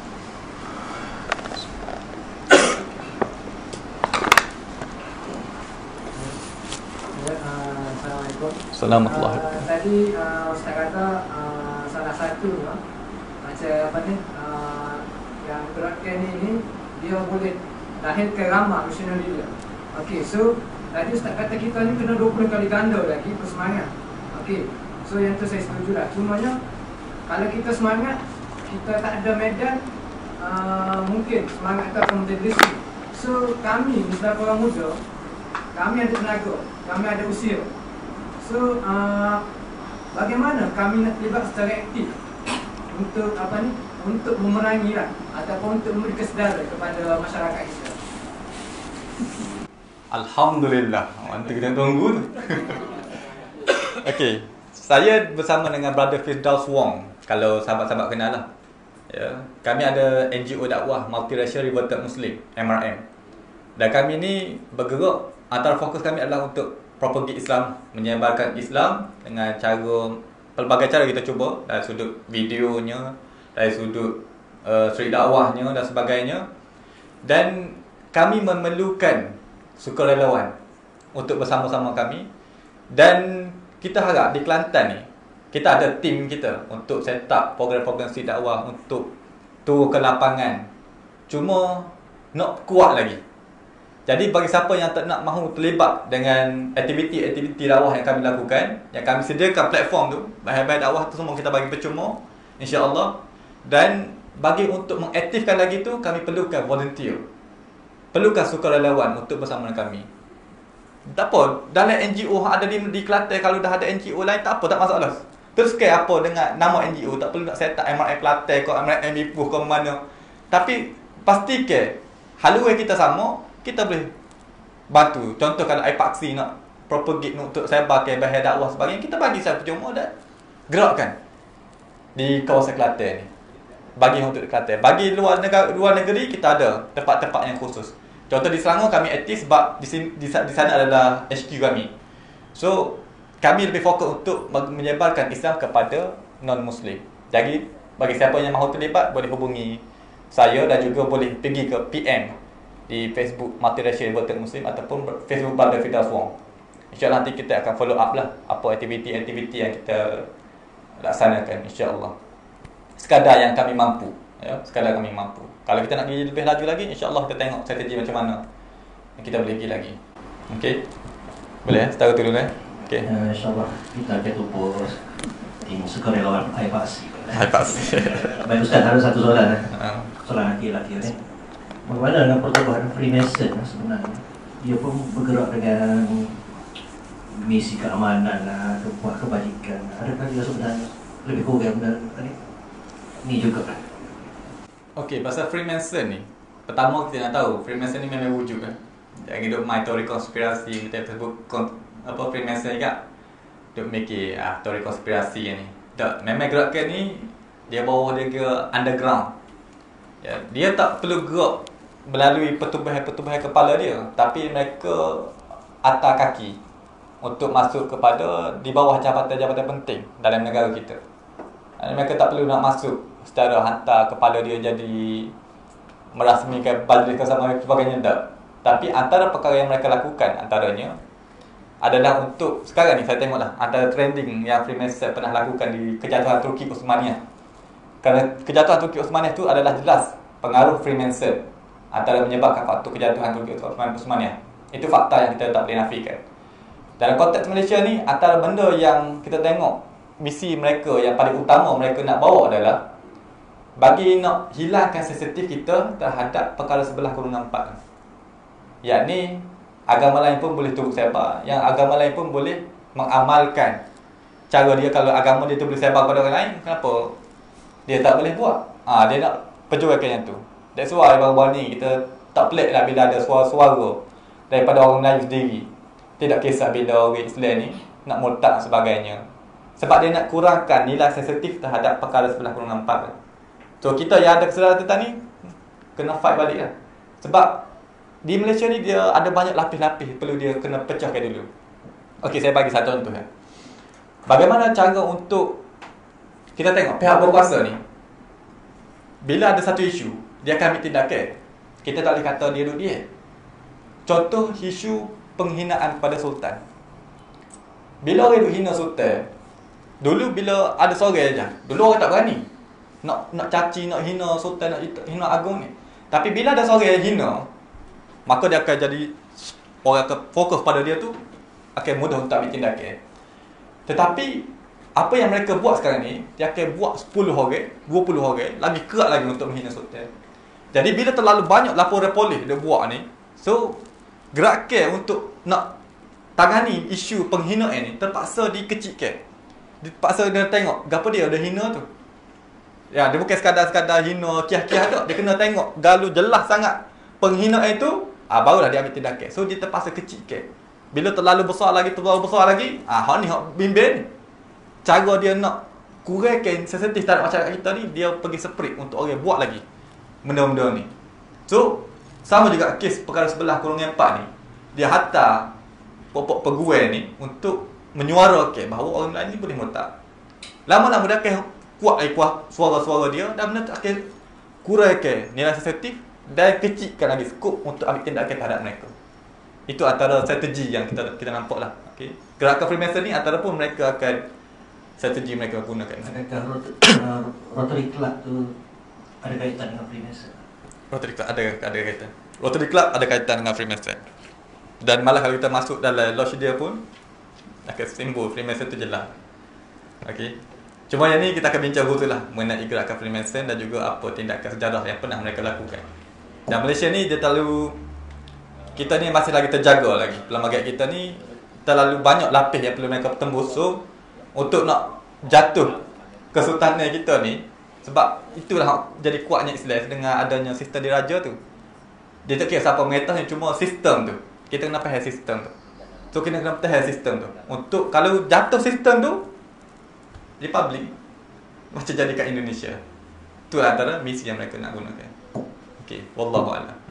Assalamualaikum. Uh, tadi uh, Ustaz kata uh, salah satu uh, macam apa ni uh, yang broadcast ni, ni dia boleh lahirkan ramah missionary dia. Okey, so tadi Ustaz kata kita ni kena dua puluh kali ganda lagi bersemangat. Okey, so yang tu saya setuju lah. Cumanya kalau kita semangat, kita tak ada medan, uh, mungkin semangat kita akan menjadi risiko. So kami sebagai orang muda, kami ada tenaga, kami ada usia. So uh, bagaimana kami nak terlibat secara aktif untuk apa ni, untuk memerangi lah, ataupun untuk memberi kesedaran kepada masyarakat kita. Alhamdulillah, nanti kita tunggu tu. Okey, saya bersama dengan Brother Firdaus Wong, kalau sahabat-sahabat kenal lah. Ya, kami ada N G O dakwah Multiracial Reverted Muslim, M R M. Dan kami ni bergerak, antara fokus kami adalah untuk propagate Islam, menyebarkan Islam dengan cara, pelbagai cara kita cuba, dari sudut videonya, dari sudut uh, street dakwahnya dan sebagainya. Dan kami memerlukan sukarelawan untuk bersama-sama kami. Dan kita harap di Kelantan ni, kita ada tim kita untuk set up program-program street dakwah, untuk turun ke lapangan. Cuma nak kuat lagi. Jadi bagi siapa yang tak nak mahu terlibat dengan aktiviti-aktiviti dakwah yang kami lakukan, yang kami sediakan platform tu, bahan-bahan dakwah tu semua kita bagi percuma, insya-Allah. Dan bagi untuk mengaktifkan lagi tu, kami perlukan volunteer, perlukan sukarelawan untuk bersama dengan kami. Tak apa, dalam N G O ada di, di Kelantan, kalau dah ada N G O lain tak apa, tak masalah. Terus ke apa dengan nama N G O, tak perlu nak set up M R M Kelantan ke M R M Ipoh ke mana. Tapi pastikan haluan kita sama, kita boleh bantu. Contoh kalau I P A K S I nak propagate untuk sebarkan bahan dakwah sebagainya, kita bagi saya percuma dan gerakkan di kawasan Kelantan ni. Bagi untuk Kelantan. Bagi luar negara, luar negeri kita ada tempat-tempat yang khusus. Contoh di Selangor kami aktif sebab di, sini, di, di sana adalah H Q kami. So kami lebih fokus untuk menyebarkan Islam kepada non-Muslim. Jadi bagi siapa yang mahu terlibat, boleh hubungi saya dan juga boleh pergi ke P M di Facebook Multiracial Reverted Muslim ataupun Facebook Brother Firdaus Wong. InsyaAllah nanti kita akan follow up lah apa aktiviti-aktiviti yang kita laksanakan, insyaAllah. Sekadar yang kami mampu, ya, sekadar kami mampu. Kalau kita nak pergi lebih laju lagi, insyaAllah kita tengok strategi macam mana kita boleh pergi lagi. Okey, boleh ya, setara tu dulu eh. Okey, uh, InsyaAllah kita akan tumpul tim sukarelawan I P A K S I. I P A K S I. Baik Ustaz, ada satu soalan eh. uh. Soalan akhir-akhir eh. Bagaimana dengan pertubuhan Freemason sebenarnya? Dia pun bergerak dengan misi keamanan lah, kebuah kebajikan. Adakah dia sebenarnya lebih kurang dan ni juga kan? Okey, pasal Freemason ni, pertama kita nak tahu Freemason ni memang wujud kan. Jangan hidup my teori konspirasi, kita Facebook apa Freemason juga duk mikir ah teori konspirasi ni. Tak, memang gerakan ni dia bawa dia ke underground. Ya, dia tak perlu gerak melalui pertubuhan-pertubuhan kepala dia, tapi mereka atas kaki untuk masuk kepada di bawah jabatan-jabatan penting dalam negara kita. Mereka tak perlu nak masuk secara hantar kepala dia jadi merasmikan balik ke sama sebagainya, tak. Tapi antara perkara yang mereka lakukan antaranya adalah untuk sekarang ni saya tengoklah antara trending yang Freemason pernah lakukan di kejatuhan Turki Osmaniyah. Kerana kejatuhan Turki Osmaniyah itu adalah jelas pengaruh Freemason antara menyebabkan faktor kejatuhan Turki Osmaniyah. Itu fakta yang kita tak boleh nafikan. Dalam konteks Malaysia ni, antara benda yang kita tengok misi mereka yang paling utama mereka nak bawa adalah bagi nak hilangkan sensitif kita terhadap perkara sebelah golongan empat. Yakni agama lain pun boleh turut sebar, yang agama lain pun boleh mengamalkan cara dia. Kalau agama dia tu boleh sebar kepada orang lain, kenapa dia tak boleh buat? Ah, dia nak perjuangkan yang tu. That's why baru-baru ni kita tak pelik lah bila ada suara-suara daripada orang Melayu sendiri. Tidak kisah bila orang Islam ni nak murtad dan sebagainya. Sebab dia nak kurangkan nilai sensitif terhadap perkara sebelah golongan empat. So kita yang ada kesedaran tentang ni kena fight balik lah. Sebab di Malaysia ni dia ada banyak lapis-lapis, perlu dia kena pecahkan dulu. Okey, saya bagi satu contoh ya. Bagaimana cara untuk kita tengok pihak berkuasa ni, bila ada satu isu, dia akan ambil tindakan. Kita tak boleh kata dia duduk dia. Contoh isu penghinaan kepada sultan. Bila orang duduk hina sultan, dulu bila ada seorang aja, dulu orang tak berani nak nak caci, nak hina sultan, nak hina agung ni. Tapi bila ada seorang yang hina, maka dia akan jadi, orang akan fokus pada dia tu, akan mudah untuk ambil tindakan. Tetapi apa yang mereka buat sekarang ni, dia akan buat sepuluh orang, dua puluh orang lagi kerat lagi untuk menghina sultan. Jadi bila terlalu banyak laporan polis dia buat ni, so gerakan untuk nak tangani isu penghinaan ni terpaksa dikecilkan. Terpaksa dia tengok gapo dia ada hina tu. Ya, dia bukan sekadar-sekadar hina kiah-kiah tak. Dia kena tengok galu jelas sangat penghinaan itu, ah barulah dia ambil tindakan. So dia terpaksa kecilkan. Bila terlalu besar lagi, terlalu besar lagi, ah hak ni hak bimbing. Cara dia nak kurangkan sensitif terhadap masyarakat kita ni, dia pergi separate untuk orang buat lagi benda-benda ni. So sama juga kes perkara sebelah golongan empat ni. Dia hantar pokok peguam ni untuk menyuarakan bahawa orang lain ni boleh murtad. Lama-lama dia akan kuat eh, kuat suara-suara dia, dan benda tu akan kurangkan nilai sensitif dan kecilkan lagi skop untuk ambil tindakan terhadap mereka. Itu antara strategi yang kita kita nampak lah. Okay. Gerakan Freemason ni antara pun mereka akan strategi mereka gunakan. Adakah Rotary Club tu ada kaitan dengan Freemason? Rotary Club ada ada kaitan. Rotary Club ada kaitan dengan Freemason. Dan malah kalau kita masuk dalam lodge dia pun akan simbol Freemason tu jelas. Okey. Cuma yang ni kita akan bincang khusus lah mengenai gerakan Freemason dan juga apa tindakan sejarah yang pernah mereka lakukan. Dan Malaysia ni dia terlalu, kita ni masih lagi terjaga lagi. Pelbagai kita ni terlalu banyak lapis yang perlu mereka tembus. So untuk nak jatuh kesultanan kita ni, sebab itulah jadi kuatnya Islam dengan adanya sistem diraja tu. Dia tak kira siapa mengetahnya, cuma sistem tu. Kita kena faham sistem tu. So kita kena faham sistem tu. Untuk kalau jatuh sistem tu, Republik macam jadi kat Indonesia. Itu antara misi yang mereka nak gunakan. Okey, wallahu a'lam.